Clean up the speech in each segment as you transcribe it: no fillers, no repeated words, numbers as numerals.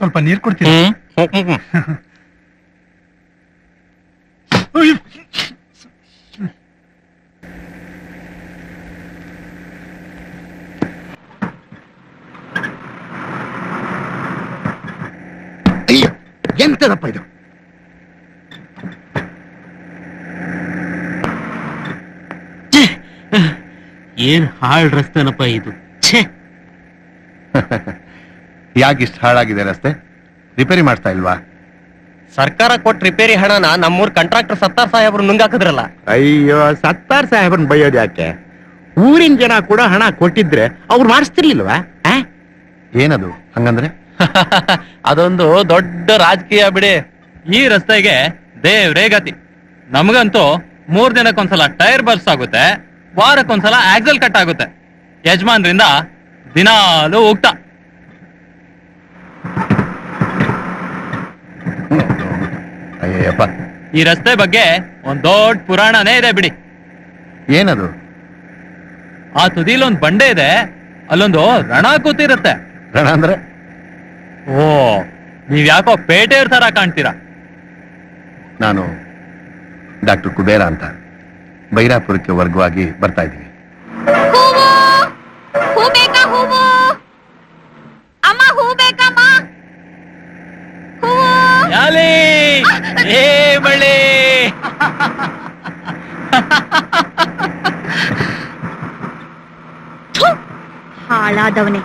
ಸ್ವಲ್ಪ ನೀರು ಕೊಡ್ತೀನಿ. ಎಂತದಪ್ಪ ಇದು? ಏನ್ ಹಾಳ್ ರಸ್ತೆನಪ್ಪ ಇದು. ಯಾಕಿಷ್ಟು ಹಾಳಾಗಿದೆ ರಸ್ತೆ? ರಿಪೇರಿ ಮಾಡ್ತಾ ಇಲ್ವಾ? ಸರ್ಕಾರ ಕೊಟ್ಟ ರಿಪೇರಿ ಹಣನ ನಮ್ಮೂರ್ ಕಾಂಟ್ರಾಕ್ಟರ್ ಸತ್ತಾರ್ ಸಾಹೇಬ್ರು ನುಂಗಾಕಿದ್ರಲ್ಲ. ಅಯ್ಯೋ, ಸತ್ತಾರ್ ಸಾಹೇಬ್ರನ್ ಬೈಯೋದು ಯಾಕೆ? ಊರಿನ ಜನ ಕೂಡ ಹಣ ಕೊಟ್ಟಿದ್ರೆ ಅವ್ರು ಮಾಡಿಸ್ತಿರ್ಲಿಲ್ವಾ? ಏನದು ಹಂಗಂದ್ರೆ? ಅದೊಂದು ದೊಡ್ಡ ರಾಜಕೀಯ ಬಿಡಿ. ಈ ರಸ್ತೆಗೆ ದೇವ್ರೇ ಗತಿ. ನಮಗಂತೂ 3 ದಿನಕ್ಕೊಂದ್ಸಲ ಟೈರ್ ಬರ್ಸ್ ಆಗುತ್ತೆ, ವಾರಕ್ಕೊಂದ್ಸಲ ಆಕ್ಸಲ್ ಕಟ್ ಆಗುತ್ತೆ. ಯಜಮಾನ್ರಿಂದ ದಿನಾಲೂ ಹೋಗ್ತಾ. ಅಯ್ಯಪ್ಪ, ಈ ರಸ್ತೆ ಬಗ್ಗೆ ಒಂದ್ ದೊಡ್ಡ ಪುರಾಣನೇ ಇದೆ ಬಿಡಿ. ಏನದು? ಆ ತುದಿಲೊಂದ್ ಬಂಡೆ ಇದೆ, ಅಲ್ಲೊಂದು ರಣ ಕೂತಿರುತ್ತೆ. ರಣ ಅಂದ್ರೆ? ಓ, ನೀವ್ ಯಾಕೋ ಪೇಟೆಯವ್ರ ತರ ಕಾಣ್ತೀರಾ. ನಾನು ಡಾಕ್ಟರ್ ಕುಬೇರ ಅಂತ ಬೈರಾಪುರಕ್ಕೆ ವರ್ಗವಾಗಿ ಬರ್ತಾ ಇದ್ದೀನಿ. ಹೂ ಬೇಕಾ? ಹೂವು ಅಮ್ಮ, ಹೂ ಬೇಕಮ್ಮ? ಏ ಬಳ್ಳಿ, ಹಾಳಾದವನೇ.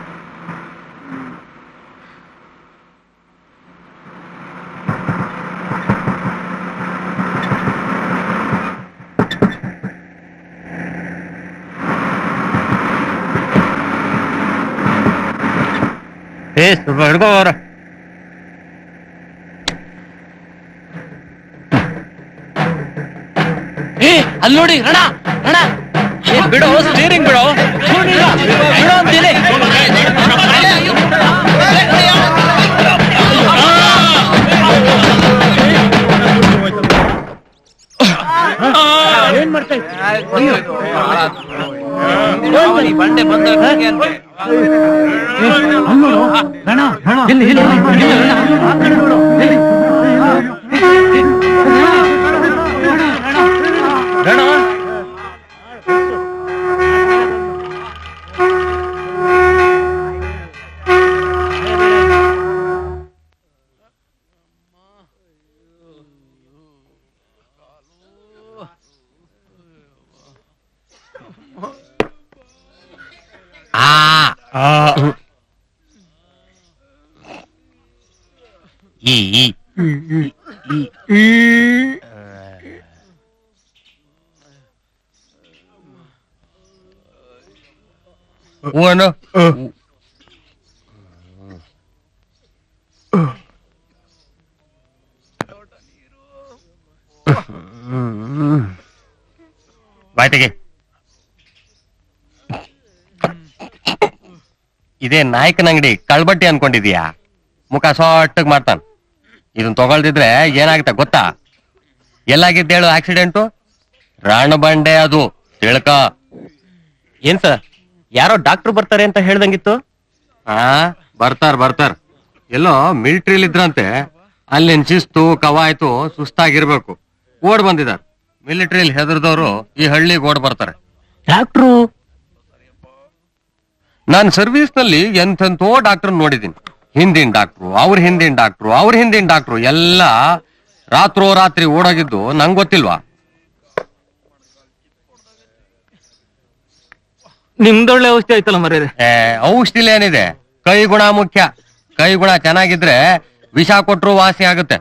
ಸ್ವಲ್ಪ ಹಿಡ್ಕೋರ. ಅಲ್ಲಿ ನೋಡಿ ರಣ, ರಣ ಬಿಡೋ, ಸ್ಟೀರಿಂಗ್ ಬಿಡೋ, ಬಿಡೋ ಅಂತೀನಿ. ಏನ್ ಮಾಡ್ತಾ ಬಂಡೆ ಬಂದ ಬಾಯ್ತೆಗೆ. ಇದೇ ನಾಯಕನ ಅಂಗಡಿ ಕಳ್ಬಟ್ಟಿ ಅನ್ಕೊಂಡಿದೀಯಾ? ಮುಖ ಸಾಟಗ್ ಮಾಡ್ತಾನ. ಇದನ್ ತಗೊಳ್ದಿದ್ರೆ ಏನಾಗುತ್ತೆ ಗೊತ್ತಾ? ಎಲ್ಲಾಗಿದ್ದೇಳು ಆಕ್ಸಿಡೆಂಟು? ರಾಣಬಂಡೆ ಅದು, ತಿಳ್ಕ. ಏನ್ ಸರ್, ಯಾರೋ ಡಾಕ್ಟರ್ ಬರ್ತಾರೆ ಅಂತ ಹೇಳ್ದಂಗಿತ್ತು. ಬರ್ತಾರ. ಎಲ್ಲೋ ಮಿಲಿಟ್ರಿಲಿ ಇದ್ರಂತೆ. ಅಲ್ಲಿನ ಶಿಸ್ತು ಕವಾಯ್ತು ಸುಸ್ತಾಗಿರ್ಬೇಕು. ಓಡ್ ಬಂದಿದಾರ. ಮಿಲಿಟ್ರಿಲಿ ಹೆದರ್ದವ್ರು ಈ ಹಳ್ಳಿಗೆ ಓಡ್ ಬರ್ತಾರೆ. ಡಾಕ್ಟ್ರು ನಾನ್ ಸರ್ವಿಸ್ ನಲ್ಲಿ ಎಂತೆಂತೋ ಡಾಕ್ಟರ್ ನೋಡಿದೀನಿ. ಹಿಂದಿನ ಡಾಕ್ಟ್ರು, ಅವ್ರ ಹಿಂದಿನ ಡಾಕ್ಟ್ರು ಎಲ್ಲ ರಾತ್ರಿ ಓಡೋಗಿದ್ದು ನಂಗ್ ಗೊತ್ತಿಲ್ವಾ? ನಿಮ್ದೊಳ್ಳೆ ಔಷಧಿ ಆಯ್ತಲ್ಲ ಮರ್ಯಾದೆ. ಔಷಧಿಲಿ ಏನಿದೆ? ಕೈ ಗುಣ ಮುಖ್ಯ. ಕೈ ಗುಣ ಚೆನ್ನಾಗಿದ್ರೆ ವಿಷ ಕೊಟ್ರು ವಾಸಿ ಆಗುತ್ತೆ.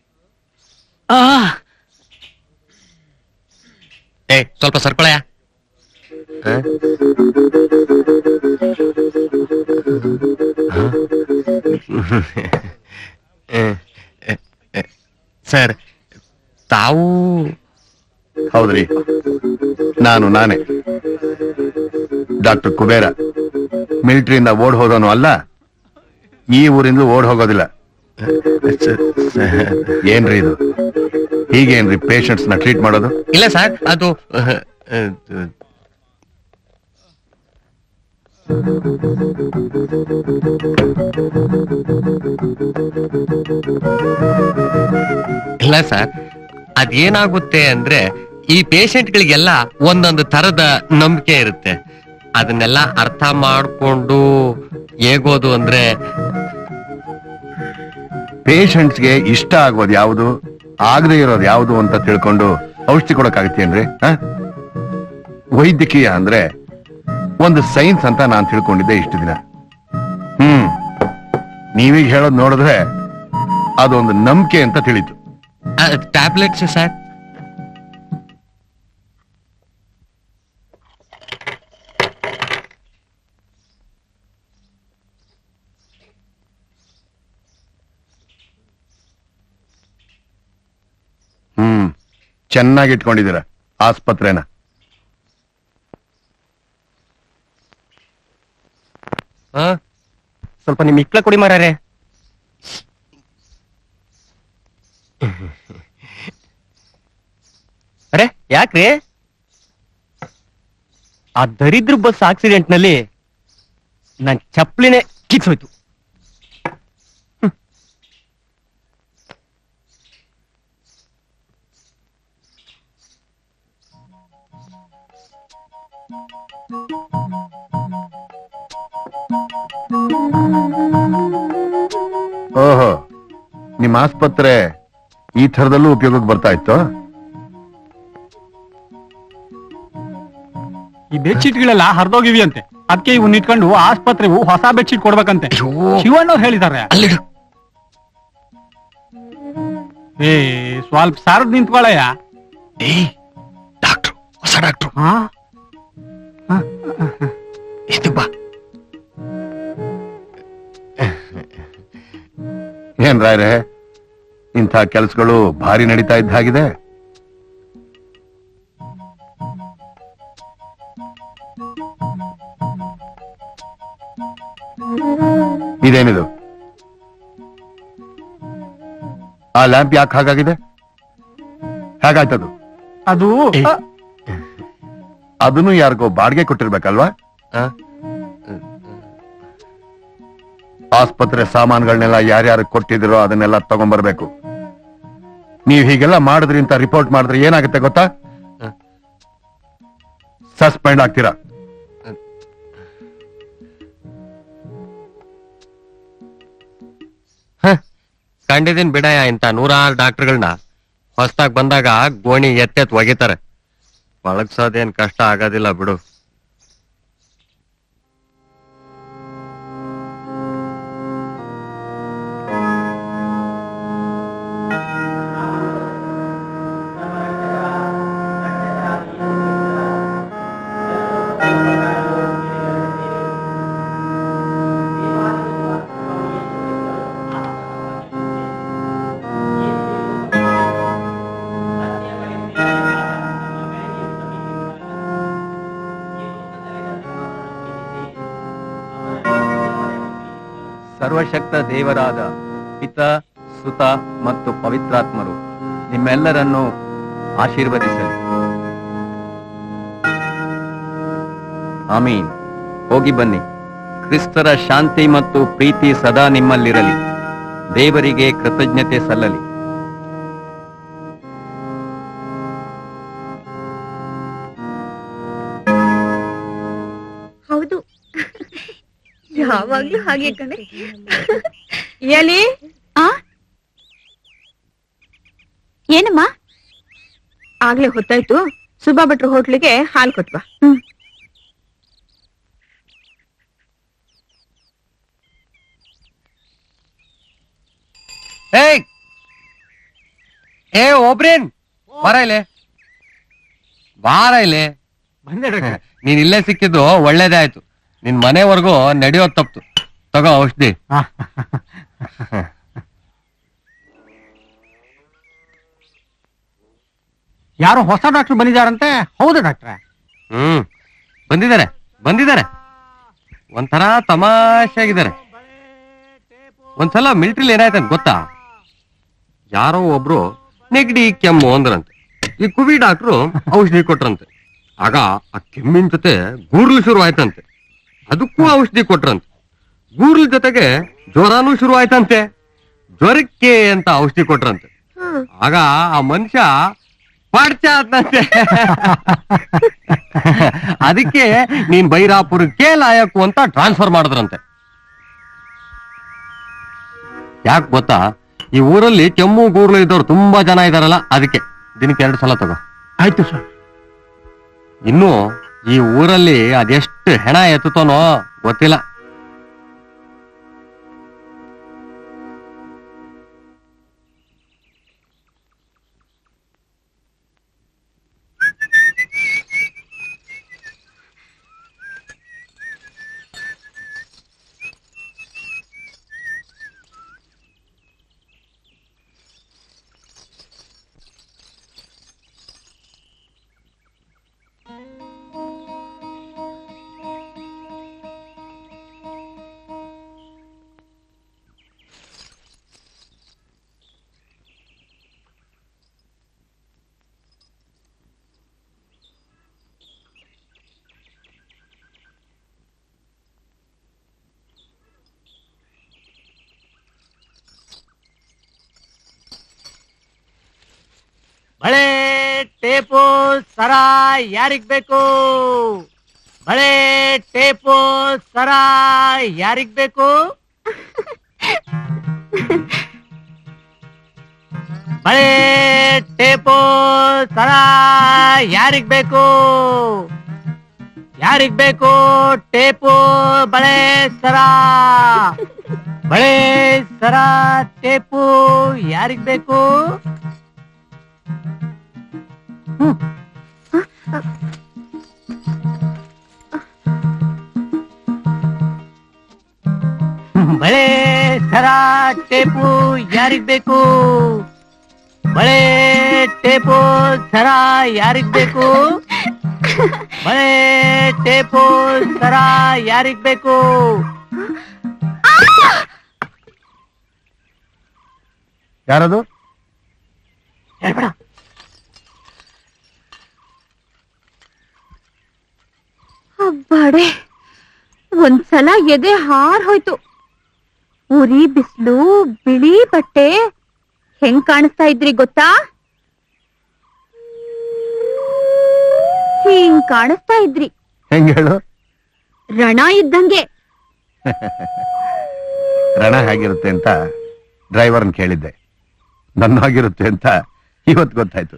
ಸ್ವಲ್ಪ ಸರ್ಕೊಳಯ. ಸರ್, ತಾವು? ಹೌದ್ರಿ, ನಾನೇ ಡಾಕ್ಟರ್ ಕುಬೇರ. ಮಿಲಿಟರಿಯಿಂದ ಓಡ್ ಹೋದವನು ಅಲ್ಲ, ಈ ಊರಿಂದ ಓಡ್ ಹೋಗೋದಿಲ್ಲ. ಏನ್ರಿ ಇದು? ಹೀಗೇನ್ರಿ ಪೇಷಂಟ್ಸ್ ನ ಟ್ರೀಟ್ ಮಾಡೋದು? ಇಲ್ಲ ಸರ್, ಅದು ಇಲ್ಲ ಸರ್, ಅದೇನಾಗುತ್ತೆ ಅಂದ್ರೆ ಈ ಪೇಷಂಟ್ಗಳಿಗೆಲ್ಲ ಒಂದೊಂದು ತರದ ನಂಬಿಕೆ ಇರುತ್ತೆ. ಅದನ್ನೆಲ್ಲ ಅರ್ಥ ಮಾಡ್ಕೊಂಡು ಹೇಗೋದು ಅಂದ್ರೆ ಪೇಷಂಟ್ಸ್ಗೆ ಇಷ್ಟ ಆಗೋದು ಯಾವುದು, ಆಗದೆ ಇರೋದು ಯಾವುದು ಅಂತ ತಿಳ್ಕೊಂಡು ಔಷಧಿ ಕೊಡಕ್ಕಾಗತ್ತೇನ್ರಿ? ವೈದ್ಯಕೀಯ ಅಂದ್ರೆ ಒಂದು ಸೈನ್ಸ್ ಅಂತ ನಾನು ತಿಳ್ಕೊಂಡಿದ್ದೆ ಇಷ್ಟು ದಿನ. ನೀವೀಗ ಹೇಳೋದು ನೋಡಿದ್ರೆ ಅದೊಂದು ನಂಬಿಕೆ ಅಂತ ತಿಳಿತು. Tablets sir. ಚೆನ್ನಾಗಿ ಇಟ್ಕೊಂಡಿದ್ದೀರ ಆಸ್ಪತ್ರೆನ. ಸ್ವಲ್ಪ ನಿಮ್ ಇಕ್ಳ ಕೊಡಿ ಮಾರಾರೆ. ಅರೆ ಯಾಕ್ರಿ? ಆ ದರಿದ್ರ ಬಸ್ ಆಕ್ಸಿಡೆಂಟ್ ನಲ್ಲಿ ನನ್ ಚಪ್ಲಿನೇ ಕಿತ್ಸೋಯ್ತು. ಓಹೋ, ನಿಮ್ಮ ಆಸ್ಪತ್ರೆ ಈ ಥರದಲ್ಲೂ ಉಪಯೋಗಕ್ಕೆ ಬರ್ತಾ ಇತ್ತು? ಈ ಬೆಡ್ಶೀಟ್ಗಳೆಲ್ಲ ಹರಿದೋಗಿವಿ ಅಂತೆ, ಅದಕ್ಕೆ ಇವನ್ ಇಟ್ಕೊಂಡು ಆಸ್ಪತ್ರೆಗೂ ಹೊಸ ಬೆಡ್ಶೀಟ್ ಕೊಡ್ಬೇಕಂತೆ ಶಿವಣ್ಣವ್ರು ಹೇಳಿದ್ದಾರೆ. ಏ ಸ್ವಲ್ಪ ಸಾರದ್ ನಿಂತ್ಕೊಳ್ಳಯ್ಯ. ಡಾಕ್ಟ್ರು, ಹೊಸ ಡಾಕ್ಟ್ರು. ಬಾ. ಏನ್ ರಾಯ್ರೆ, ಇಂಥ ಕೆಲ್ಸಗಳು ಭಾರಿ ನಡೀತಾ ಇದ್ದ ಹಾಗಿದೆ. ಇದೇನಿದು? ಆ ಲ್ಯಾಂಪ್ ಯಾಕೆ ಹಾಗಾಗಿದೆ? ಹೇಗಾಯ್ತದು? ಅದು ಅದನ್ನು ಯಾರಿಗೋ ಬಾಡಿಗೆ ಕೊಟ್ಟಿರ್ಬೇಕಲ್ವಾ? ಆಸ್ಪತ್ರೆ ಸಾಮಾನುಗಳನ್ನೆಲ್ಲ ಯಾರ್ಯಾರು ಕೊಟ್ಟಿದಿರೋ ಅದನ್ನೆಲ್ಲ ತಗೊಂಡ್ಬರ್ಬೇಕು. ನೀವ್ ಹೀಗೆಲ್ಲ ಮಾಡಿದ್ರಿ ಅಂತ ರಿಪೋರ್ಟ್ ಮಾಡಿದ್ರೆ ಏನಾಗುತ್ತೆ ಗೊತ್ತಾ? ಸಸ್ಪೆಂಡ್ ಆಗ್ತೀರಾ. ಕಂಡಿದೀನ್ ಬಿಡಯ, ಇಂತ 106 ಡಾಕ್ಟರ್ಗಳನ್ನ ಹೊಸದಾಗ್ ಬಂದಾಗ ಗೋಣಿ ಎತ್ತೆತ್ ಒಗಿತಾರೆ. ಪಳಗ್ಸೋದೇನ್ ಕಷ್ಟ ಆಗೋದಿಲ್ಲ ಬಿಡು. ಸರ್ವಶಕ್ತ ದೇವರಾದ ಪಿತ, ಸುತ ಮತ್ತು ಪವಿತ್ರಾತ್ಮರು ನಿಮ್ಮೆಲ್ಲರನ್ನು ಆಶೀರ್ವದಿಸಲಿ. ಆಮೀನ್. ಹೋಗಿ ಬನ್ನಿ. ಕ್ರಿಸ್ತರ ಶಾಂತಿ ಮತ್ತು ಪ್ರೀತಿ ಸದಾ ನಿಮ್ಮಲ್ಲಿರಲಿ. ದೇವರಿಗೆ ಕೃತಜ್ಞತೆ ಸಲ್ಲಲಿ. ಹೌದು, ಯಾವಾಗ್ಲೂ ಹಾಗೆ ಕಣೆ. ಎಲ್ಲಿ ಏನಮ್ಮ? ಆಗ್ಲೇ ಹೊತ್ತಾಯ್ತು, ಸುಬ್ಬಾ ಭಟ್ರು ಹೋಟ್ಲಿಗೆ ಹಾಲು ಕೊಟ್ವಾ. ಏ ಒಬ್ರೇನ್ ಬಾರ ಇಲ್ಲಿ, ಬಾರ ಇಲ್ಲಿ. ನೀನ್ ಇಲ್ಲೇ ಸಿಕ್ಕಿದ್ದು ಒಳ್ಳೇದೇ ಆಯ್ತು. ನಿನ್ ಮನೆವರೆಗೂ ನಡೆಯೋದ್ ತಪ್ತು. ತಗೋ ಔಷಧಿ. ಯಾರೋ ಹೊಸ ಡಾಕ್ಟರ್ ಬಂದಿದ್ದಾರಂತೆ. ಹೌದು ಡಾಕ್ಟ್ರೆ? ಬಂದಿದ್ದಾರೆ ಬಂದಿದ್ದಾರೆ. ಒಂಥರ ತಮಾಷೆಯಾಗಿದ್ದಾರೆ. ಒಂದ್ಸಲ ಮಿಲಿಟರಿಲಿ ಏನಾಯ್ತಂತ ಗೊತ್ತಾ? ಯಾರೋ ಒಬ್ರು ನೆಗಡಿ ಕೆಮ್ಮು ಅಂದ್ರಂತೆ. ಈ ಕುಬಿ ಡಾಕ್ಟ್ರು ಔಷಧಿ ಕೊಟ್ರಂತೆ. ಆಗ ಆ ಕೆಮ್ಮಿನ ಜೊತೆ ಗೂರ್ಲು ಶುರು ಆಯ್ತಂತೆ. ಅದಕ್ಕೂ ಔಷಧಿ ಕೊಟ್ರಂತೆ. ಗೂರ್ಲ ಜೊತೆಗೆ ಜ್ವರನೂ ಶುರು ಆಯ್ತಂತೆ. ಜ್ವರಕ್ಕೆ ಅಂತ ಔಷಧಿ ಕೊಟ್ರಂತೆ. ಆಗ ಆ ಮನುಷ್ಯ ಪಾಡ್ಚ ಆದ್ನಂತೆ. ಅದಕ್ಕೆ ನೀನ್ ಬೈರಾಪುರಕ್ಕೆ ಲಾಯಕು ಅಂತ ಟ್ರಾನ್ಸ್ಫರ್ ಮಾಡಿದ್ರಂತೆ. ಯಾಕೆ ಗೊತ್ತಾ, ಈ ಊರಲ್ಲಿ ಕೆಮ್ಮು ಗೂರ್ಲು ಇದ್ದವ್ರು ತುಂಬಾ ಜನ ಇದಾರಲ್ಲ, ಅದಕ್ಕೆ ದಿನಕ್ಕೆ 2 ಸಲ ತಗೋ. ಆಯ್ತು ಸರ್. ಇನ್ನು ಈ ಊರಲ್ಲಿ ಅದೆಷ್ಟು ಹೆಣ ಎತ್ತುತ್ತಾನೋ ಗೊತ್ತಿಲ್ಲ. ಬಳೆ ಟೇಪು ಸರ ಯಾರಿಗ್ ಬೇಕು? ಬಳೆ ಟೇಪು ಸರ ಯಾರಿಗ್ ಬೇಕು? ಬಳೆ ಟೇಪು ಸರ ಯಾರಿಗ್ ಬೇಕು? ಯಾರಿಗ್ ಬೇಕು ಟೇಪು ಬಳೆ ಸರ? ಬಳೆ ಸರ ಟೇಪು ಯಾರಿಗ್ ಬೇಕು? ಬಳೆ ಸರ ಟೇಪು ಯಾರಿಗ್ ಬೇಕು? ಬಳೆ ಟೇಪು ಸರ ಯಾರಿಗ್ ಬೇಕು? ಬಳೆ ಟೇಪು ಸರ ಯಾರಿಗ್ ಬೇಕು? ಯಾರದು? ಹೇಳ್ಬೇಡ. ಅಬ್ಬಾಡೆ, ಒಂದ್ಸಲ ಎದೆ ಹಾರ್ ಹೋಯ್ತು. ಉರಿ ಬಿಸ್ಲು, ಬಿಳಿ ಬಟ್ಟೆ, ಹೆಂಗ್ ಕಾಣಿಸ್ತಾ ಇದ್ರಿ ಗೊತ್ತಾ? ಹಿಂಗ್ ಕಾಣಿಸ್ತಾ ಇದ್ರಿ. ಹೆಂಗ ಹೇಳು? ರಣ ಇದ್ದಂಗೆ. ರಣ ಹೇಗಿರುತ್ತೆ ಅಂತ ಡ್ರೈವರ್ನ್ ಕೇಳಿದ್ದೆ. ನನ್ನಾಗಿರುತ್ತೆ ಅಂತ ಇವತ್ತು ಗೊತ್ತಾಯ್ತು.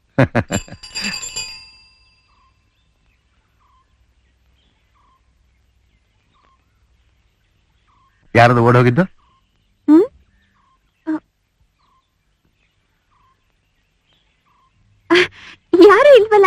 ಯಾರದು ಓಡೋಗಿದ್ದು? ಯಾರು ಇಲ್ವಲ್ಲ.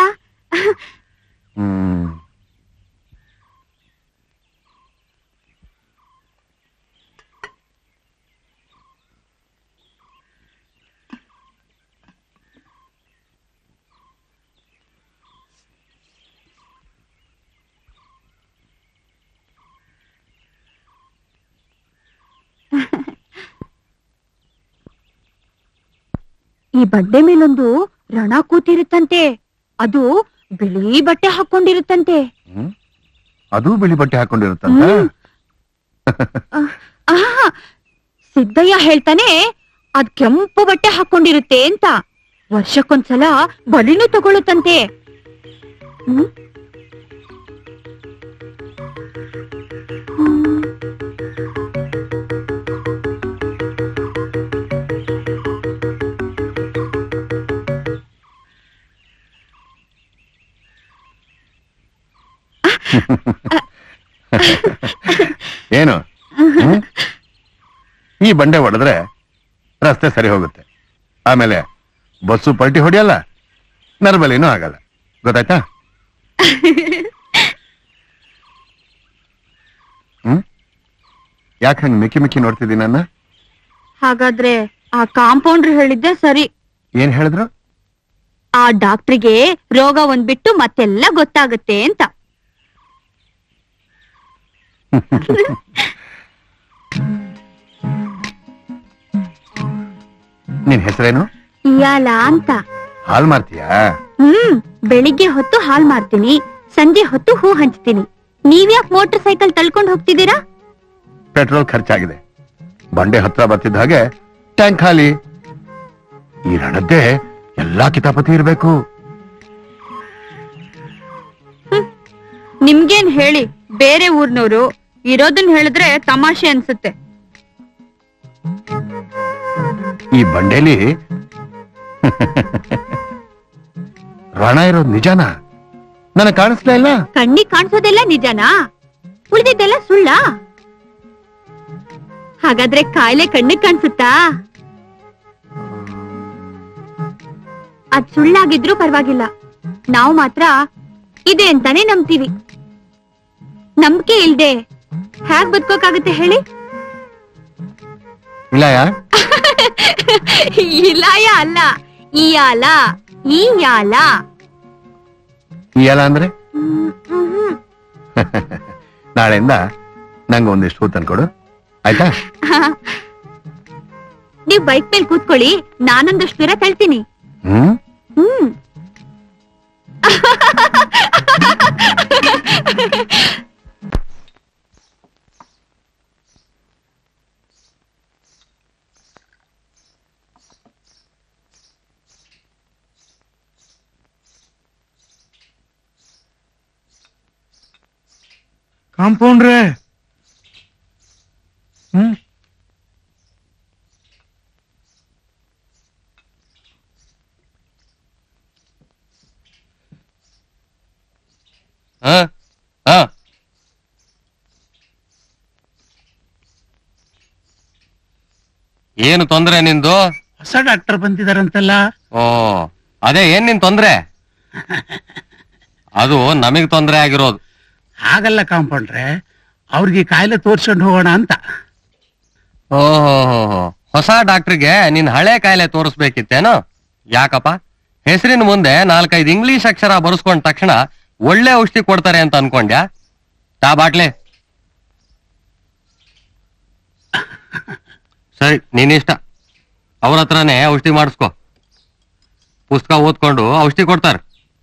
ಈ ಬಂಡೆ ಮೇಲೊಂದು ರಣ ಕೂತಿರುತ್ತಂತೆ. ಅದು ಬಿಳಿ ಬಟ್ಟೆ ಹಾಕೊಂಡಿರುತ್ತಂತೆ. ಅದು ಬಿಳಿ ಬಟ್ಟೆ ಹಾಕೊಂಡಿರುತ್ತಂತೆ. ಸಿದ್ದಯ್ಯ ಹೇಳ್ತಾನೆ ಅದ್ ಕೆಂಪು ಬಟ್ಟೆ ಹಾಕೊಂಡಿರುತ್ತೆ ಅಂತ. ವರ್ಷಕ್ಕೊಂದ್ಸಲ ಬಲಿನೂ ತಗೊಳುತ್ತಂತೆ. ಏನು ಈ ಬಂಡೆ ಹೊಡೆದ್ರೆ ರಸ್ತೆ ಸರಿ ಹೋಗುತ್ತೆ, ಆಮೇಲೆ ಬಸ್ಸು ಪಲ್ಟಿ ಹೊಡಿಯಲ್ಲ, ನರ್ಬಲಿನೂ ಆಗಲ್ಲ. ಗೊತ್ತಾಯ್ತಾ? ಯಾಕೆ ಹಂಗ ಮಿಕ್ಕಿ ಮಿಕ್ಕಿ ನೋಡ್ತಿದ್ದೀನಿ ನನ್ನ? ಹಾಗಾದ್ರೆ ಆ ಕಾಂಪೌಂಡ್ರ್ ಹೇಳಿದ್ದೆ ಸರಿ. ಏನ್ ಹೇಳಿದ್ರು? ಆ ಡಾಕ್ಟ್ರಿಗೆ ರೋಗ ಒಂದ್ ಬಿಟ್ಟು ಮತ್ತೆಲ್ಲ ಗೊತ್ತಾಗುತ್ತೆ ಅಂತ. ನಿನ್ ಹೆಸರೇನು? ಇಯಾಲ ಅಂತ. ಹಾಲ್ ಮಾರ್ತೀಯಾ? ಬೆಳಿಗ್ಗೆ ಹೊತ್ತು ಹಾಲ್ ಮಾರ್ತೀನಿ, ಸಂಜೆ ಹೊತ್ತು ಹೂ ಹಂಚ್ತೀನಿ. ನೀವ್ಯಾಕ್ ಮೋಟರ್ ಸೈಕಲ್ ತಳ್ಕೊಂಡ್ ಹೋಗ್ತಿದ್ದೀರಾ? ಪೆಟ್ರೋಲ್ ಖರ್ಚಾಗಿದೆ. ಬಂಡೆ ಹತ್ರ ಬರ್ತಿದ್ದ ಹಾಗೆ ಟ್ಯಾಂಕ್ ಖಾಲಿ. ಈ ರಣದ್ದೇ ಎಲ್ಲಾ ಕಿತಾಪತಿ ಇರ್ಬೇಕು. ನಿಮ್ಗೇನ್ ಹೇಳಿ, ಬೇರೆ ಊರ್ನವ್ರು ಇರೋದನ್ನ ಹೇಳಿದ್ರೆ ತಮಾಷೆ ಅನ್ಸುತ್ತೆ. ಈ ಬಂಡೆಲಿ ರಣ ಇರೋದು ನಿಜಾನಾ? ನನಗೆ ಕಾಣಿಸ್ಲೇ ಇಲ್ಲ. ಕಣ್ಣಿಗೆ ಕಾಣಿಸೋದೆಲ್ಲ ನಿಜನಾ? ಉಳಿದಿದ್ದೆಲ್ಲ ಸುಳ್ಳ? ಹಾಗಾದ್ರೆ ಕಾಯಿಲೆ ಕಣ್ಣಿಗೆ ಕಾಣಿಸುತ್ತಾ? ಅದ್ ಸುಳ್ಳಾಗಿದ್ರೂ ಪರವಾಗಿಲ್ಲ, ನಾವು ಮಾತ್ರ ಇದೆ ಅಂತಾನೆ ನಂಬ್ತೀವಿ. ನಂಬಿಕೆ ಇಲ್ದೆ ಹ್ಯಾಗ್ ಬದುಕೋಕಾಗುತ್ತೆ ಹೇಳಿ? ಇಲ್ಲಯ ಇಲಾಯ ಅಲ್ಲ, ಇಯಾಲ. ಇಯಾಲ ಇಯಾಲ ಅಂದ್ರೆ ನಾಳೆಯಿಂದ ನಂಗೆ ಒಂದಿಷ್ಟು ಹೂ ತಂದ್ಕೊಡು, ಆಯ್ತಾ? ನೀವ್ ಬೈಕ್ ಮೇಲೆ ಕೂತ್ಕೊಳ್ಳಿ, ನಾನೊಂದಷ್ಟು ದೂರ ತಳ್ತೀನಿ. ಹ್ಮ್ ಕಾಂಪೌಂಡ್ರೆ. ಏನು ತೊಂದ್ರೆ ನಿಂದು? ಹೊಸ ಡಾಕ್ಟರ್ ಬಂದಿದಾರಂತಲ್ಲ. ಓ, ಅದೇ ಏನ್ ನಿನ್ ತೊಂದ್ರೆ? ಅದು ನಮಗ್ ತೊಂದ್ರೆ ಆಗಿರೋದು. ಹಾಗಲ್ಲ ಕಾಂಪೌಂಡ್ರೆ, ಅವ್ರಿಗೆ ಕಾಯಿಲೆ ತೋರ್ಸ್ಕೊಂಡು ಹೋಗೋಣ ಅಂತ. ಓಹೋ, ಹೊಸ ಡಾಕ್ಟ್ರಿಗೆ ನಿನ್ ಹಳೆ ಕಾಯಿಲೆ ತೋರಿಸ್ಬೇಕಿತ್ತೇನೋ? ಯಾಕಪ್ಪ, ಹೆಸರಿನ ಮುಂದೆ 4-5 ಇಂಗ್ಲಿಷ್ ಅಕ್ಷರ ಬರ್ಸ್ಕೊಂಡ ತಕ್ಷಣ ಒಳ್ಳೆ ಔಷಧಿ ಕೊಡ್ತಾರೆ ಅಂತ ಅನ್ಕೊಂಡ್ಯಾ? ತಾ ಬಾಟ್ಲೆ. ಸರಿ, ನೀನಿಷ್ಟ. ಅವ್ರ ಹತ್ರನೇ ಔಷಧಿ ಮಾಡಿಸ್ಕೊ. ಪುಸ್ತಕ ಓದ್ಕೊಂಡು ಔಷಧಿ ಕೊಡ್ತಾರ.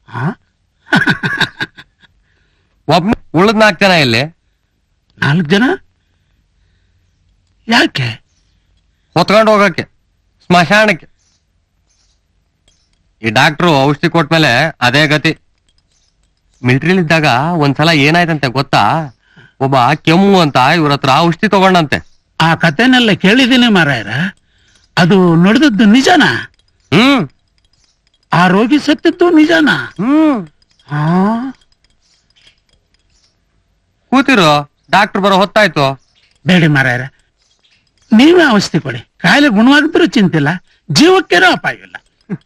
ಒಬ್ಬ ಉಳಿದ್ 4 ಜನ ಇಲ್ಲಿ. 4 ಜನ ಯಾಕೆ? ಹೊತ್ಕೊಂಡು ಹೋಗಕ್ಕೆ ಸ್ಮಶಾನಕ್ಕೆ. ಈ ಡಾಕ್ಟ್ರು ಔಷಧಿ ಕೊಟ್ಮೇಲೆ ಅದೇ ಗತಿ. ಮಿಲಿಟರಿಲಿದ್ದಾಗ ಒಂದ್ಸಲ ಏನಾಯ್ತಂತೆ ಗೊತ್ತಾ? ಒಬ್ಬ ಕೆಮ್ಮು ಅಂತ ಇವ್ರ ಹತ್ರ ಔಷಧಿ ತಗೊಂಡಂತೆ. ಆ ಕಥೆನೆಲ್ಲ ಕೇಳಿದ್ದೀನಿ ಮಾರಾಯರ. ಅದು ನಡೆದದ್ದು ನಿಜನಾ? ಆ ರೋಗಿ ಸತ್ತಿದ್ದು ನಿಜನಾ? ಕೂತಿರು, ಡಾಕ್ಟರ್ ಬರೋ ಹೊತ್ತಾಯ್ತು. ಬೇಡಿ ಮಾರಾಯರ, ನೀವೇ ಔಷಧಿ ಕೊಡಿ. ಕಾಯಿಲೆ ಗುಣವಾಗಿದ್ರೂ ಚಿಂತಿಲ್ಲ, ಜೀವಕ್ಕೇನೋ ಅಪಾಯ ಇಲ್ಲ.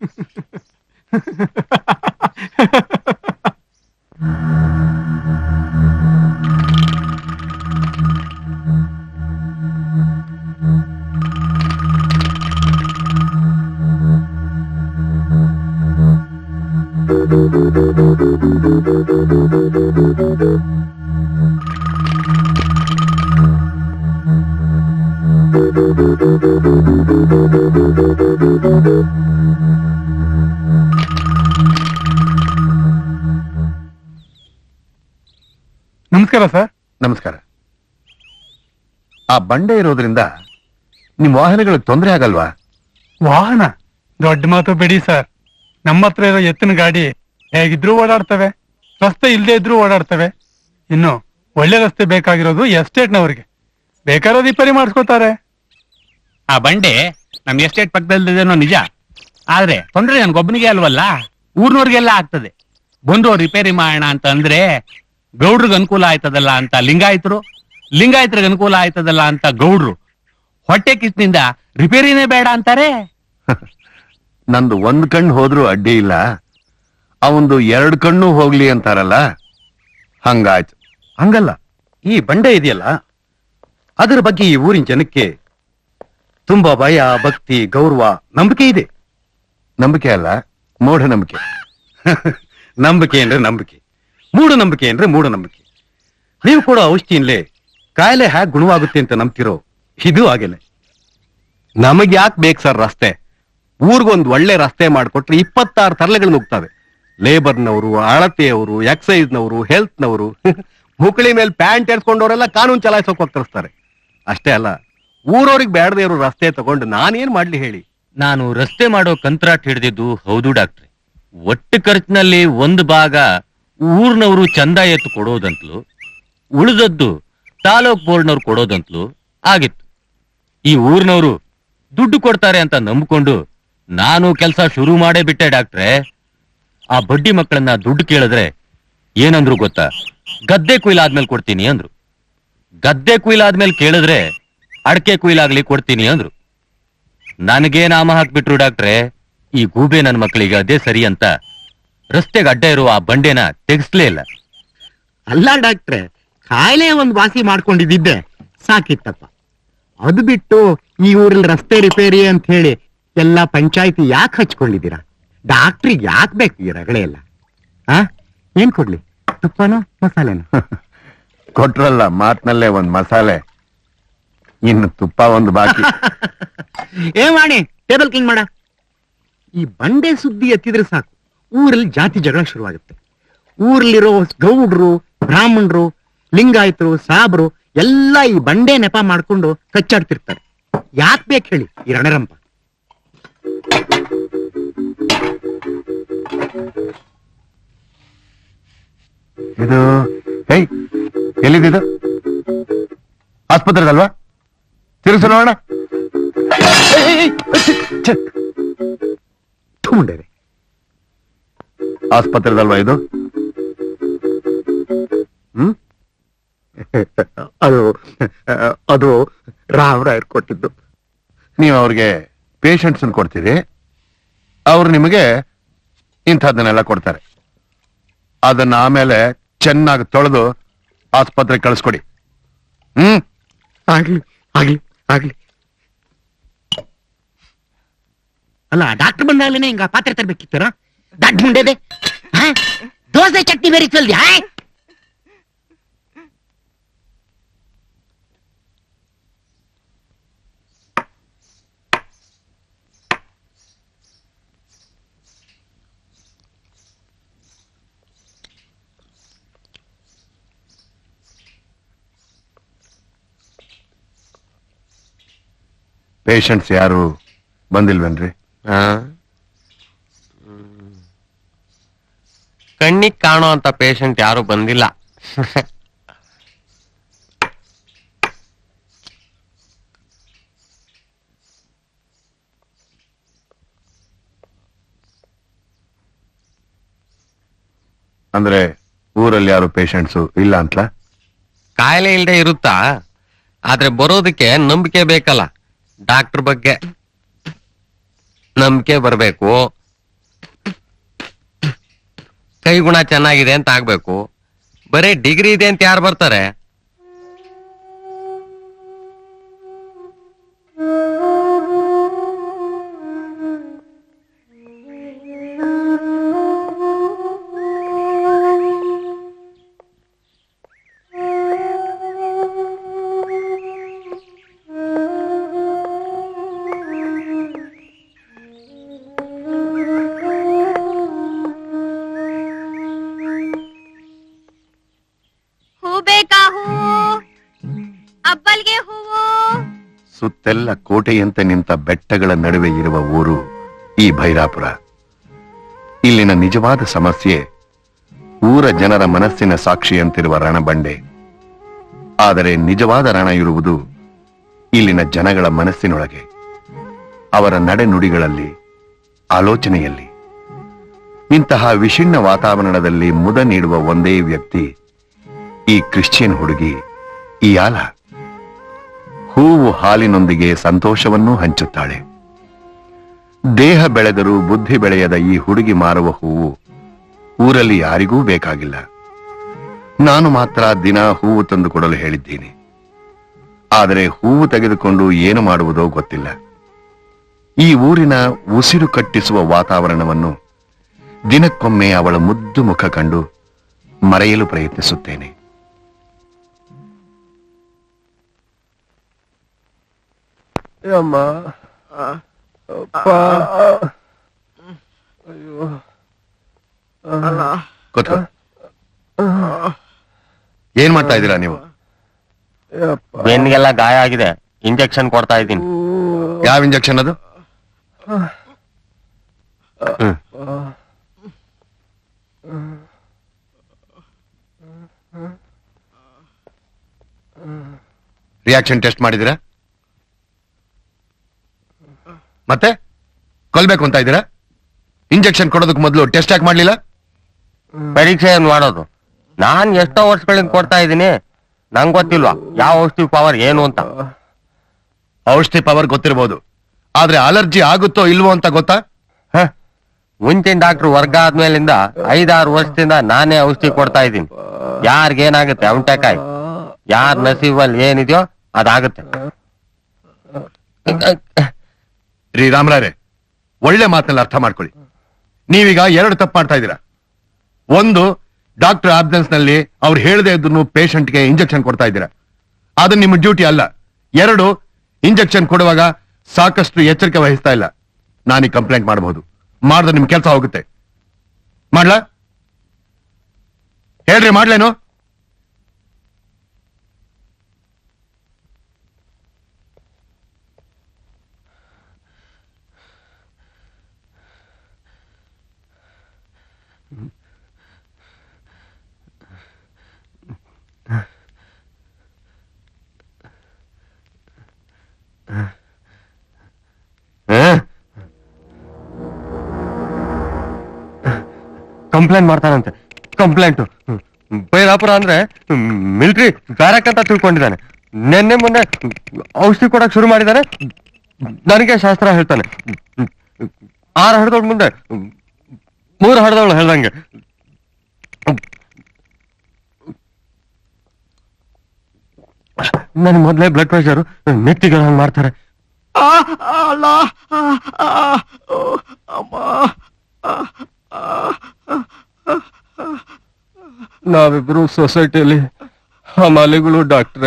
ನಮಸ್ಕಾರ ಸರ್. ನಮಸ್ಕಾರ. ಆ ಬಂಡೆ ಇರೋದ್ರಿಂದ ನಿಮ್ ವಾಹನಗಳಿಗೆ ತೊಂದರೆ ಆಗಲ್ವಾ? ವಾಹನ ದೊಡ್ಡ ಮಾತು ಬಿಡಿ ಸರ್. ನಮ್ಮ ಹತ್ರ ಇರೋ ಎತ್ತಿನ ಗಾಡಿ ಹೇಗಿದ್ರು ಓಡಾಡ್ತವೆ, ರಸ್ತೆ ಇಲ್ಲದೆ ಇದ್ರೂ ಓಡಾಡ್ತವೆ. ಇನ್ನು ಒಳ್ಳೆ ರಸ್ತೆ ಬೇಕಾಗಿರೋದು ಎಸ್ಟೇಟ್ನವ್ರಿಗೆ. ಬೇಕಾದ್ರೆ ರಿಪೇರಿ ಮಾಡಿಸ್ಕೋತಾರೆ. ಆ ಬಂಡೆ ನಮ್ ಎಸ್ಟೇಟ್ ಪಕ್ಕದಲ್ಲಿದೇನೋ ನಿಜ, ಆದ್ರೆ ತೊಂದ್ರೆ ನನ್ಗೊಬ್ಬನಿಗೆ ಅಲ್ವಲ್ಲ, ಊರ್ನವ್ರಿಗೆಲ್ಲ ಆಗ್ತದೆ. ಬಂದ್ರು ರಿಪೇರಿ ಮಾಡೋಣ ಅಂತ ಅಂದ್ರೆ ಗೌಡ್ರಿಗೆ ಅನುಕೂಲ ಆಯ್ತದಲ್ಲ ಅಂತ ಲಿಂಗಾಯತರು, ಲಿಂಗಾಯತರಿಗೆ ಅನುಕೂಲ ಆಯ್ತದಲ್ಲ ಅಂತ ಗೌಡ್ರು ಹೊಟ್ಟೆ ಕಿಸ್ನಿಂದ ರಿಪೇರಿನೇ ಬೇಡ ಅಂತಾರೆ. ನಂದು 1 ಕಣ್ಣು ಹೋದ್ರೂ ಅಡ್ಡಿ ಇಲ್ಲ, ಅವಂದು 2 ಕಣ್ಣು ಹೋಗ್ಲಿ ಅಂತಾರಲ್ಲ, ಹಂಗಾಯ್ತು. ಹಂಗಲ್ಲ, ಈ ಬಂಡೆ ಇದೆಯಲ್ಲ ಅದರ ಬಗ್ಗೆ ಈ ಊರಿನ ಜನಕ್ಕೆ ತುಂಬಾ ಭಯ, ಭಕ್ತಿ, ಗೌರವ, ನಂಬಿಕೆ ಇದೆ. ನಂಬಿಕೆ ಅಲ್ಲ, ಮೂಢನಂಬಿಕೆ. ನಂಬಿಕೆ ಅಂದ್ರೆ ನಂಬಿಕೆ, ಮೂಢನಂಬಿಕೆ ಅಂದ್ರೆ ಮೂಢನಂಬಿಕೆ. ನೀವು ಕೂಡ ಔಷಧಿಯಿಂದಲೇ ಕಾಯಿಲೆ ಹ್ಯಾಕ್ ಗುಣವಾಗುತ್ತೆ ಅಂತ ನಂಬ್ತಿರೋ, ಇದು ಹಾಗೇನೆ. ನಮಗ್ ಯಾಕೆ ಬೇಕು ಸರ್ ರಸ್ತೆ? ಊರ್ಗೊಂದು ಒಳ್ಳೆ ರಸ್ತೆ ಮಾಡಿಕೊಟ್ರೆ 26 ತರಲೆಗಳು ನುಗ್ತವೆ. ಲೇಬರ್ನವರು, ಅಳತೆಯವರು, ಎಕ್ಸೈಸ್ನವರು, ಹೆಲ್ತ್ನವರು, ಮುಕಳಿ ಮೇಲೆ ಪ್ಯಾಂಟ್ ಏರ್ಸ್ಕೊಂಡವರೆಲ್ಲ ಕಾನೂನು ಚಲಾಯಿಸೋಕ್ ಹೋಗಿ ತರಿಸ್ತಾರೆ. ಅಷ್ಟೇ ಅಲ್ಲ, ಊರವ್ರಿಗೆ ಬೇಡದೇ ಇರೋ ರಸ್ತೆ ತಗೊಂಡು ನಾನೇನ್ ಮಾಡ್ಲಿ ಹೇಳಿ? ನಾನು ರಸ್ತೆ ಮಾಡೋ ಕಂತ್ರಾಟ್ ಹಿಡಿದಿದ್ದು ಹೌದು ಡಾಕ್ಟ್ರೆ. ಒಟ್ಟು ಖರ್ಚಿನಲ್ಲಿ ಒಂದು ಭಾಗ ಊರ್ನವರು ಚಂದ ಎತ್ತು ಕೊಡೋದಂತಲೂ, ಉಳಿದದ್ದು ತಾಲೂಕ್ ಬೋರ್ಡ್ನವ್ರು ಕೊಡೋದಂತಲೂ ಆಗಿತ್ತು. ಈ ಊರ್ನವರು ದುಡ್ಡು ಕೊಡ್ತಾರೆ ಅಂತ ನಂಬಿಕೊಂಡು ನಾನು ಕೆಲಸ ಶುರು ಮಾಡೇ ಬಿಟ್ಟೆ ಡಾಕ್ಟ್ರೆ. ಆ ಬಡ್ಡಿ ಮಕ್ಕಳನ್ನ ದುಡ್ಡು ಕೇಳಿದ್ರೆ ಏನಂದ್ರು ಗೊತ್ತಾ? ಗದ್ದೆ ಕುಯ್ಲಾದ್ಮೇಲೆ ಕೊಡ್ತೀನಿ ಅಂದ್ರು. ಗದ್ದೆ ಕುಯ್ಲಾದ್ಮೇಲೆ ಕೇಳಿದ್ರೆ ಅಡಕೆ ಕುಯ್ಲಾಗ್ಲಿ ಕೊಡ್ತೀನಿ ಅಂದ್ರು. ನನಗೇ ನಾಮ ಹಾಕ್ಬಿಟ್ರು ಡಾಕ್ಟ್ರೆ. ಈ ಗೂಬೆ ನನ್ನ ಮಕ್ಕಳಿಗೆ ಅದೇ ಸರಿ ಅಂತ ರಸ್ತೆಗೆ ಅಡ್ಡ ಇರುವ ಆ ಬಂಡೆನ ತೆಗಿಸ್ಲೇ ಇಲ್ಲ. ಅಲ್ಲ ಡಾಕ್ಟ್ರೆ, ಕಾಯಿಲೆ ಒಂದು ವಾಸಿ ಮಾಡ್ಕೊಂಡಿದ್ದೆ ಸಾಕಿತ್ತಪ್ಪ. ಅದು ಬಿಟ್ಟು ಈ ಊರಲ್ಲಿ ರಸ್ತೆ ರಿಪೇರಿ ಅಂತ ಹೇಳಿ ಎಲ್ಲ ಪಂಚಾಯತಿ ಯಾಕೆ ಹಚ್ಕೊಂಡಿದ್ದೀರಾ? ಡಾಕ್ಟ್ರಿಗೆ ಯಾಕೆ ಬೇಕು ಈ ರಗಳೆ ಎಲ್ಲ? ಏನ್ ಕೊಡ್ಲಿ, ತುಪ್ಪನೋ ಮಸಾಲೆನೋ? ಕೊಟ್ರಲ್ಲ ಮಾತ್ನಲ್ಲೇ ಒಂದ್ ಮಸಾಲೆ, ಇನ್ನು ತುಪ್ಪ ಒಂದು ಬಾಕಿ. ಮಾಡಿ ಟೇಬಲ್ ಕ್ಲೀನ್ ಮಾಡ. ಈ ಬಂಡೆ ಸುದ್ದಿ ಎತ್ತಿದ್ರೆ ಸಾಕು, ಊರಲ್ಲಿ ಜಾತಿ ಜಗಳ ಶುರುವಾಗುತ್ತೆ. ಊರಲ್ಲಿರೋ ಗೌಡ್ರು, ಬ್ರಾಹ್ಮಣರು, ಲಿಂಗಾಯತರು, ಸಾಬ್ರು ಎಲ್ಲ ಈ ಬಂಡೆ ನೆಪ ಮಾಡ್ಕೊಂಡು ಕಚ್ಚಾಡ್ತಿರ್ತಾರೆ. ಯಾಕೆ ಬೇಕು ಹೇಳಿ ಈ ರಣರಂಪ? ಇದು ಎಲ್ಲಿದ್ದು? ಆಸ್ಪತ್ರೆದಲ್ವಾ? ತಿರುಗಿಸ ನೋಡೋಣ. ಆಸ್ಪತ್ರೆದಲ್ವಾ ಇದು? ಅದು ಅದು ರಾಮರಾಯರ್ ಕೊಟ್ಟಿದ್ದು. ನೀವು ಅವ್ರಿಗೆ ಪೇಷಂಟ್ಸ್ ಕೊಡ್ತೀರಿ, ಅವ್ರು ನಿಮಗೆ ಇಂಥದ್ದನ್ನೆಲ್ಲ ಕೊಡ್ತಾರೆ. ಅದನ್ನ ಆಮೇಲೆ ಚೆನ್ನಾಗಿ ತೊಳೆದು ಆಸ್ಪತ್ರೆಗೆ ಕಳಿಸ್ಕೊಡಿ. ಆಗ್ಲಿ ಆಗ್ಲಿ ಆಗ್ಲಿ. ಅಲ್ಲ, ಡಾಕ್ಟರ್ ಬಂದಾಗ್ಲೇನೆ ಹಿಂಗ ಪಾತ್ರೆ ತರಬೇಕಿತ್ತಾರ? ದಡ್ಡ ಮುಂಡೆದೆ ದೋಸೆ ಚಟ್ನಿ ಬೇರಿಸಲ್ದ್ಯಾ? ಪೇಷಂಟ್ಸ್ ಯಾರು ಬಂದಿಲ್ವೇನ್ರಿ? ಕಣ್ಣಿಗೆ ಕಾಣೋ ಅಂತ ಪೇಷಂಟ್ ಯಾರು ಬಂದಿಲ್ಲ. ಅಂದ್ರೆ ಊರಲ್ಲಿ ಯಾರು ಪೇಷಂಟ್ಸು ಇಲ್ಲ ಅಂತಲಾ? ಕಾಯಿಲೆ ಇಲ್ದೆ ಇರುತ್ತಾ? ಆದ್ರೆ ಬರೋದಕ್ಕೆ ನಂಬಿಕೆ ಬೇಕಲ್ಲ. ಡಾಕ್ಟರ್ ಬಗ್ಗೆ ನಂಬಿಕೆ ಬರ್ಬೇಕು, ಕೈ ಗುಣ ಚೆನ್ನಾಗಿದೆ ಅಂತ ಆಗ್ಬೇಕು. ಬರೀ ಡಿಗ್ರಿ ಇದೆ ಅಂತ ಯಾರು ಬರ್ತಾರೆ? ಸುತ್ತೆಲ್ಲ ಕೋಟೆಯಂತೆ ನಿಂತ ಬೆಟ್ಟಗಳ ನಡುವೆ ಇರುವ ಊರು ಈ ಭೈರಾಪುರ. ಇಲ್ಲಿನ ನಿಜವಾದ ಸಮಸ್ಯೆ ಊರ ಜನರ ಮನಸ್ಸಿನ ಸಾಕ್ಷಿಯಂತಿರುವ ರಣಬಂಡೆ. ಆದರೆ ನಿಜವಾದ ರಣ ಇರುವುದು ಇಲ್ಲಿನ ಜನಗಳ ಮನಸ್ಸಿನೊಳಗೆ, ಅವರ ನಡೆನುಡಿಗಳಲ್ಲಿ, ಆಲೋಚನೆಯಲ್ಲಿ. ಇಂತಹ ವಿಷಣ್ಣ ವಾತಾವರಣದಲ್ಲಿ ಮುದ ನೀಡುವ ಒಂದೇ ವ್ಯಕ್ತಿ ಈ ಕ್ರಿಶ್ಚಿಯನ್ ಹುಡುಗಿ ಇಯಾಲ. ಹೂವು ಹಾಲಿನೊಂದಿಗೆ ಸಂತೋಷವನ್ನೂ ಹಂಚುತ್ತಾಳೆ. ದೇಹ ಬೆಳೆದರೂ ಬುದ್ಧಿ ಬೆಳೆಯದ ಈ ಹುಡುಗಿ ಮಾರುವ ಹೂವು ಊರಲ್ಲಿ ಯಾರಿಗೂ ಬೇಕಾಗಿಲ್ಲ. ನಾನು ಮಾತ್ರ ದಿನ ಹೂವು ತಂದು ಕೊಡಲು ಹೇಳಿದ್ದೀನಿ. ಆದರೆ ಹೂವು ತೆಗೆದುಕೊಂಡು ಏನು ಮಾಡುವುದೋ ಗೊತ್ತಿಲ್ಲ. ಈ ಊರಿನ ಉಸಿರು ಕಟ್ಟಿಸುವ ವಾತಾವರಣವನ್ನು ದಿನಕ್ಕೊಮ್ಮೆ ಅವಳ ಮುದ್ದು ಮುಖ ಕಂಡು ಮರೆಯಲು ಪ್ರಯತ್ನಿಸುತ್ತೇನೆ. ಅಮ್ಮ, ಅಯ್ಯೋ, ಕೂತ್ಕೋ. ಏನ್ ಮಾಡ್ತಾ ಇದ್ದೀರಾ ನೀವು? ಬೆನ್ನಿಗೆಲ್ಲ ಗಾಯ ಆಗಿದೆ, ಇಂಜೆಕ್ಷನ್ ಕೊಡ್ತಾ ಇದ್ದೀನಿ. ಯಾವ ಇಂಜೆಕ್ಷನ್ ಅದು? ರಿಯಾಕ್ಷನ್ ಟೆಸ್ಟ್ ಮಾಡಿದಿರಾ? ಮತ್ತೆ ಕೊಲ್ಬೇಕು ಅಂತ ಇದ್ದೀರಾ? ಇಂಜೆಕ್ಷನ್ ಕೊಡೋದಕ್ಕೆ ಮೊದಲು ಟೆಸ್ಟ್ ಯಾಕೆ ಮಾಡ್ಲಿಲ್ಲ? ಪರೀಕ್ಷೆ ಏನ್ ಮಾಡೋದು? ನಾನ್ ಎಷ್ಟೋ ವರ್ಷಗಳಿಂದ ಕೊಡ್ತಾ ಇದ್ದೀನಿ, ನಂಗೆ ಗೊತ್ತಿಲ್ವಾ ಯಾವ ಔಷಧಿ ಪವರ್ ಏನು ಅಂತ? ಔಷಧಿ ಪವರ್ ಗೊತ್ತಿರ್ಬೋದು, ಆದ್ರೆ ಅಲರ್ಜಿ ಆಗುತ್ತೋ ಇಲ್ವೋ ಅಂತ ಗೊತ್ತಾ? ಮುಂಚಿನ ಡಾಕ್ಟರ್ ವರ್ಗ ಆದ್ಮೇಲಿಂದ 5-6 ವರ್ಷದಿಂದ ನಾನೇ ಔಷಧಿ ಕೊಡ್ತಾ ಇದ್ದೀನಿ. ಯಾರಿಗೇನಾಗುತ್ತೆ ಅವನ್ಟೆಕಾಯಿ, ಯಾರ್ ನಸೀಬಲ್ಲಿ ಏನಿದೆಯೋ ಅದಾಗುತ್ತೆ. ರೀ ರಾಮರಾರೆ, ಒಳ್ಳೆ ಮಾತನ್ನ ಅರ್ಥ ಮಾಡ್ಕೊಳ್ಳಿ. ನೀವೀಗ 2 ತಪ್ಪು ಮಾಡ್ತಾ ಇದ್ದೀರಾ. ಒಂದು, ಡಾಕ್ಟರ್ ಆಬ್ಸೆನ್ಸ್ ನಲ್ಲಿ ಅವ್ರು ಹೇಳದೆ ಇದ್ರು ಪೇಷಂಟ್ಗೆ ಇಂಜೆಕ್ಷನ್ ಕೊಡ್ತಾ ಇದ್ದೀರಾ, ಅದು ನಿಮ್ಮ ಡ್ಯೂಟಿ ಅಲ್ಲ. 2, ಇಂಜೆಕ್ಷನ್ ಕೊಡುವಾಗ ಸಾಕಷ್ಟು ಎಚ್ಚರಿಕೆ ವಹಿಸ್ತಾ ಇಲ್ಲ. ನಾನೀಗ ಕಂಪ್ಲೇಂಟ್ ಮಾಡಬಹುದು, ಮಾಡಿದ್ರೆ ನಿಮ್ ಕೆಲಸ ಹೋಗುತ್ತೆ. ಮಾಡ್ಲಾ? ಹೇಳ್ರಿ, ಮಾಡ್ಲೇನು? ಕಂಪ್ಲೇಂಟ್ ಮಾಡ್ತಾನಂತೆ. ಕಂಪ್ಲೇಂಟ್ ಬೈರಾಪುರ ಅಂದ್ರೆ ಮಿಲಿಟರಿ ಬ್ಯಾರಕ್ ಅಂತ ತಿಳ್ಕೊಂಡಿದ್ದಾನೆ. ನಿನ್ನೆ ಮೊನ್ನೆ ಔಷಧಿ ಕೊಡಕ್ ಶುರು ಮಾಡಿದಾನೆ. ನನಗೆ ಶಾಸ್ತ್ರ ಹೇಳ್ತಾನೆ. 6 ಹಡ್ದವಳ ಮುಂದೆ 3 ಹಡ್ದವಳು ಹೇಳ್ದಂಗೆ. ನನ್ ಮೊದ್ಲೇ ಬ್ಲಡ್ ಪ್ರೆಷರ್, ನೆತ್ತಿಗೆ ಹಂಗ್ ಮಾಡ್ತಾರೆ. ನಾವಿಬ್ರು ಸೊಸೈಟಿಯಲ್ಲಿ ಹಮಾಲಿಗಳು ಡಾಕ್ಟ್ರೆ.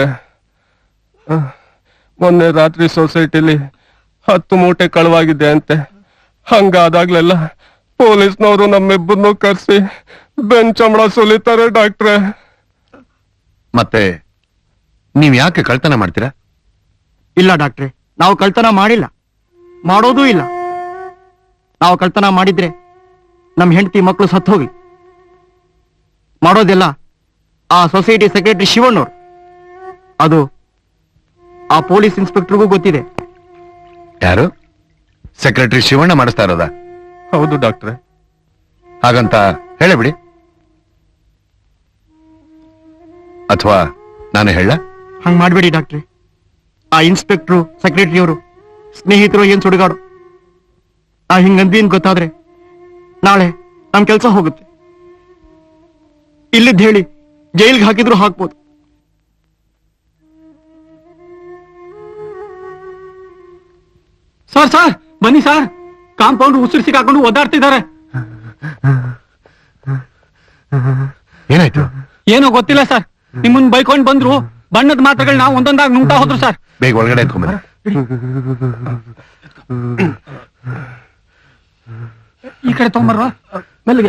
ಮೊನ್ನೆ ರಾತ್ರಿ ಸೊಸೈಟಿಲಿ 10 ಮೂಟೆ ಕಳವಾಗಿದೆ ಅಂತೆ. ಹಂಗಾದಾಗ್ಲೆಲ್ಲ ಪೊಲೀಸ್ನವರು ನಮ್ಮಿಬ್ಬರನ್ನು ಕರ್ಸಿ ಬೆಂಚಂಬಳ ಸುಲಿತಾರೆ ಡಾಕ್ಟ್ರೆ. ಮತ್ತೆ ನೀವ್ ಯಾಕೆ ಕಳ್ತನ ಮಾಡ್ತೀರಾ? ಇಲ್ಲ ಡಾಕ್ಟ್ರೆ, ನಾವು ಕಳ್ತನ ಮಾಡಿಲ್ಲ, ಮಾಡೋದೂ ಇಲ್ಲ. ನಾವು ಕಳ್ತನ ಮಾಡಿದ್ರೆ ನಮ್ ಹೆಂಡತಿ ಮಕ್ಕಳು ಸತ್ತು ಹೋಗಿ. ಮಾಡೋದೆಲ್ಲ ಆ ಸೊಸೈಟಿ ಸೆಕ್ರೆಟರಿ ಶಿವಣ್ಣವ್ರು. ಅದು ಆ ಪೊಲೀಸ್ ಇನ್ಸ್ಪೆಕ್ಟರ್ಗೂ ಗೊತ್ತಿದೆ. ಯಾರು? ಸೆಕ್ರೆಟರಿ ಶಿವಣ್ಣ ಮಾಡಿಸ್ತಾ ಇರೋದಾ? ಹೌದು ಡಾಕ್ಟ್ರೆ. ಹಾಗಂತ ಹೇಳಬಿಡಿ, ಅಥವಾ ನಾನೇ ಹೇಳ? ಹಂಗ್ ಮಾಡ್ಬೇಡಿ ಡಾಕ್ಟ್ರೆ. ಆ ಇನ್ಸ್ಪೆಕ್ಟ್ರು ಸೆಕ್ರೆಟರಿಯವರು ಸ್ನೇಹಿತರು ಏನ್ ಸುಡುಗಾಡು. ನಾ ಹಿಂಗಂದೀನ್ ಗೊತ್ತಾದ್ರೆ ನಾಳೆ ನಮ್ ಕೆಲ್ಸ ಹೋಗುತ್ತೆ. ಇಲ್ಲಿದ್ ಹೇಳಿ ಜೈಲ್ಗೆ ಹಾಕಿದ್ರು ಹಾಕ್ಬೋದು. ಸರ್ ಸರ್ ಬನ್ನಿ ಸರ್, ಕಾಂಪೌಂಡ್ ಉಸಿರು ಸಿಕ್ಕಾಕೊಂಡು ಒದ್ದಾಡ್ತಿದ್ದಾರೆ. ಏನಾಯ್ತು? ಏನೋ ಗೊತ್ತಿಲ್ಲ ಸರ್, ನಿಮ್ಮನ್ನ ಬೈಕೊಂಡ್ ಬಂದ್ರು. ಬಣ್ಣದ ಮಾತ್ರೆಗಳನ್ನ ಒಂದೊಂದಾಗಿ ನುಂಗ್ತಾ ಹೋದ್ರು ಸರ್. ಬೇಗ ಒಳಗಡೆ ಎತ್ಕೊಂಡ್ಬನ್ನಿ. ಈ ಕಡೆ ತಗೊಂಬರ್ವಾ ಮೆಲ್ಲಿಗೆ.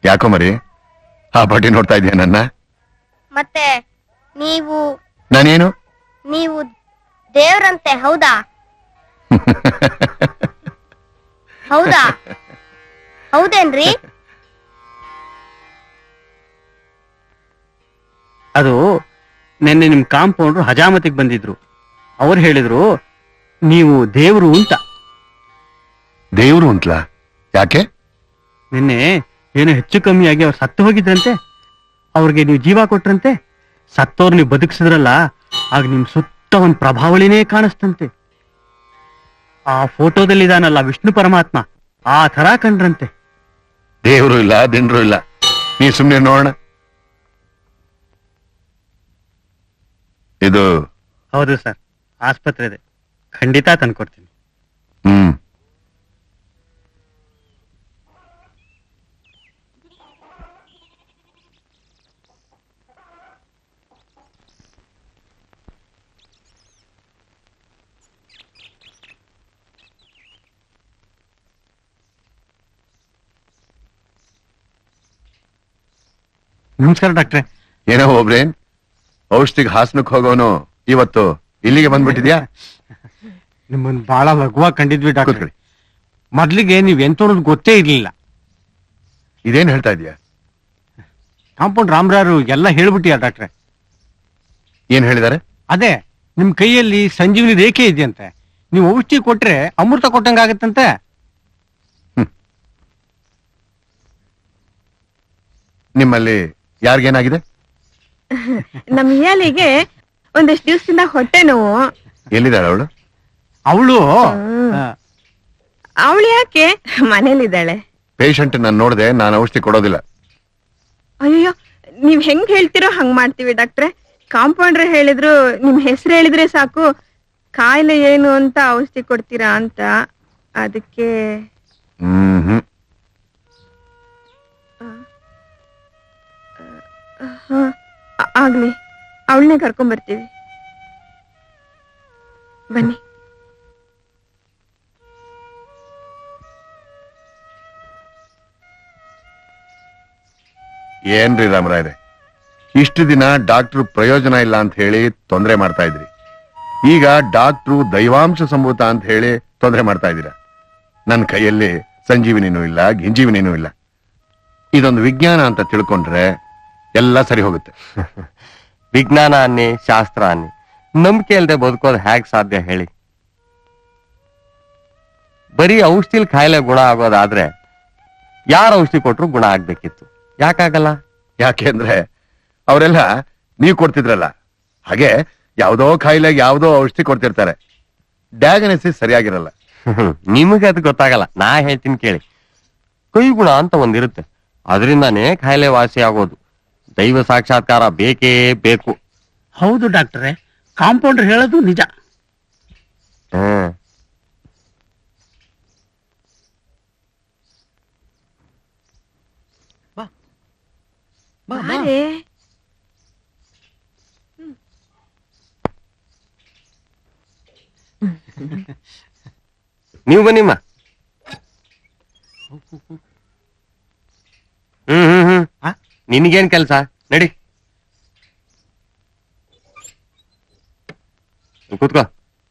ಯಾಕೋ ಮರಿ ಆ ಬಡ್ಡಿ ನೋಡ್ತಾ ಇದೀಯ ನನ್ನ? ಮತ್ತೆ ನೀವು ನಾನೇನು ನೀವು ದೇವ್ರಂತೆ ಹೌದಾ? ಹೌದಾ? ಹೌದೇನ್ರಿ? ಅದು ನಿನ್ನೆ ನಿಮ್ ಕಾಂಪೌಂಡ್ರು ಹಜಾಮತಿಗೆ ಬಂದಿದ್ರು. ಅವ್ರು ಹೇಳಿದ್ರು ನೀವು ದೇವ್ರು ಅಂತ. ದೇವ್ರು ಅಂತಲಾ? ಯಾಕೆ? ನಿನ್ನೆ ಏನೋ ಹೆಚ್ಚು ಕಮ್ಮಿ ಆಗಿ ಅವ್ರು ಸತ್ತು ಹೋಗಿದ್ರಂತೆ. ಅವ್ರಿಗೆ ನೀವು ಜೀವ ಕೊಟ್ರಂತೆ. ಸತ್ತವ್ರು ನೀವು ಬದುಕಿಸಿದ್ರಲ್ಲ, ಆಗ ನಿಮ್ ಸುತ್ತ ಒಂದ್ ಪ್ರಭಾವಳಿನೇ ಕಾಣಿಸ್ತಂತೆ. ಆ ಫೋಟೋದಲ್ಲಿ ಇದಾನಲ್ಲ ವಿಷ್ಣು ಪರಮಾತ್ಮ, ಆ ತರ ಕಂಡ್ರಂತೆ. ದೇವ್ರು ಇಲ್ಲ, ದಿಂಡ್ರು ಇಲ್ಲ, ನೀ ಸುಮ್ನೆ ನೋಡೋಣ. ಇದು ಹೌದು ಸರ್, ಆಸ್ಪತ್ರೆ ಇದೆ, ಖಂಡಿತ ತಂದ್ಕೊಡ್ತೀನಿ. ನಮಸ್ಕಾರ ಡಾಕ್ಟ್ರೆ. ಏನೋ ಒಬ್ರೇನ್ ಔಷಧಿಗೆ ಹಾಸನಕ್ಕೆ ಹೋಗೋನು ಇವತ್ತು ಇಲ್ಲಿಗೆ ಬಂದ್ಬಿಟ್ಟಿದ್ಯಾ? ನಿಮ್ಮನ್ ಬಹಳ ಲಘುವಾಗಿ ಕಂಡಿದ್ವಿ ಡಾಕ್ಟ್ರೆ. ಮೊದ್ಲಿಗೆ ನೀವ್ ಎಂತೋನ್ನೋದು ಗೊತ್ತೇ ಇರ್ಲಿಲ್ಲ. ಇದೇನ್ ಹೇಳ್ತಾ ಇದೀಯಾ? ಕಾಂಪೌಂಡ್ ರಾಮರಾರು ಎಲ್ಲ ಹೇಳ್ಬಿಟ್ಟಿಯ ಡಾಕ್ಟ್ರೆ. ಏನ್ ಹೇಳಿದಾರೆ? ಅದೇ ನಿಮ್ ಕೈಯಲ್ಲಿ ಸಂಜೀವಿನಿ ರೇಖೆ ಇದೆಯಂತೆ. ನೀವು ಔಷಧಿ ಕೊಟ್ರೆ ಅಮೃತ ಕೊಟ್ಟಂಗಾಗತ್ತಂತೆ. ನಿಮ್ಮಲ್ಲಿ ಯಾರಿಗೇನಾಗಿದೆ? ನಮ್ ಇಯಾಲಿಗೆ ಒಂದಷ್ಟು ದಿವಸದಿಂದ ಹೊಟ್ಟೆ ನೋವು. ಎಲ್ಲಿದ್ದಾಳೆ ಅವಳು? ಅವಳು ಯಾಕೆ ಮನೇಲಿದ್ದಾಳೆ. ಪೇಷಂಟ್ ನಾನು ನೋಡ್ದೆ, ನಾನು ಔಷಧಿ ಕೊಡೋದಿಲ್ಲ. ಅಯ್ಯೋ, ನೀವ್ ಹೆಂಗ್ ಹೇಳ್ತಿರೋ ಹಂಗ್ ಮಾಡ್ತೀವಿ ಡಾಕ್ಟ್ರೆ. ಕಾಂಪೌಂಡ್ರ್ ಹೇಳಿದ್ರು ನಿಮ್ ಹೆಸರು ಹೇಳಿದ್ರೆ ಸಾಕು, ಕಾಯಿಲೆ ಏನು ಅಂತ ಔಷಧಿ ಕೊಡ್ತೀರಾ ಅಂತ. ಅದಕ್ಕೆ ಆಗ್ಲಿ, ಅವಳನ್ನೇ ಕರ್ಕೊಂಡ್ ಬರ್ತೀವಿ. ಬನ್ನಿ. ಏನ್ರಿ ರಾಮರಾಯರೇ, ಇಷ್ಟು ದಿನ ಡಾಕ್ಟ್ರು ಪ್ರಯೋಜನ ಇಲ್ಲ ಅಂತ ಹೇಳಿ ತೊಂದರೆ ಮಾಡ್ತಾ ಇದ್ರಿ. ಈಗ ಡಾಕ್ಟ್ರು ದೈವಾಂಶ ಸಂಭೂತ ಅಂತ ಹೇಳಿ ತೊಂದರೆ ಮಾಡ್ತಾ ಇದ್ದೀರಾ. ನನ್ನ ಕೈಯಲ್ಲಿ ಸಂಜೀವಿನಿನೂ ಇಲ್ಲ, ಗಿಂಜೀವಿನಿನೂ ಇಲ್ಲ. ಇದೊಂದು ವಿಜ್ಞಾನ ಅಂತ ತಿಳ್ಕೊಂಡ್ರೆ ಎಲ್ಲ ಸರಿ ಹೋಗುತ್ತೆ. ವಿಜ್ಞಾನ ಅನ್ನಿ, ಶಾಸ್ತ್ರ ಅನ್ನಿ, ನಂಬಿಕೆ ಇಲ್ಲದೆ ಬದುಕೋದು ಹೇಗ್ ಸಾಧ್ಯ ಹೇಳಿ? ಬರೀ ಔಷಧಿಲ್ ಕಾಯಿಲೆ ಗುಣ ಆಗೋದಾದ್ರೆ ಯಾರು ಔಷಧಿ ಕೊಟ್ರು ಗುಣ ಆಗ್ಬೇಕಿತ್ತು. ಯಾಕಾಗಲ್ಲ? ಯಾಕೆಂದ್ರೆ ಅವರೆಲ್ಲ ನೀವು ಕೊಡ್ತಿದ್ರಲ್ಲ, ಹಾಗೆ ಯಾವ್ದೋ ಕಾಯಿಲೆಗೆ ಯಾವ್ದೋ ಔಷಧಿ ಕೊಡ್ತಿರ್ತಾರೆ. ಡಯಾಗ್ನೋಸಿಸ್ ಸರಿಯಾಗಿರಲ್ಲ. ನಿಮಗೆ ಅದು ಗೊತ್ತಾಗಲ್ಲ, ನಾ ಹೇಳ್ತೀನಿ ಕೇಳಿ. ಕೈ ಗುಣ ಅಂತ ಒಂದಿರುತ್ತೆ, ಅದರಿಂದಾನೇ ಕಾಯಿಲೆ ವಾಸಿ ಆಗೋದು. ದೈವ ಸಾಕ್ಷಾತ್ಕಾರ ಬೇಕೇ ಬೇಕು. ಹೌದು ಡಾಕ್ಟ್ರೆ, ಕಾಂಪೌಂಡರ್ ಹೇಳೋದು ನಿಜ. ನೀವು ಬನ್ನಿಮ್ಮ. ನಿನ್ಗೇನ್ ಕೆಲ್ಸ? ನಡಿ ಕೂತ್ಕೋ.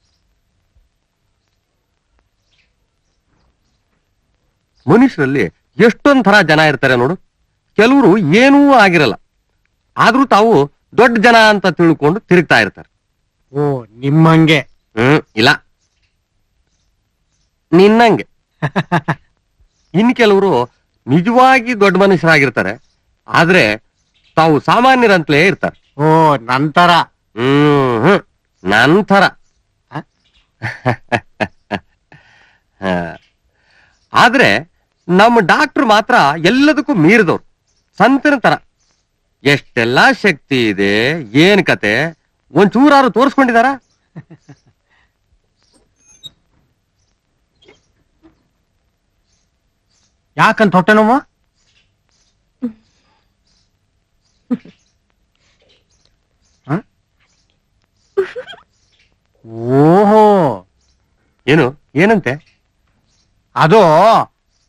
ಮನುಷ್ಯರಲ್ಲಿ ಎಷ್ಟೊಂದ್ ತರ ಜನ ಇರ್ತಾರೆ ನೋಡು. ಕೆಲವರು ಏನೂ ಆಗಿರಲ್ಲ, ಆದ್ರೂ ತಾವು ದೊಡ್ಡ ಜನ ಅಂತ ತಿಳ್ಕೊಂಡು ತಿರುಗ್ತಾ ಇರ್ತಾರೆ. ಓ, ನಿಮ್ಮಂಗೆ? ಇಲ್ಲ, ನಿನ್ನಂಗೆ. ಇನ್ ಕೆಲವರು ನಿಜವಾಗಿ ದೊಡ್ಡ ಮನುಷ್ಯರಾಗಿರ್ತಾರೆ, ಆದ್ರೆ ತಾವು ಸಾಮಾನ್ಯರಂತಲೇ ಇರ್ತಾರೆ. ಓ, ನಂತರ? ನಂತರ. ಆದ್ರೆ ನಮ್ಮ ಡಾಕ್ಟರ್ ಮಾತ್ರ ಎಲ್ಲದಕ್ಕೂ ಮೀರಿದವ್ರು, ಸಂತನ ತರ. ಎಷ್ಟೆಲ್ಲಾ ಶಕ್ತಿ ಇದೆ, ಏನ್ ಕತೆ, ಒಂಚೂರಾರು ತೋರಿಸ್ಕೊಂಡಿದಾರ? ಯಾಕಂತ ಹೊಟ್ಟೆ ನೋವ? ಓಹೋ, ಏನು ಏನಂತೆ? ಅದು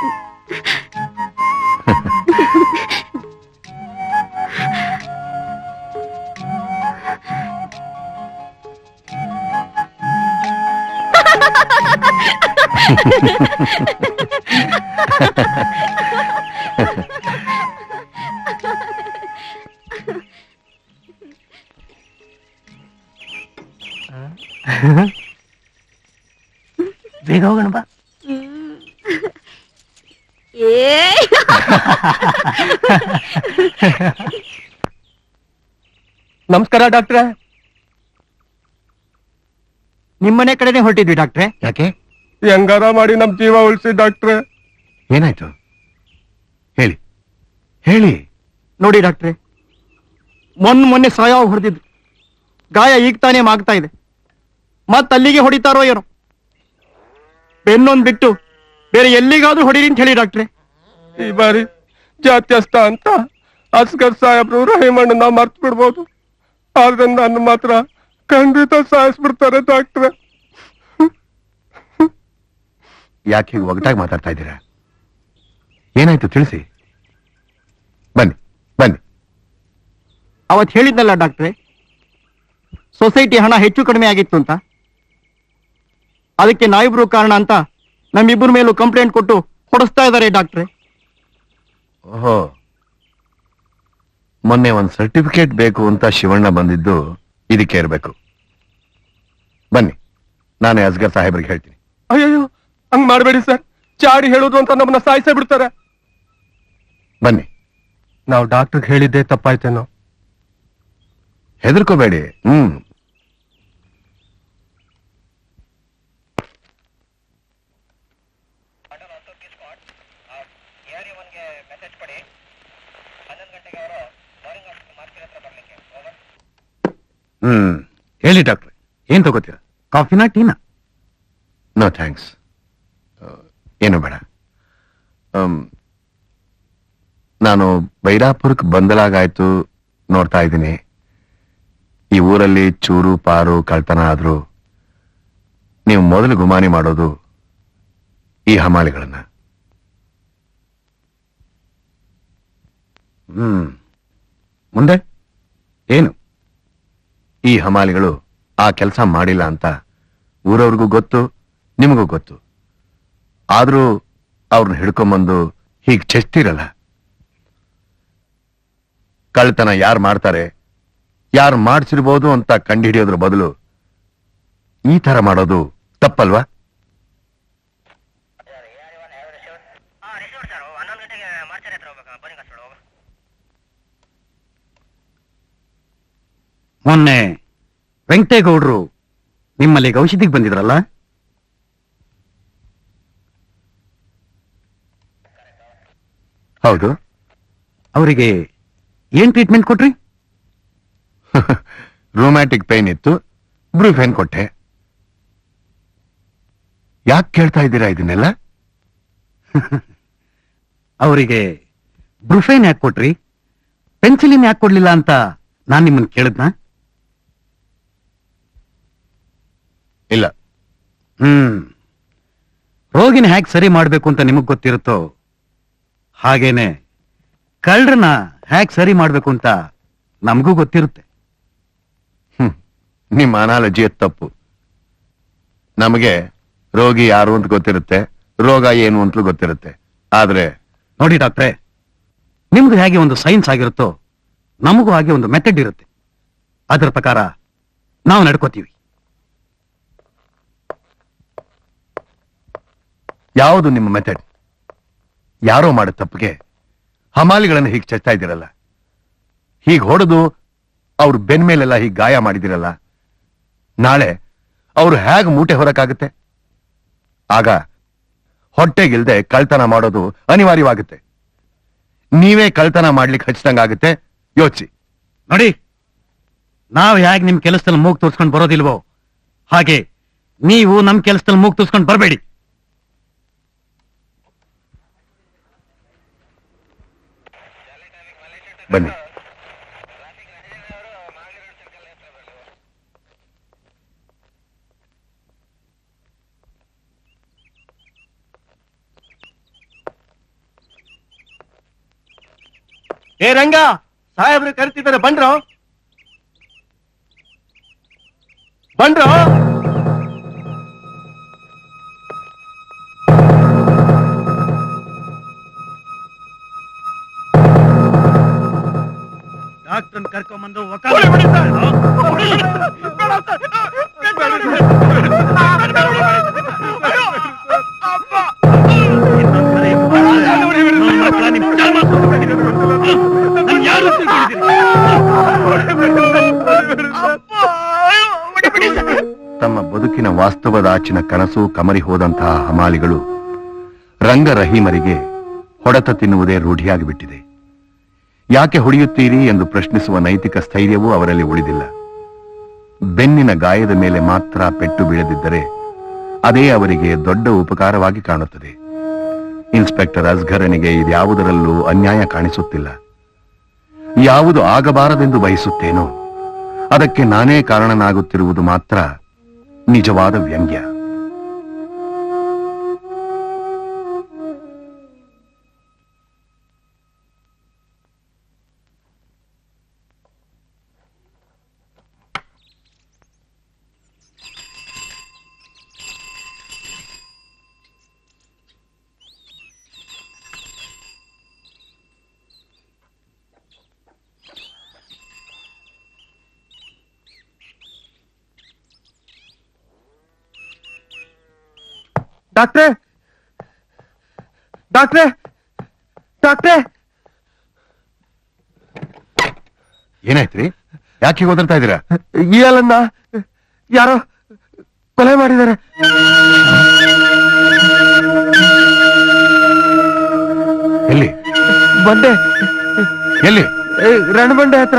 ಬೇಗ ಹೋಗೋಣ ಬಾ. ನಮಸ್ಕಾರ ಡಾಕ್ಟ್ರೆ. ನಿಮ್ಮನೆ ಕಡೆನೆ ಹೊರಟಿದ್ವಿ ಡಾಕ್ಟ್ರೆ. ಯಾಕೆ? ಹೆಂಗಾರ ಮಾಡಿ ನಮ್ ಜೀವ ಉಳಿಸಿ ಡಾಕ್ಟ್ರೆ. ಏನಾಯ್ತು ಹೇಳಿ ಹೇಳಿ. ನೋಡಿ ಡಾಕ್ಟ್ರೆ, ಮೊನ್ನೆ ಸಾಯಾವ್ ಹೊಡೆದಿದ್ರು. ಗಾಯ ಈಗ ತಾನೇ ಮಾಗ್ತಾ ಇದೆ. ಮತ್ ಅಲ್ಲಿಗೆ ಹೊಡಿತಾರೋ ಏನೋ. ಬೆನ್ನೊಂದ್ ಬಿಟ್ಟು ಬೇರೆ ಎಲ್ಲಿಗಾದ್ರೂ ಹೊಡೀರಿ ಅಂತ ಹೇಳಿ ಡಾಕ್ಟ್ರೆ. ಈ ಬಾರಿ ಜಾತ್ಯಸ್ಥ ಅಂತ ಅಸ್ಗರ್ ಸಾಹೇಬ್ರು ರಹಿಮಣ್ಣನ ಮರ್ತು ಬಿಡ್ಬೋದು, ಆದ್ರೆ ನನ್ನ ಮಾತ್ರ ಖಂಡಿತ ಸಾಯಿಸ್ಬಿಡ್ತಾರೆ ಡಾಕ್ಟ್ರೆ. ಯಾಕೆ ಹೀಗೆ ಒಗಟಾಗಿ ಮಾತಾಡ್ತಾ ಇದ್ದೀರಾ? ಏನಾಯ್ತು ತಿಳಿಸಿ. ಬನ್ನಿ ಬನ್ನಿ. ಅವತ್ ಹೇಳಿದ್ನಲ್ಲ ಡಾಕ್ಟ್ರೆ, ಸೊಸೈಟಿ ಹಣ ಹೆಚ್ಚು ಕಡಿಮೆ ಆಗಿತ್ತು ಅಂತ. ಅದಕ್ಕೆ ನಾವಿಬ್ರು ಕಾರಣ ಅಂತ ನಮ್ಮಿಬ್ಬರ ಮೇಲೂ ಕಂಪ್ಲೇಂಟ್ ಕೊಟ್ಟು ಹೊಡಿಸ್ತಾ ಇದ್ದಾರೆ ಡಾಕ್ಟ್ರೆ. ಓಹೋ, ಮೊನ್ನೆ ಒಂದು ಸರ್ಟಿಫಿಕೇಟ್ ಬೇಕು ಅಂತ ಶಿವಣ್ಣ ಬಂದಿದ್ದು ಇದಕ್ಕೆ ಇರಬೇಕು. ಬನ್ನಿ, ನಾನೇ ಅಸ್ಗರ್ ಸಾಹೇಬ್ರಿಗೆ ಹೇಳ್ತೀನಿ. ಅಯ್ಯಯ್ಯೋ, ಹಂಗ್ ಮಾಡಬೇಡಿ ಸರ್. ಚಾಡಿ ಹೇಳುದು ಅಂತ ನಮ್ಮನ್ನ ಸಾಯಿಸೇ ಬಿಡ್ತಾರೆ. ಬನ್ನಿ. ನಾವು ಡಾಕ್ಟರ್ಗೆ ಹೇಳಿದ್ದೆ ತಪ್ಪಾಯ್ತೇನೋ. ಹೆದರ್ಕೋಬೇಡಿ. ಹೇಳಿ ಡಾಕ್ಟ್ರೆ, ಏನ್ ತಗೋತೀರಾ? ಕಾಫಿನಾ ಟೀನಾ? ನೋ ಥ್ಯಾಂಕ್ಸ್, ಏನು ಬೇಡ. ನಾನು ಬೈರಾಪುರಕ್ಕೆ ಬಂದಲಾಗಾಯ್ತು ನೋಡ್ತಾ ಇದ್ದೀನಿ. ಈ ಊರಲ್ಲಿ ಚೂರು ಪಾರು ಕಳ್ತನ ಆದ್ರೂ ನೀವು ಮೊದಲು ಗುಮಾನಿ ಮಾಡೋದು ಈ ಹಮಾಲಿಗಳನ್ನ. ಮುಂದೆ ಏನು? ಈ ಹಮಾಲಿಗಳು ಆ ಕೆಲಸ ಮಾಡಿಲ್ಲ ಅಂತ ಊರವ್ರಿಗೂ ಗೊತ್ತು, ನಿಮಗೂ ಗೊತ್ತು. ಆದ್ರೂ ಅವ್ರನ್ನ ಹಿಡ್ಕೊಂಬಂದು ಹೀಗ್ ಚೆಸ್ತಿರಲ್ಲ. ಕಳ್ತನ ಯಾರು ಮಾಡ್ತಾರೆ, ಯಾರು ಮಾಡ್ಸಿರ್ಬೋದು ಅಂತ ಕಂಡುಹಿಡಿಯೋದ್ರ ಬದಲು ಈ ತರ ಮಾಡೋದು ತಪ್ಪಲ್ವಾ? ಮೊನ್ನೆ ವೆಂಕಟೇಗೌಡರು ನಿಮ್ಮಲ್ಲಿಗೆ ಔಷಧಿಗೆ ಬಂದಿದ್ರಲ್ಲ? ಹೌದು. ಅವರಿಗೆ ಏನ್ ಟ್ರೀಟ್ಮೆಂಟ್ ಕೊಟ್ರಿ? ರೋಮ್ಯಾಟಿಕ್ ಪೈನ್ ಇತ್ತು, ಬ್ರೂಫೇನ್ ಕೊಟ್ಟೆ. ಯಾಕೆ ಕೇಳ್ತಾ ಇದ್ದೀರಾ ಇದನ್ನೆಲ್ಲ? ಅವರಿಗೆ ಬ್ರೂಫೇನ್ ಯಾಕೆ ಕೊಟ್ರಿ, ಪೆನ್ಸಿಲಿನ್ ಯಾಕೆ ಕೊಡ್ಲಿಲ್ಲ ಅಂತ ನಾನ್ ನಿಮ್ಮನ್ನ ಕೇಳಿದ್ನಾ? ಇಲ್ಲ. ರೋಗಿನ ಹ್ಯಾಕ್ ಸರಿ ಮಾಡ್ಬೇಕು ಅಂತ ನಿಮಗ್ ಗೊತ್ತಿರುತ್ತೋ ಹಾಗೇನೆ ಕಳ್ಳರನ್ನ ಹ್ಯಾಕ್ ಸರಿ ಮಾಡ್ಬೇಕು ಅಂತ ನಮಗೂ ಗೊತ್ತಿರುತ್ತೆ. ನಿಮ್ಮ ಅನಾಲಜಿ ತಪ್ಪು. ನಮಗೆ ರೋಗಿ ಯಾರು ಅಂತ ಗೊತ್ತಿರುತ್ತೆ, ರೋಗ ಏನು ಅಂತಲೂ ಗೊತ್ತಿರುತ್ತೆ. ಆದ್ರೆ ನೋಡಿ ಡಾಕ್ಟ್ರೆ, ನಿಮ್ದು ಹೇಗೆ ಒಂದು ಸೈನ್ಸ್ ಆಗಿರುತ್ತೋ ನಮಗೂ ಹಾಗೆ ಒಂದು ಮೆಥಡ್ ಇರುತ್ತೆ. ಅದರ ಪ್ರಕಾರ ನಾವು ನಡ್ಕೋತೀವಿ. ಯಾವುದು ನಿಮ್ಮ ಮೆಥಡ್? ಯಾರೋ ಮಾಡೋ ತಪ್ಪಿಗೆ ಹಮಾಲಿಗಳನ್ನು ಹೀಗೆ ಚಚ್ತಾ ಇದ್ದೀರಲ್ಲ, ಹೀಗೆ ಹೊಡೆದು ಅವ್ರ ಬೆನ್ ಮೇಲೆಲ್ಲ ಹೀಗೆ ಗಾಯ ಮಾಡಿದಿರಲ್ಲ, ನಾಳೆ ಅವ್ರು ಹೇಗೆ ಮೂಟೆ ಹೊರಕ್ಕಾಗುತ್ತೆ? ಆಗ ಹೊಟ್ಟೆಗಿಲ್ದೆ ಕಳ್ತನ ಮಾಡೋದು ಅನಿವಾರ್ಯವಾಗುತ್ತೆ. ನೀವೇ ಕಳ್ತನ ಮಾಡ್ಲಿಕ್ಕೆ ಹಚ್ಚಿದಂಗಾಗುತ್ತೆ. ಯೋಚಿಸಿ. ನೋಡಿ, ನಾವು ಹೇಗೆ ನಿಮ್ ಕೆಲಸದಲ್ಲಿ ಮೂಗ್ ತೋರ್ಸ್ಕೊಂಡು ಬರೋದಿಲ್ವೋ ಹಾಗೆ ನೀವು ನಮ್ ಕೆಲಸದಲ್ಲಿ ಮೂಗ್ ತೋರ್ಸ್ಕೊಂಡು ಬರಬೇಡಿ. ಬನ್ನಿ. ಏ ರಂಗ, ಸಾಹೇಬ್ರು ಕರಿತಿದ್ದಾರೆ, ಬಂಡ್ರೋ ಬಂಡ್ರೋ. ಡಾಕ್ಟರ್ ಕರ್ಕೊಂಬಂದು ತಮ್ಮ ಬದುಕಿನ ವಾಸ್ತವದಾಚಿನ ಕನಸು ಕಮರಿ ಹೋದಂತಹ ಹಮಾಲಿಗಳು ರಂಗ ರಹೀಮರಿಗೆ ಹೊಡೆತ ತಿನ್ನುವುದೇ ರೂಢಿಯಾಗಿಬಿಟ್ಟಿದೆ. ಯಾಕೆ ಹೊಡೆಯುತ್ತೀರಿ ಎಂದು ಪ್ರಶ್ನಿಸುವ ನೈತಿಕ ಸ್ಥೈರ್ಯವೂ ಅವರಲ್ಲಿ ಉಳಿದಿಲ್ಲ. ಬೆನ್ನಿನ ಗಾಯದ ಮೇಲೆ ಮಾತ್ರ ಪೆಟ್ಟು ಬೀಳದಿದ್ದರೆ ಅದೇ ಅವರಿಗೆ ದೊಡ್ಡ ಉಪಕಾರವಾಗಿ ಕಾಣುತ್ತದೆ. ಇನ್ಸ್ಪೆಕ್ಟರ್ ಅಸ್ಘರನಿಗೆ ಇದ್ಯಾವುದರಲ್ಲೂ ಅನ್ಯಾಯ ಕಾಣಿಸುತ್ತಿಲ್ಲ. ಯಾವುದು ಆಗಬಾರದೆಂದು ಬಯಸುತ್ತೇನೋ ಅದಕ್ಕೆ ನಾನೇ ಕಾರಣನಾಗುತ್ತಿರುವುದು ಮಾತ್ರ ನಿಜವಾದ ವ್ಯಂಗ್ಯ. ಡಾಕ್ಟ್ರೇ, ಡಾಕ್ಟ್ರೇ, ಡಾಕ್ಟ್ರೇ. ಏನಾಯ್ತ್ರಿ? ಯಾಕೆ ಓದರ್ತಾ ಇದ್ದೀರಾ? ಇಯಾಲನ್ನ ಯಾರೋ ಕೊಲೆ ಮಾಡಿದ್ದಾರೆ. ಎಲ್ಲಿ? ಬಂಡೆ. ಎಲ್ಲಿ? ರಣಬಂಡೆ ಹತ್ರ.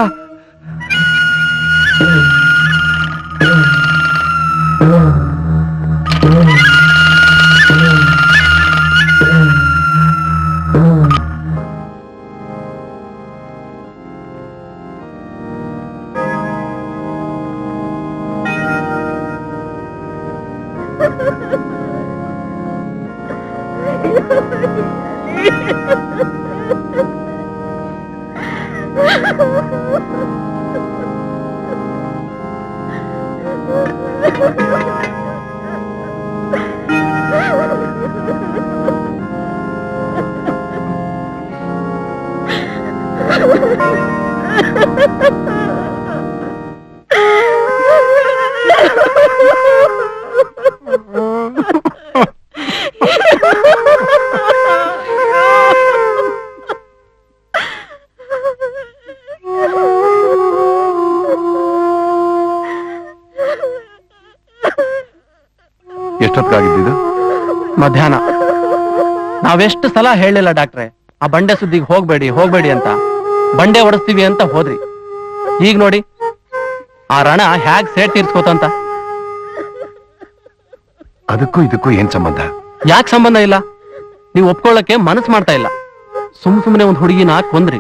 ಎಷ್ಟೊತ್ತಾಗಿದ್ದು? ಮಧ್ಯಾಹ್ನ. ನಾವೆಷ್ಟು ಸಲ ಹೇಳಿಲ್ಲ ಡಾಕ್ಟ್ರೆ, ಆ ಬಂಡೆ ಸುದ್ದಿಗೆ ಹೋಗ್ಬೇಡಿ ಹೋಗ್ಬೇಡಿ ಅಂತ. ಬಂಡೆ ಹೊಡೆಸ್ತೀವಿ ಅಂತ ಹೋದ್ರಿ. ಈಗ ನೋಡಿ ಆ ರಣ ಹ್ಯಾಗ್ ಸೇಟ್ ತೀರ್ಸ್ಕೋತಂತ. ಅದಕ್ಕೂ ಇದಕ್ಕೂ ಏನ್ ಸಂಬಂಧ? ಯಾಕೆ ಸಂಬಂಧ ಇಲ್ಲ? ನೀವು ಒಪ್ಕೊಳ್ಳಕ್ಕೆ ಮನಸ್ಸು ಮಾಡ್ತಾ ಇಲ್ಲ. ಸುಮ್ಮನೆ ಒಂದು ಹುಡುಗಿನ ಕೊಂದ್ರಿ.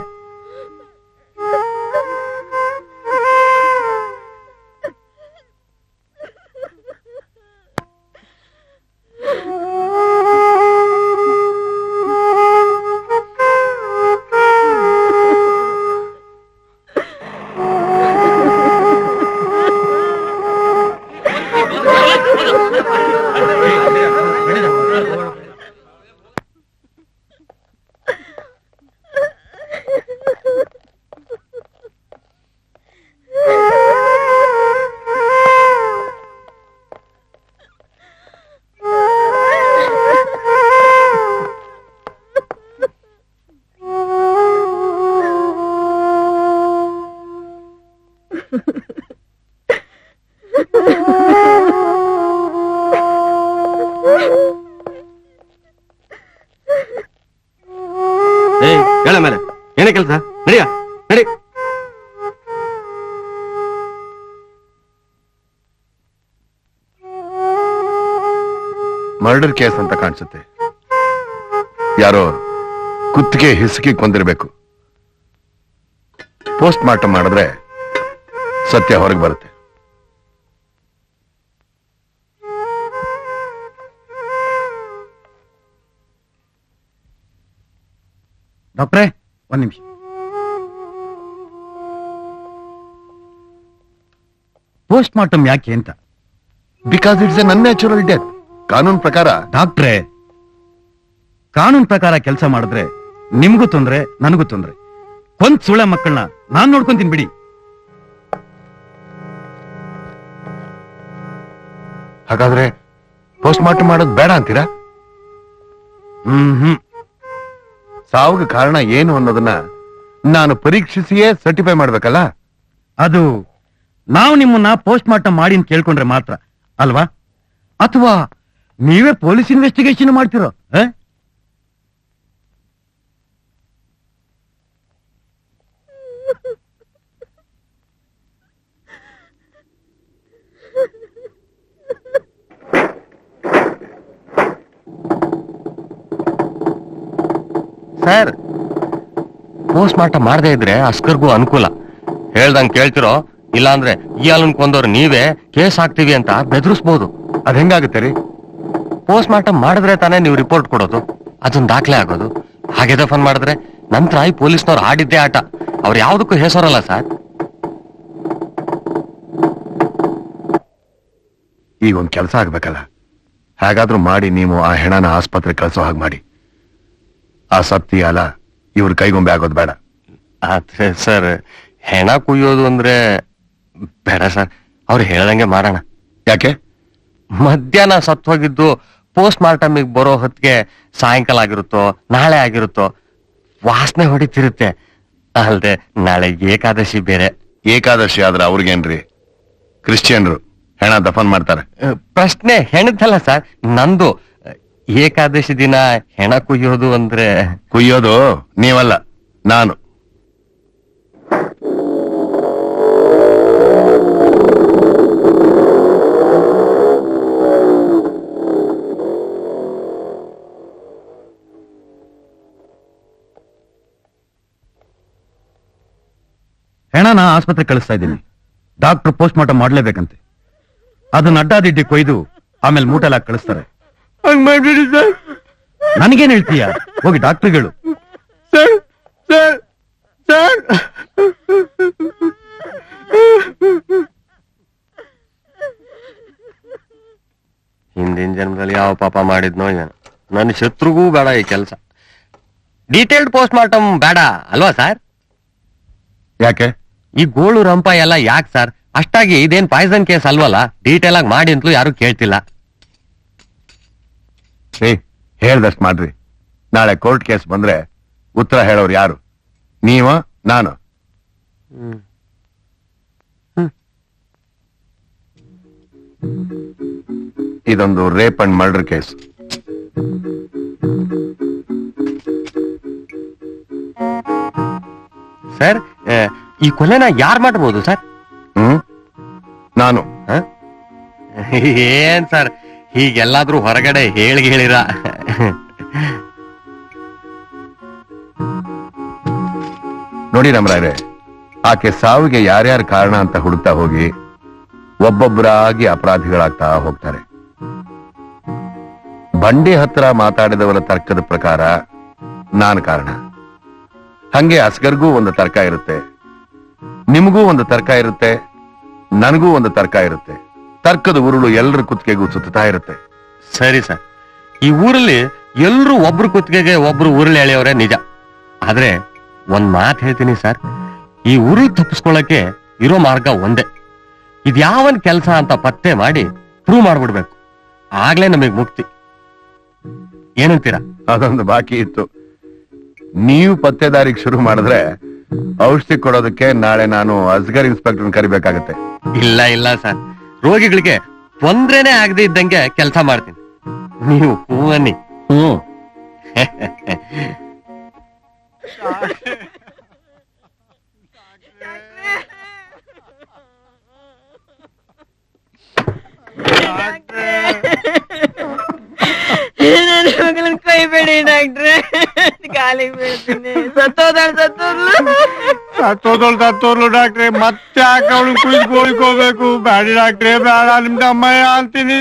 ಹೇಳ ಮೇಲೆ ಏನೇ ಕೆಲಸ? ನಡಿಯ ನಡಿ. ಮರ್ಡರ್ ಕೇಸ್ ಅಂತ ಕಾಣಿಸುತ್ತೆ. ಯಾರೋ ಕುತ್ತಿಗೆ ಹಿಸುಕಿ ಕೊಂದಿರ್ಬೇಕು. ಪೋಸ್ಟ್ ಮಾರ್ಟಮ್ ಮಾಡಿದ್ರೆ ಸತ್ಯ ಹೊರಗೆ ಬರುತ್ತೆ. ಡಾಕ್ಟ್ರೇ, ಒಂದ್ ನಿಮಿಷ. ಪೋಸ್ಟ್ ಮಾರ್ಟಮ್ ಯಾಕೆ ಅಂತ. Because it's an unnatural death. ಕಾನೂನು ಪ್ರಕಾರ ಡಾಕ್ಟ್ರೇ, ಕಾನೂನು ಪ್ರಕಾರ ಕೆಲಸ ಮಾಡಿದ್ರೆ ನಿಮ್ಗೂ ತೊಂದ್ರೆ, ನನಗೂ ತೊಂದ್ರೆ. ಒಂದ್ ಸುಳ್ಳ ಮಕ್ಕಳನ್ನ ನಾನ್ ನೋಡ್ಕೊಂತೀನಿ ಬಿಡಿ. ಹಾಗಾದ್ರೆ ಪೋಸ್ಟ್ ಮಾರ್ಟಮ್ ಮಾಡೋದು ಬೇಡ ಅಂತೀರಾ? ಸಾವಿಗೆ ಕಾರಣ ಏನು ಅನ್ನೋದನ್ನ ನಾನು ಪರೀಕ್ಷಿಸಿಯೇ ಸರ್ಟಿಫೈ ಮಾಡ್ಬೇಕಲ್ಲ. ಅದು ನಾವು ನಿಮ್ಮನ್ನ ಪೋಸ್ಟ್ ಮಾರ್ಟಮ್ ಮಾಡಿ ಅಂತ ಕೇಳ್ಕೊಂಡ್ರೆ ಮಾತ್ರ ಅಲ್ವಾ? ಅಥವಾ ನೀವೇ ಪೊಲೀಸ್ ಇನ್ವೆಸ್ಟಿಗೇಷನ್ ಮಾಡ್ತಿರೋ? ಸರ್, ಪೋಸ್ಟ್ ಮಾರ್ಟಮ್ ಮಾಡದೇ ಇದ್ರೆ ಅಸ್ಕರ್ಗೂ ಅನುಕೂಲ. ಹೇಳ್ದಂಗ್ ಕೇಳ್ತಿರೋ, ಇಲ್ಲಾಂದ್ರೆ ಇಯಾಲನ್ ಕೊಂದವ್ರು ನೀವೇ ಕೇಸ್ ಹಾಕ್ತೀವಿ ಅಂತ ಬೆದರಿಸ್ಬೋದು. ಅದ್ ಹೆಂಗಾಗುತ್ತೆ ರೀ? ಪೋಸ್ಟ್ ಮಾರ್ಟಮ್ ಮಾಡಿದ್ರೆ ತಾನೇ ನೀವು ರಿಪೋರ್ಟ್ ಕೊಡೋದು, ಅದನ್ನ ದಾಖಲೆ ಆಗೋದು. ಹಾಗೆ ದಫನ್ ಮಾಡಿದ್ರೆ ನಂತರ ಈ ಪೊಲೀಸ್ನವ್ರು ಆಡಿದ್ದೇ ಆಟ. ಅವ್ರು ಯಾವ್ದಕ್ಕೂ ಹೆಸರಲ್ಲ ಸರ್. ಈಗ ಒಂದ್ ಕೆಲಸ ಆಗ್ಬೇಕಲ್ಲ, ಹೇಗಾದ್ರೂ ಮಾಡಿ ನೀವು ಆ ಹೆಣನ ಆಸ್ಪತ್ರೆ ಕಳ್ಸೋ ಹಾಗೆ ಮಾಡಿ. ಆ ಸತ್ತಿ ಅಲ ಇವ್ರ ಕೈಗೊಂಬೆ ಆಗೋದು ಬೇಡ. ಆದ್ರೆ ಸರ್, ಹೆಣ ಕುಯ್ಯೋದು ಅಂದ್ರೆ ಬೇಡ ಸರ್. ಅವ್ರು ಹೇಳ್ದಂಗೆ ಮಾಡೋಣ. ಯಾಕೆ? ಮಧ್ಯಾಹ್ನ ಸತ್ತು ಹೋಗಿದ್ದು ಪೋಸ್ಟ್ ಮಾರ್ಟಮಿಗೆ ಬರೋ ಹೊತ್ತಿಗೆ ಸಾಯಂಕಾಲ ಆಗಿರುತ್ತೋ ನಾಳೆ ಆಗಿರುತ್ತೋ, ವಾಸನೆ ಹೊಡಿತಿರುತ್ತೆ. ಅಲ್ದೆ ನಾಳೆ ಏಕಾದಶಿ ಬೇರೆ. ಏಕಾದಶಿ ಆದ್ರೆ ಅವ್ರಿಗೇನ್ರಿ, ಕ್ರಿಶ್ಚಿಯನ್ರು ಹೆಣ ದಫನ್ ಮಾಡ್ತಾರೆ. ಪ್ರಶ್ನೆ ಹೆಣದಲ್ಲ ಸರ್, ನಂದು. ಏಕಾದಶಿ ದಿನ ಹೆಣ ಕುಯ್ಯೋದು ಅಂದ್ರೆ ಕುಯ್ಯೋದು ನೀವಲ್ಲ, ನಾನು. ಹೆಣನ ಆಸ್ಪತ್ರೆ ಕಳಿಸ್ತಾ ಇದ್ದೀನಿ. ಡಾಕ್ಟರ್ ಪೋಸ್ಟ್ ಮಾರ್ಟಮ್ ಮಾಡ್ಲೇಬೇಕಂತೆ. ಅದನ್ನ ಅಡ್ಡಾದಿಡ್ಡಿ ಕೊಯ್ದು ಆಮೇಲೆ ಮೂಟೆಲ್ಲ ಕಳಿಸ್ತಾರೆ. ಮಾಡ್ಬಿಡಿ ಸರ್. ನನಗೇನ್ ಹೇಳ್ತೀಯ? ಹೋಗಿ ಡಾಕ್ಟರ್ಗಳು. ಸರ್ ಸರ್ ಸರ್, ಹಿಂದಿನ ಜನ್ಮದಲ್ಲಿ ಯಾವ ಪಾಪ ಮಾಡಿದ್ನೋ ಏನೋ. ನನ್ನ ಶತ್ರುಗೂ ಬೇಡ ಈ ಕೆಲಸ. ಡೀಟೇಲ್ಡ್ ಪೋಸ್ಟ್ ಮಾರ್ಟಮ್ ಬೇಡ ಅಲ್ವಾ ಸರ್? ಯಾಕೆ? ಈ ಗೋಳು ರಂಪ ಎಲ್ಲ ಯಾಕೆ ಸರ್? ಅಷ್ಟಾಗಿ ಇದೇನ್ ಪಾಯ್ಸನ್ ಕೇಸ್ ಅಲ್ವಲ್ಲ, ಡೀಟೇಲ್ ಆಗಿ ಮಾಡಿ ಅಂತಲೂ ಯಾರು ಕೇಳ್ತಿಲ್ಲ. ಹೇಳ್ದಷ್ಟ್ ಮಾಡ್ರಿ. ನಾಳೆ ಕೋರ್ಟ್ ಕೇಸ್ ಬಂದ್ರೆ ಉತ್ತರ ಹೇಳೋರು ಯಾರು? ನೀವ ನಾನು? ಇದೊಂದು rape and murder case. Sir, ಈ ಕೊಲೆನ ಯಾರು ಮಾಡಬಹುದು ಸರ್? ನಾನು. ಏನ್ ಸರ್ ಹೀಗೆಲ್ಲಾದ್ರೂ ಹೊರಗಡೆ ಹೇಳಿರ? ನೋಡಿ ರಾಮರಾಯರೇ, ಆಕೆ ಸಾವಿಗೆ ಯಾರ್ಯಾರ ಕಾರಣ ಅಂತ ಹುಡುಕ್ತಾ ಹೋಗಿ ಒಬ್ಬೊಬ್ಬರಾಗಿ ಅಪರಾಧಿಗಳಾಗ್ತಾ ಹೋಗ್ತಾರೆ. ಬಂಡಿ ಹತ್ರ ಮಾತಾಡಿದವರ ತರ್ಕದ ಪ್ರಕಾರ ನಾನು ಕಾರಣ. ಹಂಗೆ ಅಸ್ಗರ್ಗೂ ಒಂದು ತರ್ಕ ಇರುತ್ತೆ, ನಿಮಗೂ ಒಂದು ತರ್ಕ ಇರುತ್ತೆ, ನನಗೂ ಒಂದು ತರ್ಕ ಇರುತ್ತೆ. ತರ್ಕದ ಉರುಳು ಎಲ್ಲರ ಕುತ್ತಿಗೆಗೂ ಸುತ್ತಾ ಇರುತ್ತೆ. ಸರಿ ಸರ್, ಈ ಊರಲ್ಲಿ ಎಲ್ರು ಒಬ್ರು ಕುತ್ತಿಗೆಗೆ ಒಬ್ರು ಉರುಳು ಎಳೆಯವರೇ ನಿಜ. ಆದ್ರೆ ಒಂದ್ ಮಾತು ಹೇಳ್ತೀನಿ ಸರ್, ಈ ಉರುಳು ತಪ್ಪಿಸ್ಕೊಳ್ಳಕ್ಕೆ ಇರೋ ಮಾರ್ಗ ಒಂದೇ. ಇದ್ಯಾವನ್ ಕೆಲಸ ಅಂತ ಪತ್ತೆ ಮಾಡಿ ಪ್ರೂವ್ ಮಾಡ್ಬಿಡ್ಬೇಕು. ಆಗ್ಲೇ ನಮಗ್ ಮುಕ್ತಿ. ಏನಂತೀರಾ? ಅದೊಂದು ಬಾಕಿ ಇತ್ತು. ನೀವು ಪತ್ತೆದಾರಿಗೆ ಶುರು ಮಾಡಿದ್ರೆ ಔಷಧಿ ಕೊಡೋದಕ್ಕೆ ನಾಳೆ ನಾನು ಅಸ್ಗರ್ ಇನ್ಸ್ಪೆಕ್ಟರ್ ಕರಿಬೇಕಾಗತ್ತೆ. ಇಲ್ಲ ಇಲ್ಲ ಸರ್, ರೋಗಿಗಳಿಗೆ ತೊಂದ್ರೆನೇ ಆಗದೆ ಇದ್ದಂಗೆ ಕೆಲಸ ಮಾಡ್ತೀನಿ. ನೀವು ಹೂವನ್ನಿ. ನನ್ನ ಮಗಳನ್ನ ಕೈಬೇಡಿ ಡಾಕ್ಟ್ರೆ, ಕಾಲಿಗೆ ಬೀಳ್ತೀನಿ. ಸತ್ತೋದ್ಲು ಡಾಕ್ಟ್ರೆ. ಮತ್ತೆ ಯಾಕೆ ಅವಳು ಕುಯ್ಕೋಬೇಕು? ಬ್ಯಾಡಿ ಡಾಕ್ಟ್ರೆ, ಬೇಡ. ನಿಮ್ದು ಅಮ್ಮಯ್ಯ ಅಂತೀನಿ.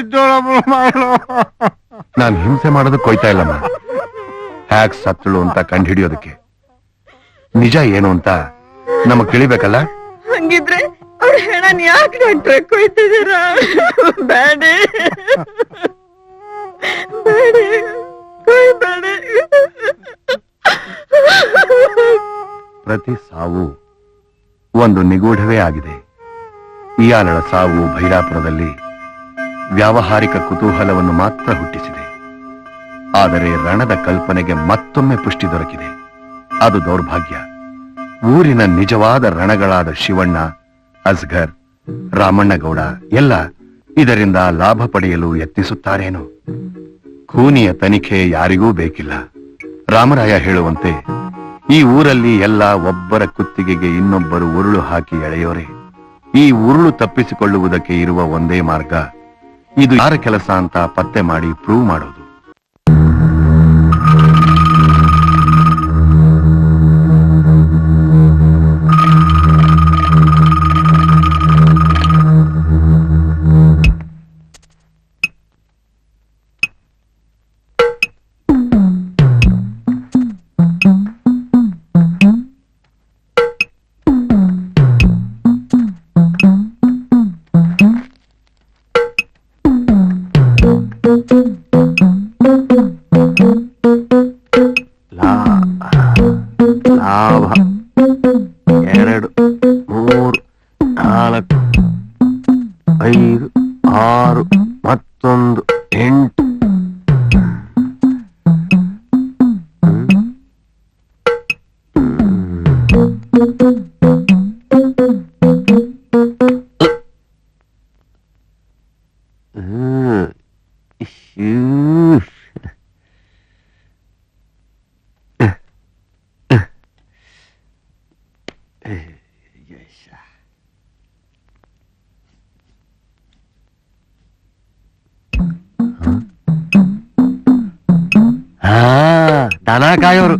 ನಾನು ಹಿಂಸೆ ಮಾಡೋದಕ್ಕೆ ಕೊಯ್ತಾ ಇಲ್ಲಮ್ಮ, ಹ್ಯಾಕ್ ಸತ್ತಳು ಅಂತ ಕಂಡುಹಿಡಿಯೋದಕ್ಕೆ. ನಿಜ ಏನು ಅಂತ ನಮಗ್ ತಿಳಿಬೇಕಲ್ಲ. ಹಂಗಿದ್ರೆ ಅವ್ರ ಹೆಣನ್ ಯಾಕೆ ಡಾಕ್ಟ್ರೆ ಕೊಯ್ತಿದ್ದೀರಾ? ಬೇಡಿ ಬೇಡಿ ಕೊಯ್ಬೇಡಿ. ಪ್ರತಿ ಸಾವು ಒಂದು ನಿಗೂಢವೇ ಆಗಿದೆ. ಇಯಾಲಳ ಸಾವು ಭೈರಾಪುರದಲ್ಲಿ ವ್ಯಾವಹಾರಿಕ ಕುತೂಹಲವನ್ನು ಮಾತ್ರ ಹುಟ್ಟಿಸಿದೆ. ಆದರೆ ರಣದ ಕಲ್ಪನೆಗೆ ಮತ್ತೊಮ್ಮೆ ಪುಷ್ಟಿ ದೊರಕಿದೆ. ಅದು ದೌರ್ಭಾಗ್ಯ. ಊರಿನ ನಿಜವಾದ ರಣಗಳಾದ ಶಿವಣ್ಣ, ಅಸ್ಗರ್, ರಾಮಣ್ಣಗೌಡ ಎಲ್ಲ ಇದರಿಂದ ಲಾಭ ಪಡೆಯಲು ಯತ್ನಿಸುತ್ತಾರೇನೋ. ಖೂನಿಯ ತನಿಖೆ ಯಾರಿಗೂ ಬೇಕಿಲ್ಲ. ರಾಮರಾಯ ಹೇಳುವಂತೆ ಈ ಊರಲ್ಲಿ ಎಲ್ಲ ಒಬ್ಬರ ಕುತ್ತಿಗೆಗೆ ಇನ್ನೊಬ್ಬರು ಉರುಳು ಹಾಕಿ ಎಳೆಯೋರೆ. ಈ ಉರುಳು ತಪ್ಪಿಸಿಕೊಳ್ಳುವುದಕ್ಕೆ ಇರುವ ಒಂದೇ ಮಾರ್ಗ, ಇದು ಯಾರ ಕೆಲಸ ಅಂತ ಪತ್ತೆ ಮಾಡಿ ಪ್ರೂವ್ ಮಾಡೋದು. ಲಾಭ 2 3 4 5 6 ಮತ್ತೊಂದು 8. ದನ ಕಾಯೋರು.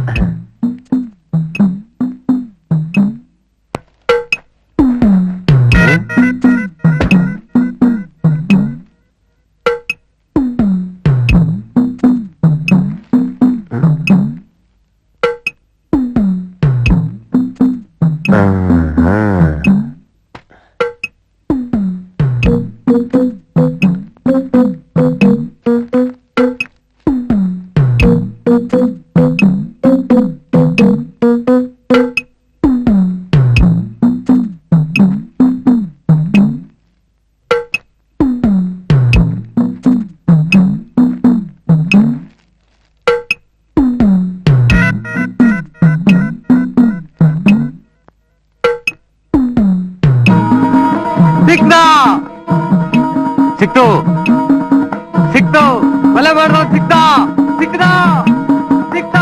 ಸಿಕ್ತು ಸಿಕ್ತು ಕೊಲೆ ಮಾಡೋ ಸಿಕ್ತಾ ಸಿಕ್ತಾ ಸಿಕ್ತಾ.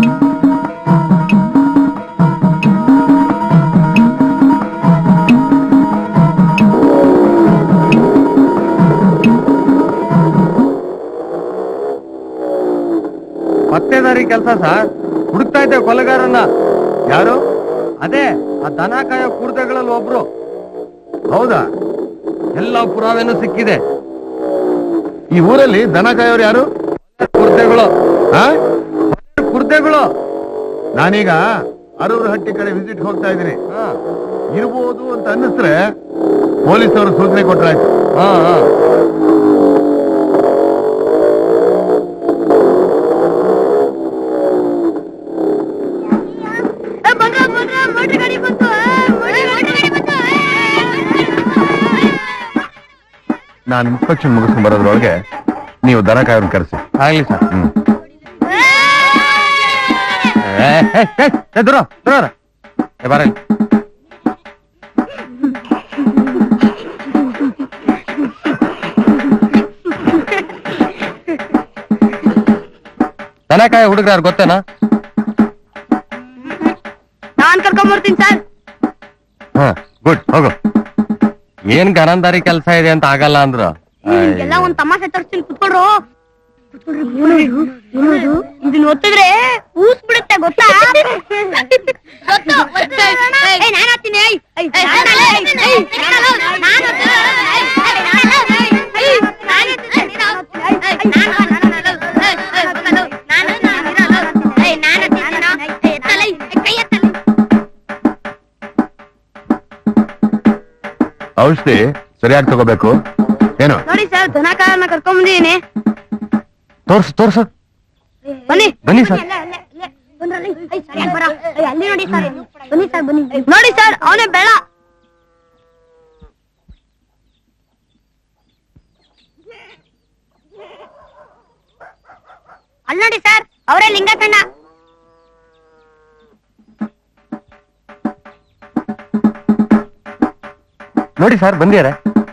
ಪತ್ತೇದಾರಿ ಕೆಲಸ ಸರ್, ಹುಡುಕ್ತಾ ಇದ್ದೇವೆ ಕೊಲೆಗಾರನ್ನ. ಯಾರು? ಅದೇ ಆ ದನ ಕಾಯೋ ಕುರ್ತೆಗಳಲ್ಲಿ ಒಬ್ರು. ಹೌದಾ? ಎಲ್ಲ ಪುರಾವೆನೂ ಸಿಕ್ಕಿದೆ. ಈ ಊರಲ್ಲಿ ದನ ಕಾಯೋರು ಯಾರು? ಕುರ್ತೆಗಳು. ಕುರ್ತೆಗಳು. ನಾನೀಗ ಅರೂರಹಟ್ಟಿ ಕಡೆ ವಿಸಿಟ್ ಹೋಗ್ತಾ ಇದ್ದೀನಿ. ಇರ್ಬೋದು ಅಂತ ಅನ್ನಿಸ್ರೆ ಪೊಲೀಸವರು ಸೂಚನೆ ಕೊಟ್ರಾಯ್ತು. ನಾನು ಇನ್ಸ್ಪೆಕ್ಷನ್ ಮುಗಿಸ್ಕೊಂಡ್ ಬರೋದ್ರೊಳಗೆ ನೀವು ದನ ಕಾಯೋರ್ನ ಕರೆಸಿ. ಆಗ್ಲಿ ಸರ್. ದೂರ ದೂರ ಬರಲಿ. ದನ ಕಾಯೋ ಹುಡುಗ್ರ ಯಾರು ಗೊತ್ತೇನಾ? ನಾನ್ ಕರ್ಕೊಂಡ್ಬರ್ತೀನಿ ಸರ್. ಹಾ ಗುಡ್, ಹೋಗು. ಏನ್ ಗನಂದಾರಿ ಕೆಲಸ ಇದೆ ಅಂತ ಆಗಲ್ಲ ಅಂದ್ರ ಎಲ್ಲ ಒಂದ್ ತಮಾಷೆ ತೋರಿಸ್ತೀನಿ, ಕುತ್ಕೊಡ್ರು. ಇದನ್ನ ಒತ್ತಿದ್ರೆ ಊಸ್ ಬಿಡುತ್ತೆ ಗೊತ್ತಾ? ನಾನು ಹಾಕ್ತೀನಿ. ಔಷಧಿ ಸರಿಯಾಗಿ ತಗೋಬೇಕು. ಏನು ನೋಡಿ ಸರ್, ದನಕಾರನ ಕರ್ಕೊಂಡ್ ಬಂದಿದ್ದೀನಿ. ತೋರ್ಸು. ಬನ್ನಿ ಬನ್ನಿ ಸರ್. ಬಂದ್ರಲ್ಲಿ ಸರಿಯಾಗಿ ಬರ. ಅಲ್ಲಿ ನೋಡಿ ಸರ್, ಬನ್ನಿ ಸರ್, ಬನ್ನಿ. ನೋಡಿ ಸರ್, ಅವನೇ ಬೇಡ. ಅಲ್ಲಿ ನೋಡಿ ಸರ್, ಅವರೇ ಲಿಂಗಕಣ್ಣ. ನೋಡಿ ಸರ್, ಬಂದ್ಯಾರ.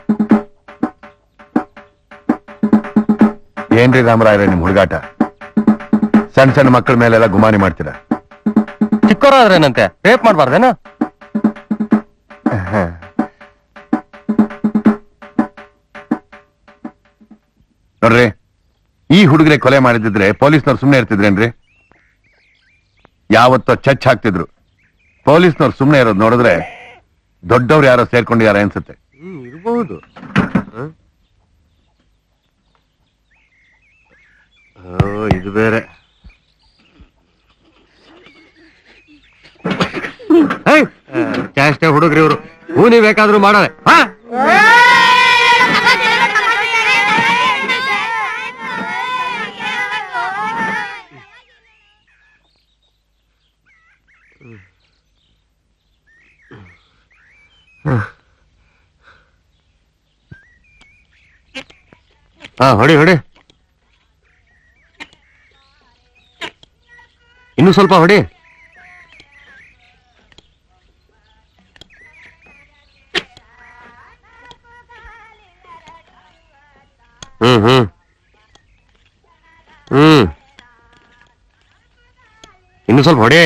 ಏನ್ರಿ ರಾಮರಾಯರೇ ನಿಮ್ ಹುಡುಗಾಟ? ಸಣ್ಣ ಸಣ್ಣ ಮಕ್ಕಳ ಮೇಲೆಲ್ಲ ಗುಮಾನಿ ಮಾಡ್ತೀರಾ? ಚಿಕ್ಕವರಾದ್ರೇನಂತೆ ರೇಪ್ ಮಾಡ್ಬಾರ್ದೇನ? ನೋಡ್ರಿ, ಈ ಹುಡುಗರೆ ಕೊಲೆ ಮಾಡಿದ್ರೆ ಪೊಲೀಸ್ನವ್ರು ಸುಮ್ನೆ ಇರ್ತಿದ್ರೇನ್ರಿ? ಯಾವತ್ತೋ ಚಚ್ ಹಾಕ್ತಿದ್ರು. ಪೊಲೀಸ್ನವ್ರು ಸುಮ್ನೆ ಇರೋದು ನೋಡಿದ್ರೆ ದೊಡ್ಡವ್ರು ಯಾರೋ ಸೇರ್ಕೊಂಡಿದ್ದಾರೆ ಅನ್ಸುತ್ತೆ. ಇರಬಹುದು. ಇದು ಬೇರೆ. ಚಾಷ್ಟೆ ಹುಡುಗ್ರಿ ಇವರು. ಹೂನಿ ಬೇಕಾದ್ರೂ ಮಾಡಾರೆ. ಹೊಡಿ. ಇನ್ನು ಸ್ವಲ್ಪ ಹೊಡಿ. ಇನ್ನು ಸ್ವಲ್ಪ ಹೊಡೆಯ.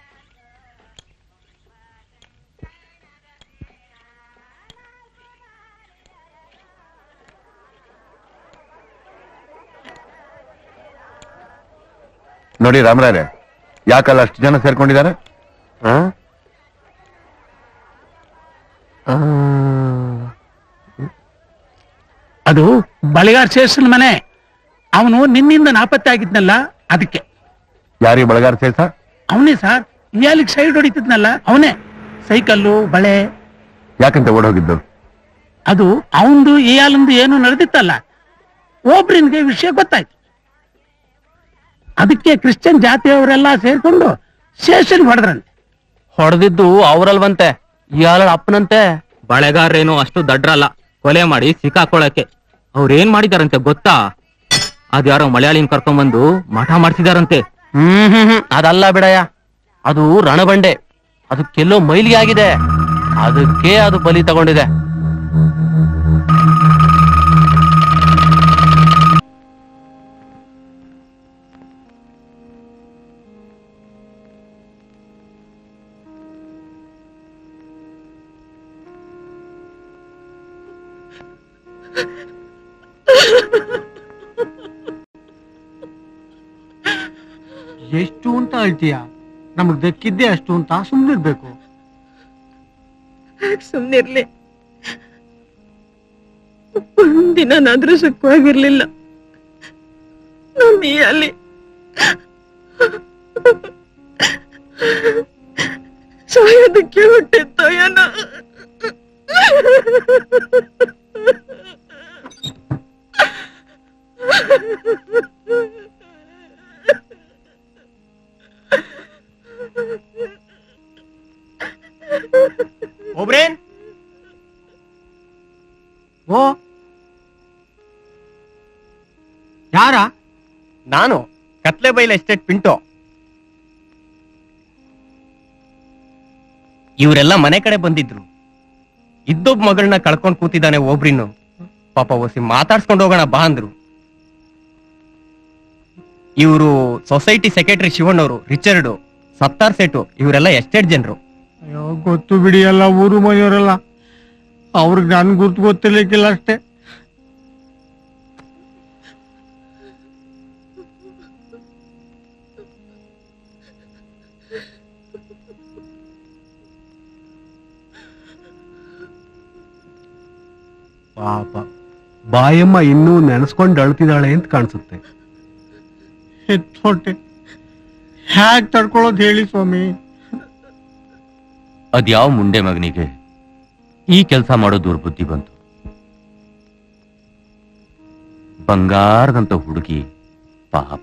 ನೋಡಿ ರಾಮರಾಯರೇ, ಯಾಕಲ್ಲ ಅಷ್ಟು ಜನ ಸೇರ್ಕೊಂಡಿದ್ದಾರೆ? ಅದು ಬಳಿಗಾರ್ ಶೇಷನ್ ಮನೆ. ಅವನು ನಿನ್ನಿಂದ ನಾಪತ್ತೆ ಆಗಿದ್ನಲ್ಲ, ಅದಕ್ಕೆ. ಯಾರಿಗೆ ಬಳಗಾರ ಸೇರ್ಸ? ಅವನೇ ಸರ್, ಇಯಾಲಿಗೆ ಸೈಡ್ ಹೊಡಿತಿದ್ನಲ್ಲ ಅವನೇ. ಸೈಕಲ್ಲು, ಬಳೆ. ಯಾಕಂತ ಓಡೋಗಿದ್ದು? ಅದು ಅವಂದು ಇಯಾಲಂದು ಏನು ನಡೆದಿತ್ತಲ್ಲ, ಒಬ್ರಿನ್ಗೆ ವಿಷಯ ಗೊತ್ತಾಯ್ತು. ಅದಕ್ಕೆ ಕ್ರಿಶ್ಚಿಯನ್ ಜಾತಿಯವರೆಲ್ಲ ಸೇರ್ಕೊಂಡು ಶೇಷನ್ ಹೊಡೆದ್ರಂತೆ. ಹೊಡೆದಿದ್ದು ಅವರಲ್ವಂತೆ, ಇಯಾಳ ಅಪ್ಪನಂತೆ. ಬಳೆಗಾರರೇನು ಅಷ್ಟು ದಡ್ರಲ್ಲ ಕೊಲೆ ಮಾಡಿ ಸಿಕ್ಕಾಕೊಳಕ್ಕೆ. ಅವ್ರೇನ್ ಮಾಡಿದಾರಂತೆ ಗೊತ್ತಾ? ಅದ್ಯಾರೋ ಮಲಯಾಳಿನ ಕರ್ಕೊಂಡ್ಬಂದು ಮಠ ಮಾಡ್ತಿದಾರಂತೆ. ಅದಲ್ಲ ಬಿಡಯ್ಯ, ಅದು ರಣಬಂಡೆ. ಅದಕ್ಕೆಲ್ಲೋ ಮೈಲಿಗೆ ಆಗಿದೆ, ಅದಕ್ಕೆ ಅದು ಬಲಿ ತಗೊಂಡಿದೆ. ಎಷ್ಟು ಅಂತ ಹೇಳ್ತೀಯ? ನಮಗ್ ದಕ್ಕಿದ್ದೆ ಅಷ್ಟು ಅಂತ ಸುಮ್ನಿರ್ಬೇಕು. ಸುಮ್ನಿರ್ಲಿ. ಒಂದಿನಾದ್ರೂ ಸುಖವಾಗಿರ್ಲಿಲ್ಲ ನಮ್ಮ ಅಲ್ಲಿ. ಸಾಯೋದಕ್ಕೆ ಹೊಟ್ಟಿತ್ತೋ ಏನೋ. ಒಬ್ರೇನ್ ಓ ಯಾರ? ನಾನು ಕತ್ಲೆಬೈಲ್ ಎಸ್ಟೇಟ್ ಪಿಂಟೋ. ಇವರೆಲ್ಲ ಮನೆ ಕಡೆ ಬಂದಿದ್ರು. ಇದ್ದೊಬ್ಬ ಮಗಳನ್ನ ಕಳ್ಕೊಂಡ್ ಕೂತಿದ್ದಾನೆ ಒಬ್ರಿನ್ನು. ಪಾಪ ಒಸಿ ಮಾತಾಡ್ಸ್ಕೊಂಡು ಹೋಗೋಣ ಬಾ ಅಂದ್ರು. ಇವರು ಸೊಸೈಟಿ ಸೆಕ್ರೆಟರಿ ಶಿವಣ್ಣವರು, ರಿಚರ್ಡು, ಸತ್ತಾರ್ ಸೇಟು, ಇವರೆಲ್ಲ ಎಸ್ಟೇಟ್ ಜನರು. ಅಯ್ಯೋ ಗೊತ್ತು ಬಿಡಿ, ಎಲ್ಲ ಊರು ಮನೆಯವರೆಲ್ಲ. ಅವ್ರಿಗೆ ನನ್ ಗುರ್ತು ಗೊತ್ತಿರ್ಲಿಕ್ಕಿಲ್ಲ ಅಷ್ಟೇ. ಪಾಪ ಬಾಯಮ್ಮ ಇನ್ನೂ ನೆನೆಸ್ಕೊಂಡು ಅಳ್ತಿದ್ದಾಳೆ ಅಂತ ಕಾಣಿಸುತ್ತೆ. ಹೊಟ್ಟೆ ಹ್ಯಾಕ್ ತಡ್ಕೊಳ್ಳೋದು ಹೇಳಿ ಸ್ವಾಮಿ. ಅದ್ಯಾವ ಮುಂಡೆ ಮಗನಿಗೆ ಈ ಕೆಲಸ ಮಾಡೋ ದುರ್ಬುದ್ಧಿ ಬಂತು. ಬಂಗಾರದಂತ ಹುಡುಗಿ ಪಾಪ.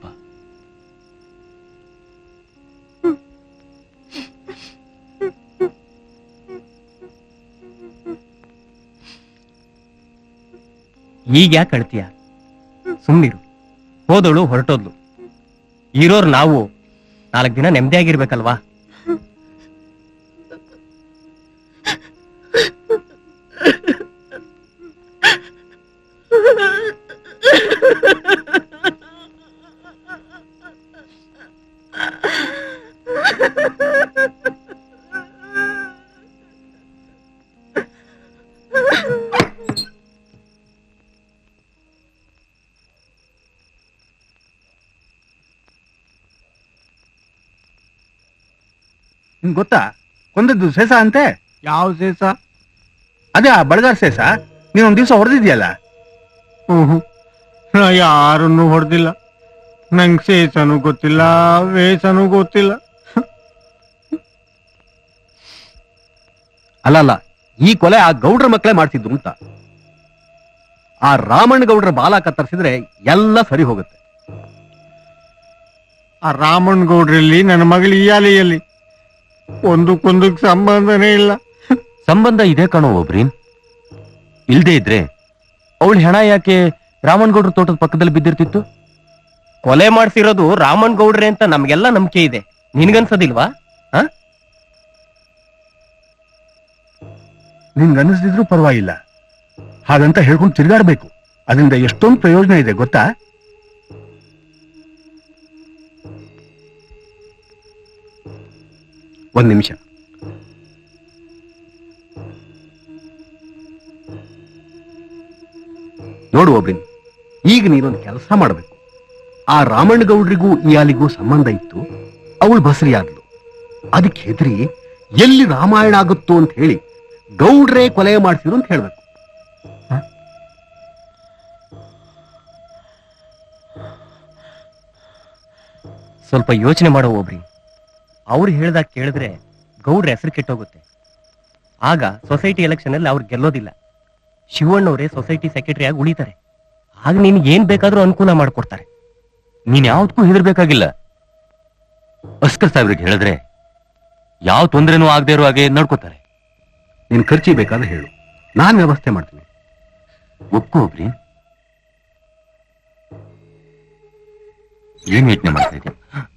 ಈಗ ಯಾಕೆ ಅಳ್ತೀಯ? ಸುಮ್ನಿರು. ಹೋದಳು ಹೊರಟೋದ್ಲು. ಇರೋರು ನಾವು 4 ದಿನ ನೆಮ್ಮದಿಯಾಗಿರ್ಬೇಕಲ್ವಾ? ನಿಮ್ಗೆ ಗೊತ್ತಾ ಕೊಂದದ್ದು ಶೇಷ ಅಂತೆ? ಯಾವ ಶೇಷ? ಅದೇ ಆ ಬಡಗಾರ್ ಶೇಷ. ನೀನೊಂದ್ ದಿವ್ಸ ಹೊಡೆದಿದ್ಯಲ್ಲ. ನಾ ಯಾರನ್ನು ಹೊಡೆದಿಲ್ಲ. ನಂಗೆ ಶೇಷನೂ ಗೊತ್ತಿಲ್ಲ, ವೇಷನೂ ಗೊತ್ತಿಲ್ಲ. ಅಲ್ಲ, ಈ ಕೊಲೆ ಆ ಗೌಡ್ರ ಮಕ್ಕಳೇ ಮಾಡ್ತಿದ್ರು ಅಂತ. ಆ ರಾಮಣ್ಣ ಗೌಡ್ರ ಬಾಲ ಕತ್ತರಿಸಿದ್ರೆ ಎಲ್ಲ ಸರಿ ಹೋಗುತ್ತೆ. ಆ ರಾಮಣ್ಣ ಗೌಡ್ರಲ್ಲಿ ನನ್ನ ಮಗಳು ಇಯಾಲಿಯಲ್ಲಿ ಒಂದಕ್ಕೊಂದಕ್ಕೆ ಸಂಬಂಧನೇ ಇಲ್ಲ. ಸಂಬಂಧ ಇದೆ ಕಣೋ ಒಬ್ರೀನ್. ಇಲ್ದೇ ಇದ್ರೆ ಅವಳ ಹೆಣ ಯಾಕೆ ರಾಮನ್ ಗೌಡ್ರ ತೋಟದ ಪಕ್ಕದಲ್ಲಿ ಬಿದ್ದಿರ್ತಿತ್ತು? ಕೊಲೆ ಮಾಡ್ಸಿರೋದು ರಾಮಣ್ಣ ಗೌಡ್ರೆ ಅಂತ ನಮ್ಗೆಲ್ಲ ನಂಬಿಕೆ ಇದೆ. ನಿನ್ಗನ್ಸೋದಿಲ್ವಾ? ನಿನ್ಗನ್ನಿಸ್ದಿದ್ರು ಪರವಾಗಿಲ್ಲ. ಹಾಗಂತ ಹೇಳ್ಕೊಂಡು ತಿರ್ಗಾಡ್ಬೇಕು. ಅದರಿಂದ ಎಷ್ಟೊಂದು ಪ್ರಯೋಜನ ಇದೆ ಗೊತ್ತಾ? ಒಂದ್ ನಿಮಿಷ. ನೋಡು ಒಬ್ರಿನ್, ಈಗ ನೀನೊಂದು ಕೆಲಸ ಮಾಡಬೇಕು. ಆ ರಾಮಣ್ಣ ಗೌಡ್ರಿಗೂ ಇಯಾಲಿಗೂ ಸಂಬಂಧ ಇತ್ತು. ಅವಳು ಬಸರಿ ಆದ್ಲು. ಅದಕ್ಕೆ ಹೆದರಿ ಎಲ್ಲಿ ರಾಮಾಯಣ ಆಗುತ್ತೋ ಅಂತ ಹೇಳಿ ಗೌಡ್ರೆ ಕೊಲೆ ಮಾಡ್ಸಿರು ಅಂತ ಹೇಳ್ಬೇಕು. ಸ್ವಲ್ಪ ಯೋಚನೆ ಮಾಡೋ ಒಬ್ರಿ. ಅವ್ರು ಹೇಳ್ದಾಗ ಕೇಳಿದ್ರೆ ಗೌಡ್ರ ಹೆಸರು ಕೆಟ್ಟೋಗುತ್ತೆ. ಆಗ ಸೊಸೈಟಿ ಎಲೆಕ್ಷನ್ ಅಲ್ಲಿ ಅವ್ರು ಗೆಲ್ಲೋದಿಲ್ಲ. ಶಿವಣ್ಣವರೇ ಸೊಸೈಟಿ ಸೆಕ್ರೆಟರಿ ಆಗಿ ಉಳಿತಾರೆ. ಆಗ ನಿನ್ಗೆ ಏನ್ ಬೇಕಾದ್ರೂ ಅನುಕೂಲ ಮಾಡ್ಕೊಡ್ತಾರೆ. ನೀನ್ ಯಾವ್ದಕ್ಕೂ ಹೆದರ್ಬೇಕಾಗಿಲ್ಲ. ಭಾಸ್ಕರ್ ಸಾಹೇಬ್ರಿಗೆ ಹೇಳಿದ್ರೆ ಯಾವ ತೊಂದರೆನೂ ಆಗದೆ ಇರೋ ಹಾಗೆ ನಡ್ಕೋತಾರೆ. ನೀನ್ ಖರ್ಚಿ ಬೇಕಾದ್ರೆ ಹೇಳು, ನಾನ್ ವ್ಯವಸ್ಥೆ ಮಾಡ್ತೀನಿ. ಒಪ್ಕೋ ಒಬ್ರಿ. ಏನ್ ಯೋಚನೆ ಮಾಡ್ತಾ ಇದ್ಯಾ?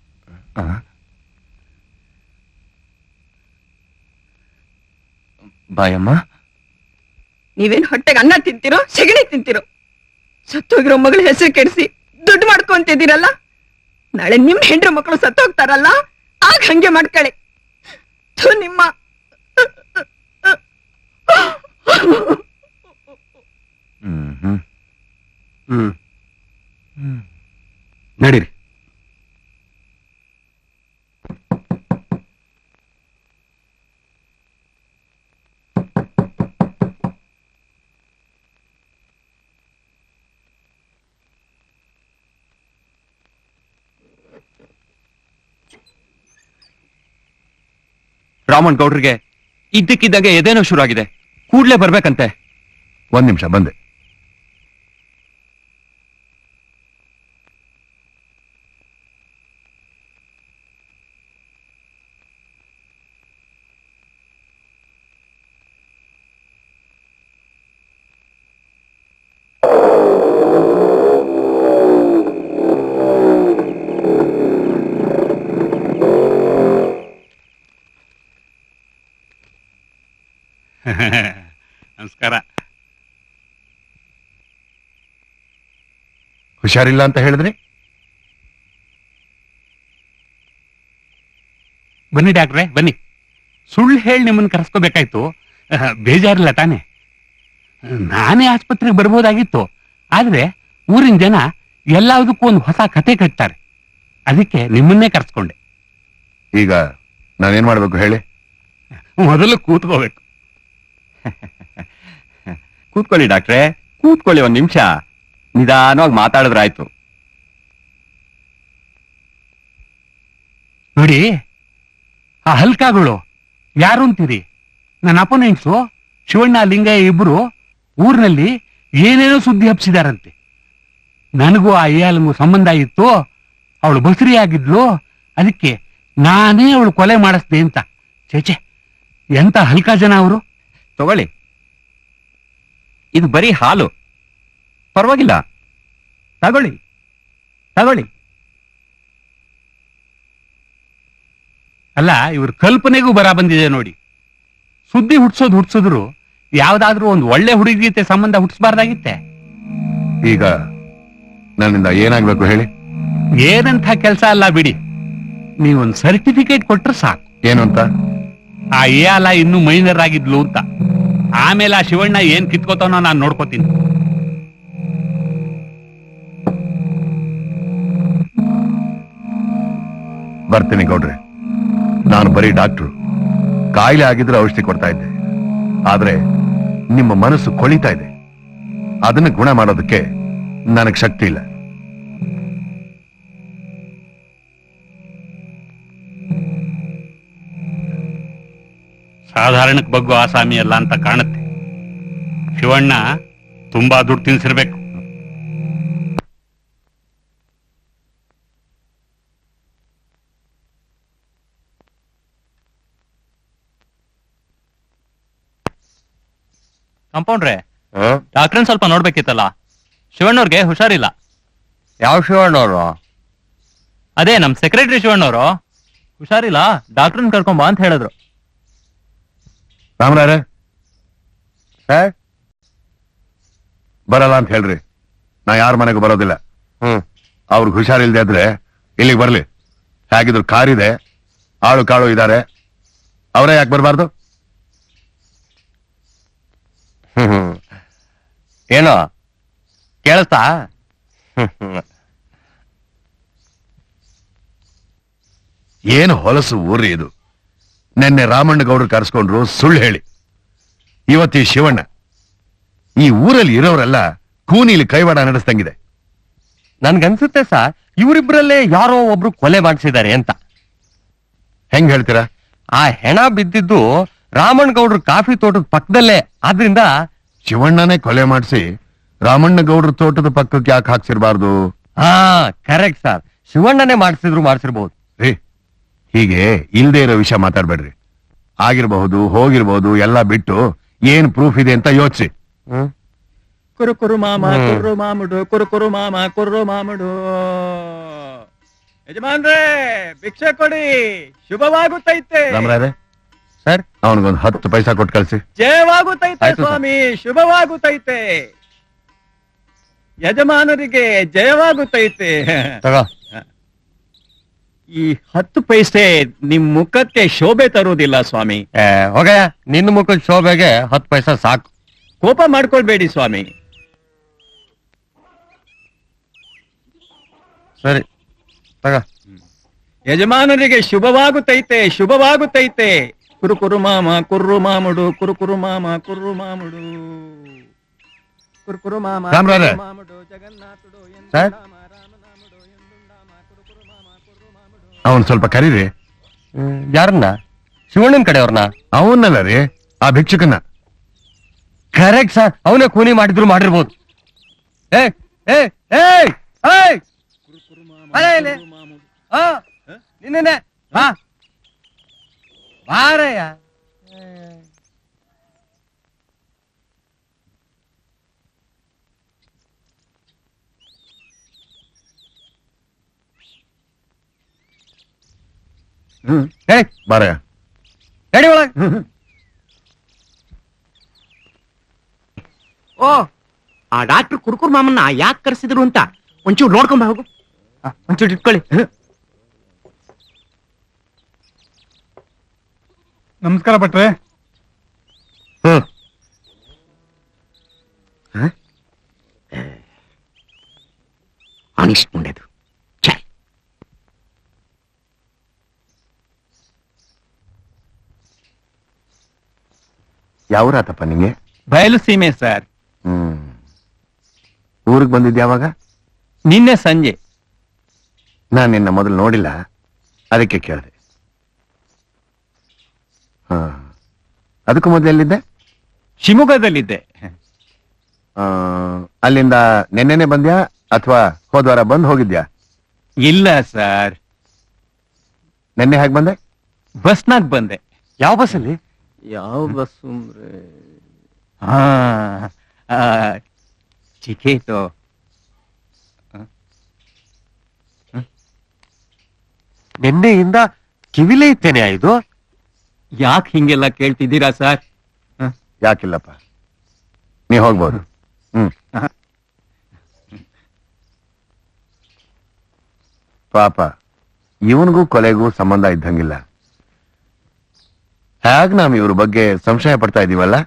ಬಾಯಮ್ಮ. ನೀವೇನ್ ಹೊಟ್ಟೆಗೆ ಅನ್ನ ತಿಂತಿರೋ ಸೆಗಣಿ ತಿಂತಿರೋ? ಸತ್ತೋಗಿರೋ ಮಗಳ ಹೆಸರು ಕೆಡಿಸಿ ದುಡ್ಡು ಮಾಡ್ಕೊಂತಿದ್ದೀರಲ್ಲ. ನಾಳೆ ನಿಮ್ ಹೆಂಡ್ರ ಮಕ್ಕಳು ಸತ್ತೋಗ್ತಾರಲ್ಲ, ಆಗ ಹಂಗೆ ಮಾಡ್ಕೊಳ್ಳಿ. ನಿಮ್ಮ ನಡೀರಿ. ರಾಮನ್ ಗೌಡ್ರಿಗೆ ಇದ್ದಕ್ಕಿದ್ದಾಗ ಎದೇನೋ ಶುರು ಆಗಿದೆ. ಕೂಡ್ಲೇ ಬರ್ಬೇಕಂತೆ. ಒಂದ್ ನಿಮಿಷ ಬಂದೆ. ನಮಸ್ಕಾರ. ಹುಷಾರಿಲ್ಲ ಅಂತ ಹೇಳಿದ್ರಿ? ಬನ್ನಿ ಡಾಕ್ಟ್ರೆ ಬನ್ನಿ. ಸುಳ್ಳು ಹೇಳಿ ನಿಮ್ಮನ್ನು ಕರೆಸ್ಕೋಬೇಕಾಯ್ತು. ಬೇಜಾರಿಲ್ಲ ತಾನೆ? ನಾನೇ ಆಸ್ಪತ್ರೆಗೆ ಬರ್ಬೋದಾಗಿತ್ತು. ಆದ್ರೆ ಊರಿನ ಜನ ಎಲ್ಲದಕ್ಕೂ ಒಂದು ಹೊಸ ಕತೆ ಕಟ್ತಾರೆ. ಅದಕ್ಕೆ ನಿಮ್ಮನ್ನೇ ಕರೆಸ್ಕೊಂಡೆ. ಈಗ ನಾನೇನ್ ಮಾಡ್ಬೇಕು ಹೇಳಿ? ಮೊದಲು ಕೂತ್ಕೋಬೇಕು. ಕೂತ್ಕೊಳ್ಳಿ ಡಾಕ್ಟ್ರೆ, ಕೂತ್ಕೊಳ್ಳಿ. ಒಂದ್ ನಿಮಿಷ ನಿಧಾನವಾಗಿ ಮಾತಾಡಿದ್ರಾಯ್ತು. ನೋಡಿ, ಆ ಹಲ್ಕಾಗಳು ಯಾರು ಅಂತೀರಿ? ನನ್ನ ಅಪೋನೆಂಟ್ಸು ಶಿವಣ್ಣ ಲಿಂಗಯ್ಯ ಇಬ್ರು ಊರಿನಲ್ಲಿ ಏನೇನೋ ಸುದ್ದಿ ಹಬ್ಸಿದಾರಂತೆ. ನನಗೂ ಆ ಇಯಾಲಂಗೂ ಸಂಬಂಧ ಇತ್ತು, ಅವಳು ಬಸರಿ ಆಗಿದ್ಲು, ಅದಕ್ಕೆ ನಾನೇ ಅವಳು ಕೊಲೆ ಮಾಡಿಸ್ದೆ ಅಂತ. ಚೇಚೆ, ಎಂತ ಹಲ್ಕಾ ಜನ ಅವರು. ತಗೊಳ್ಳಿ, ಇದು ಬರೀ ಹಾಲು, ಪರವಾಗಿಲ್ಲ, ತಗೊಳ್ಳಿ ತಗೊಳ್ಳಿ. ಅಲ್ಲ, ಇವ್ರ ಕಲ್ಪನೆಗೂ ಬರ ಬಂದಿದೆ ನೋಡಿ. ಸುದ್ದಿ ಹುಟ್ಸಿದ್ರು ಯಾವ್ದಾದ್ರೂ ಒಂದು ಒಳ್ಳೆ ಹುಡುಗಿ ಜೊತೆ ಸಂಬಂಧ ಹುಟ್ಟಿಸಬಾರ್ದಾಗಿತ್ತೆ. ಈಗ ನನ್ನಿಂದ ಏನಾಗ್ಬೇಕು ಹೇಳಿ? ಏನಂತ ಕೆಲಸ ಅಲ್ಲ ಬಿಡಿ, ನೀವೊಂದು ಸರ್ಟಿಫಿಕೇಟ್ ಕೊಟ್ರೆ ಸಾಕು. ಏನು ಅಂತ? ಆ ಇಯಾಲ ಇನ್ನೂ ಮೈನರ್ ಆಗಿದ್ಲು ಅಂತ. ಆಮೇಲೆ ಆ ಶಿವಣ್ಣ ಏನ್ ಕಿತ್ಕೋತಾನೋ ನಾನು ನೋಡ್ಕೋತೀನಿ. ಬರ್ತೀನಿ ಗೌಡ್ರೆ. ನಾನು ಬರೀ ಡಾಕ್ಟ್ರು, ಕಾಯಿಲೆ ಆಗಿದ್ರೆ ಔಷಧಿ ಕೊಡ್ತಾ ಇದ್ದೆ. ಆದ್ರೆ ನಿಮ್ಮ ಮನಸ್ಸು ಕೊಳಿತಾ ಇದೆ, ಅದನ್ನ ಗುಣ ಮಾಡೋದಕ್ಕೆ ನನಗೆ ಶಕ್ತಿ ಇಲ್ಲ. ಸಾಧಾರಣಕ್ಕೆ ಬಗ್ಗು ಆಸಾಮಿ ಅಲ್ಲ ಅಂತ ಕಾಣುತ್ತೆ. ಶಿವಣ್ಣ ತುಂಬಾ ದುಡ್ಡು ತಿನ್ಸಿರ್ಬೇಕು. ಕಂಪೌಂಡ್ರೆ, ಡಾಕ್ಟ್ರನ್ ಸ್ವಲ್ಪ ನೋಡ್ಬೇಕಿತ್ತಲ್ಲ. ಶಿವಣ್ಣವ್ರಿಗೆ ಹುಷಾರಿಲ್ಲ. ಯಾವ ಶಿವಣ್ಣವ್ರು? ಅದೇ ನಮ್ ಸೆಕ್ರೆಟರಿ ಶಿವಣ್ಣವ್ರು. ಹುಷಾರಿಲ್ಲ, ಡಾಕ್ಟ್ರನ್ ಕರ್ಕೊಂಬ ಅಂತ ಹೇಳಿದ್ರು. ರಾಮರಾರೆ ಸರ್, ಬರಲ್ಲ ಅಂತ ಹೇಳ್ರಿ. ನಾ ಯಾರ ಮನೆಗೂ ಬರೋದಿಲ್ಲ. ಅವ್ರಿಗೆ ಹುಷಾರಿಲ್ದೆ ಇದ್ರೆ ಇಲ್ಲಿಗೆ ಬರ್ಲಿ. ಹೇಗಿದ್ರು ಕಾರಿದೆ, ಆಳು ಕಾಳು ಇದಾರೆ, ಅವರೇ ಯಾಕೆ ಬರಬಾರ್ದು? ಏನೋ ಕೇಳಿಸ್ತಾ? ಏನು ಹೊಲಸು ಊರ್ರಿ ಇದು. ನಿನ್ನೆ ರಾಮಣ್ಣಗೌಡರು ಕರೆಸ್ಕೊಂಡ್ರು ಸುಳ್ಳು ಹೇಳಿ. ಇವತ್ತಿ ಶಿವಣ್ಣ. ಈ ಊರಲ್ಲಿ ಇರೋರೆಲ್ಲ ಕೂನಿಲಿ ಕೈವಾಡ ನಡೆಸ್ದಂಗಿದೆ. ನನ್ಗನ್ಸುತ್ತೆ ಸರ್, ಇವರಿಬ್ರಲ್ಲೇ ಯಾರೋ ಒಬ್ರು ಕೊಲೆ ಮಾಡಿಸಿದ್ದಾರೆ ಅಂತ. ಹೆಂಗ್ ಹೇಳ್ತೀರಾ? ಆ ಹೆಣ ಬಿದ್ದಿದ್ದು ರಾಮಣ್ಣಗೌಡ್ರ ಕಾಫಿ ತೋಟದ ಪಕ್ಕದಲ್ಲೇ. ಆದ್ರಿಂದ ಶಿವಣ್ಣನೇ ಕೊಲೆ ಮಾಡಿಸಿ ರಾಮಣ್ಣಗೌಡ್ರ ತೋಟದ ಪಕ್ಕಕ್ಕೆ ಯಾಕೆ ಹಾಕ್ಸಿರ್ಬಾರ್ದು? ಹಾ, ಕರೆಕ್ಟ್ ಸರ್. ಶಿವಣ್ಣನೇ ಮಾಡಿಸಿರ್ಬಹುದು ರೀ. ಹೀಗೆ ಇಲ್ದೇ ಇರೋ ವಿಷಯ ಮಾತಾಡ್ಬೇಡ್ರಿ. ಆಗಿರಬಹುದು, ಹೋಗಿರ್ಬಹುದು, ಎಲ್ಲ ಬಿಟ್ಟು ಏನ್ ಪ್ರೂಫ್ ಇದೆ ಅಂತ ಯೋಚಿಸಿ. ಕುರುಕುರು ಮಾಮ ಕುರ್ರು ಮಾಮುಡು, ಕುರುಕುರು ಮಾಮ ಕುರ್ರು ಮಾಮುಡು. ಯಜಮಾನ್ರೇ, ಭಿಕ್ಷೆ ಕೊಡಿ, ಶುಭವಾಗುತ್ತೈತೆ. ರಾಮರಾರೆ ಸರ್, ಅವನಿಗೊಂದು 10 ಪೈಸಾ ಕೊಟ್ಟು ಕಳ್ಸಿ. ಜಯವಾಗುತ್ತೈತೆ ಸ್ವಾಮಿ, ಶುಭವಾಗುತ್ತೈತೆ. ಯಜಮಾನರಿಗೆ ಜಯವಾಗುತ್ತೈತೆ. ಈ 10 ಪೈಸೆ ನಿಮ್ ಮುಖಕ್ಕೆ ಶೋಭೆ ತರುವುದಿಲ್ಲ ಸ್ವಾಮಿ. ಹೋಗಯ್ಯ, ನಿನ್ನ ಮುಖದ ಶೋಭೆಗೆ 10 ಪೈಸಾ ಸಾಕು. ಕೋಪ ಮಾಡ್ಕೊಳ್ಬೇಡಿ ಸ್ವಾಮಿ. ಸರಿ ತಗ. ಯಜಮಾನರಿಗೆ ಶುಭವಾಗುತ್ತೈತೆ, ಶುಭವಾಗುತ್ತೈತೆ. ಕುರುಕುರು ಮಾಮ ಕುರ್ರು ಮಾಮುಡು, ಕುರುಕುರು ಮಾಮ ಕುರ್ರು ಮಾಮುಡು, ಕುರುಕುರು ಮಾಮ ರಾಮರಾರೆ ಜಗನ್ನಾಥುಡು. ಸರ್, ಅವನ್ ಸ್ವಲ್ಪ ಕರೀರಿ. ಯಾರನ್ನ? ಶಿವಣ್ಣನ ಕಡೆಯವ್ರನ್ನ? ಅವನ್ನಲ್ಲ ರೀ, ಆ ಭಿಕ್ಷುಕನ್ನ. ಕರೆಕ್ಟ್ ಸರ್, ಅವನೇ ಕೂನಿ ಮಾಡಿರ್ಬೋದು. ನಿನ್ನೆ ಬಾರಯ್ಯ. ಬಾರಯ್ಯ, ನಡಿ ಒಳಗೆ. ಓ, ಆ ಡಾಕ್ಟರ್ ಕುರುಕುರ್ ಮಾಮನ್ನ ಯಾಕೆ ಕರೆಸಿದ್ರು ಅಂತ ಒಂಚೂರು ನೋಡ್ಕೊಂಬ ಹೋಗು. ಒಂಚೂರು ಇಟ್ಕೊಳ್ಳಿ. ನಮಸ್ಕಾರ ಭಟ್ರೆ. ಆನಿಸ್ಟ್ ಮುಂಡೆದು. ಯಾವೂರಾತಪ್ಪ ನಿಂಗೆ? ಬಯಲು ಸೀಮೆ ಸರ್. ಊರಿಗೆ ಬಂದಿದ್ದ ಯಾವಾಗ? ನಿನ್ನೆ ಸಂಜೆ. ನಾನು ನಿನ್ನ ಮೊದಲು ನೋಡಿಲ್ಲ, ಅದಕ್ಕೆ ಕೇಳಿದೆ. ಅದಕ್ಕೂ ಮೊದಲು ಎಲ್ಲಿದ್ದೆ? ಶಿವಮೊಗ್ಗದಲ್ಲಿದ್ದೆ. ಅಲ್ಲಿಂದ ನೆನ್ನೆನೆ ಬಂದ್ಯಾ ಅಥವಾ ಹೋದ್ವಾರ ಬಂದ್ ಹೋಗಿದ್ಯಾ? ಇಲ್ಲ ಸರ್, ನೆನ್ನೆ ಹೇಗೆ ಬಂದೆ? ಬಸ್ನಾಗ ಬಂದೆ. ಯಾವ ಬಸ್ಸಲ್ಲಿ? ಯಾವ ಬಸ್ ಟಿಕೆಟು ನಿನ್ನೆಯಿಂದ ಕಿವಿಲೇ ಇತ್ತೇನೆ ಇದು. ಯಾಕೆ ಹಿಂಗೆಲ್ಲ ಕೇಳ್ತಿದ್ದೀರಾ ಸರ್? ಯಾಕಿಲ್ಲಪ್ಪ, ನೀ ಹೋಗ್ಬೋದು. ಪಾಪ ಇವನಿಗೂ ಕೊಲೆಗೂ ಸಂಬಂಧ ಇದ್ದಂಗಿಲ್ಲ. ಹೇಗ್ ನಾವ್ ಇವ್ರ ಬಗ್ಗೆ ಸಂಶಯ ಪಡ್ತಾ ಇದೀವಲ್ಲ.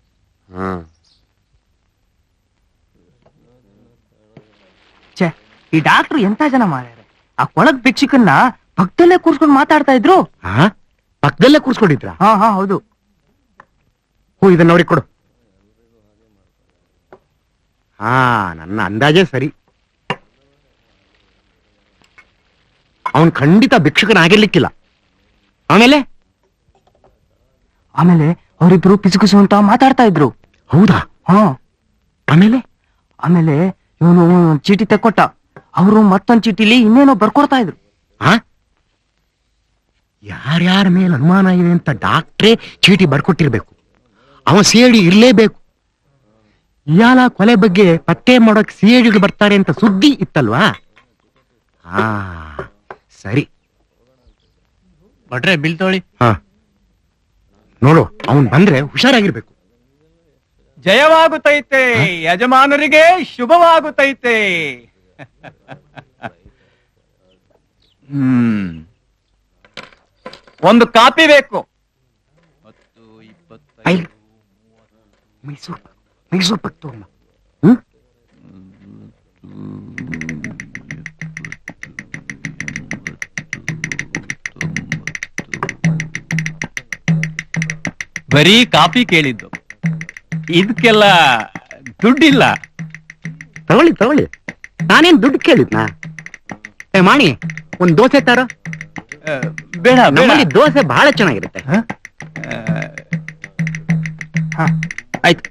ಈ ಡಾಕ್ಟ್ರು ಎಂತ ಜನ ಮಾಡ್ಯಾರ. ಆ ಕೊಳಗ್ ಭಿಕ್ಷಕನ್ನ ಪಕ್ಕದಲ್ಲೇ ಕೂರ್ಸ್ಕೊಂಡು ಮಾತಾಡ್ತಾ ಇದ್ರು. ಪಕ್ಕದಲ್ಲೇ ಕೂರ್ಸ್ಕೊಂಡಿದ್ರ? ಹಾ ಹೌದು. ಇದನ್ನ ಅವ್ರಿಗೆ ಕೊಡು. ನನ್ನ ಅಂದಾಜೇ ಸರಿ. ಅವನ್ ಖಂಡಿತ ಭಿಕ್ಷಕನಾಗಿರ್ಲಿಕ್ಕಿಲ್ಲ. ಆಮೇಲೆ ಅವರಿಬ್ರು ಪಿಸುಕಿಸು ಅಂತ ಮಾತಾಡ್ತಾ ಇದ್ರು. ಹೌದಾ? ಆಮೇಲೆ ಆಮೇಲೆ ಇವನು ಚೀಟಿ ತೆಕ್ಕೊಟ್ಟ. ಅವರು ಮತ್ತೊಂದ್ ಚೀಟಿಲಿ ಇನ್ನೇನೋ ಬರ್ಕೊಡ್ತಾ ಇದ್ರು. ಯಾರ್ಯಾರ ಮೇಲೆ ಅನುಮಾನ ಇದೆ ಅಂತ ಡಾಕ್ಟ್ರೇ ಚೀಟಿ ಬರ್ಕೊಟ್ಟಿರ್ಬೇಕು. ಅವನ್ ಸಿಐಡಿ ಇರ್ಲೇಬೇಕು. ಇಯಾಲ ಕೊಲೆ ಬಗ್ಗೆ ಪತ್ತೆ ಮಾಡೋಕ್ ಸಿಐಡಿಗಳು ಬರ್ತಾರೆ ಅಂತ ಸುದ್ದಿ ಇತ್ತಲ್ವಾ? ಸರಿ ಭಟ್ರೆ ಬಿಲ್ ತೊಳಿ. ನೋಡು, ಅವನ್ ಬಂದ್ರೆ ಹುಷಾರಾಗಿರ್ಬೇಕು. ಜಯವಾಗುತ್ತೈತೆ, ಯಜಮಾನರಿಗೆ ಶುಭವಾಗುತ್ತೈತೆ. ಒಂದು ಕಾಪಿ ಬೇಕು. ಮೈಸೂರು ಪಕ್ಕ ತಗೊಂಡ. ಬರೀ ಕಾಪಿ ಕೇಳಿದ್ದು, ಇದಕ್ಕೆಲ್ಲ ದುಡ್ಡಿಲ್ಲ. ತಗೊಳ್ಳಿ, ನಾನೇನ್ ದುಡ್ಡು ಕೇಳಿದ್ನಾ? ಮಾಣಿ, ಒಂದ್ ದೋಸೆ ತಾರೋ. ಬೇಡ, ನಮ್ಮಲ್ಲಿ ದೋಸೆ ಬಹಳ ಚೆನ್ನಾಗಿರುತ್ತೆ. ಆಯ್ತು.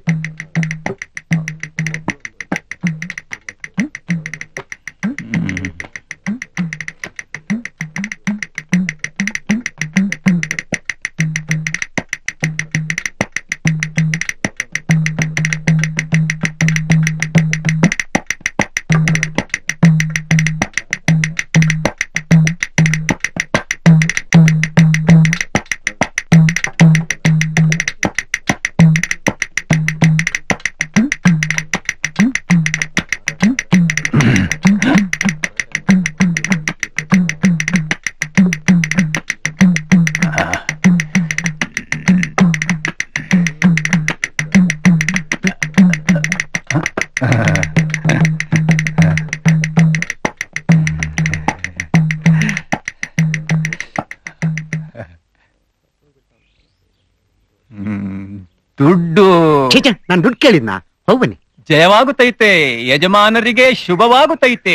ದುಡ್ಡು ನಾನು ದುಡ್ಡು ಕೇಳಿದ್ನಾ? ಹೋಗ್ಬನ್ನಿ. ಜಯವಾಗುತ್ತೈತೆ, ಯಜಮಾನರಿಗೆ ಶುಭವಾಗುತ್ತೈತೆ.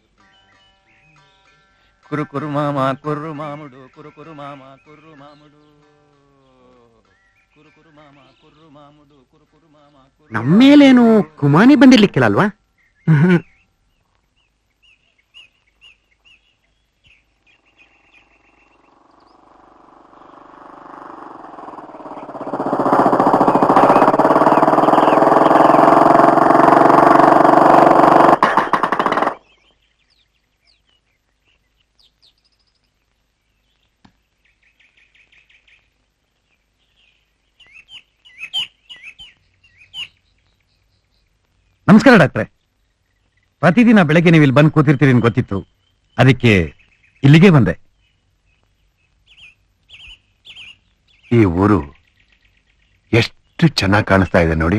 ಕುರು ಮಾಮ ಕುರು ಮಾಮುಡು, ಕುರು ಮಾಮ ಕುರು ಮಾಮುಡು, ಕುರು ಮಾಮ ಕುರು ಮಾಮುಡು, ಕುರು ಮಾಮ. ನಮ್ಮೇಲೇನು ಕುಮಾನಿ ಬಂದಿರ್ಲಿಕ್ಕಿಲ್ಲ ಅಲ್ವಾ? ನಮಸ್ಕಾರ ಡಾಕ್ಟ್ರೆ. ಪ್ರತಿದಿನ ಬೆಳಗ್ಗೆ ನೀವು ಇಲ್ಲಿ ಬಂದು ಕೂತಿರ್ತೀರಿ ಅಂತ ಗೊತ್ತಿತ್ತು, ಅದಕ್ಕೆ ಇಲ್ಲಿಗೆ ಬಂದೆ. ಈ ಊರು ಎಷ್ಟು ಚೆನ್ನಾಗಿ ಕಾಣಿಸ್ತಾ ಇದೆ ನೋಡಿ.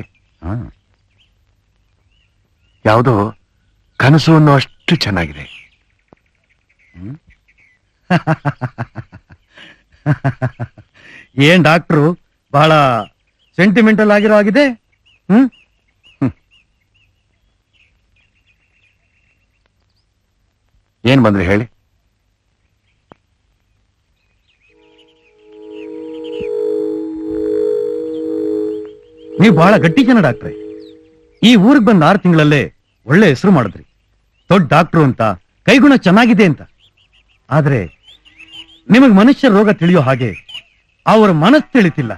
ಯಾವುದೋ ಕನಸು ಅನ್ನೋ ಅಷ್ಟು ಚೆನ್ನಾಗಿದೆ. ಏನ್ ಡಾಕ್ಟ್ರು ಬಹಳ ಸೆಂಟಿಮೆಂಟಲ್ ಆಗಿರೋ ಆಗಿದೆ. ಏನ್ ಬಂದ್ರಿ ಹೇಳಿ? ನೀವು ಬಹಳ ಗಟ್ಟಿ ಜನ ಡಾಕ್ಟ್ರೆ. ಈ ಊರಿಗೆ ಬಂದ 6 ತಿಂಗಳಲ್ಲೇ ಒಳ್ಳೆ ಹೆಸರು ಮಾಡಿದ್ರಿ. ದೊಡ್ಡ ಡಾಕ್ಟ್ರು ಅಂತ, ಕೈಗುಣ ಚೆನ್ನಾಗಿದೆ ಅಂತ. ಆದ್ರೆ ನಿಮಗ್ ಮನುಷ್ಯರ ರೋಗ ತಿಳಿಯೋ ಹಾಗೆ ಅವರ ಮನಸ್ಸು ತಿಳಿತಿಲ್ಲ.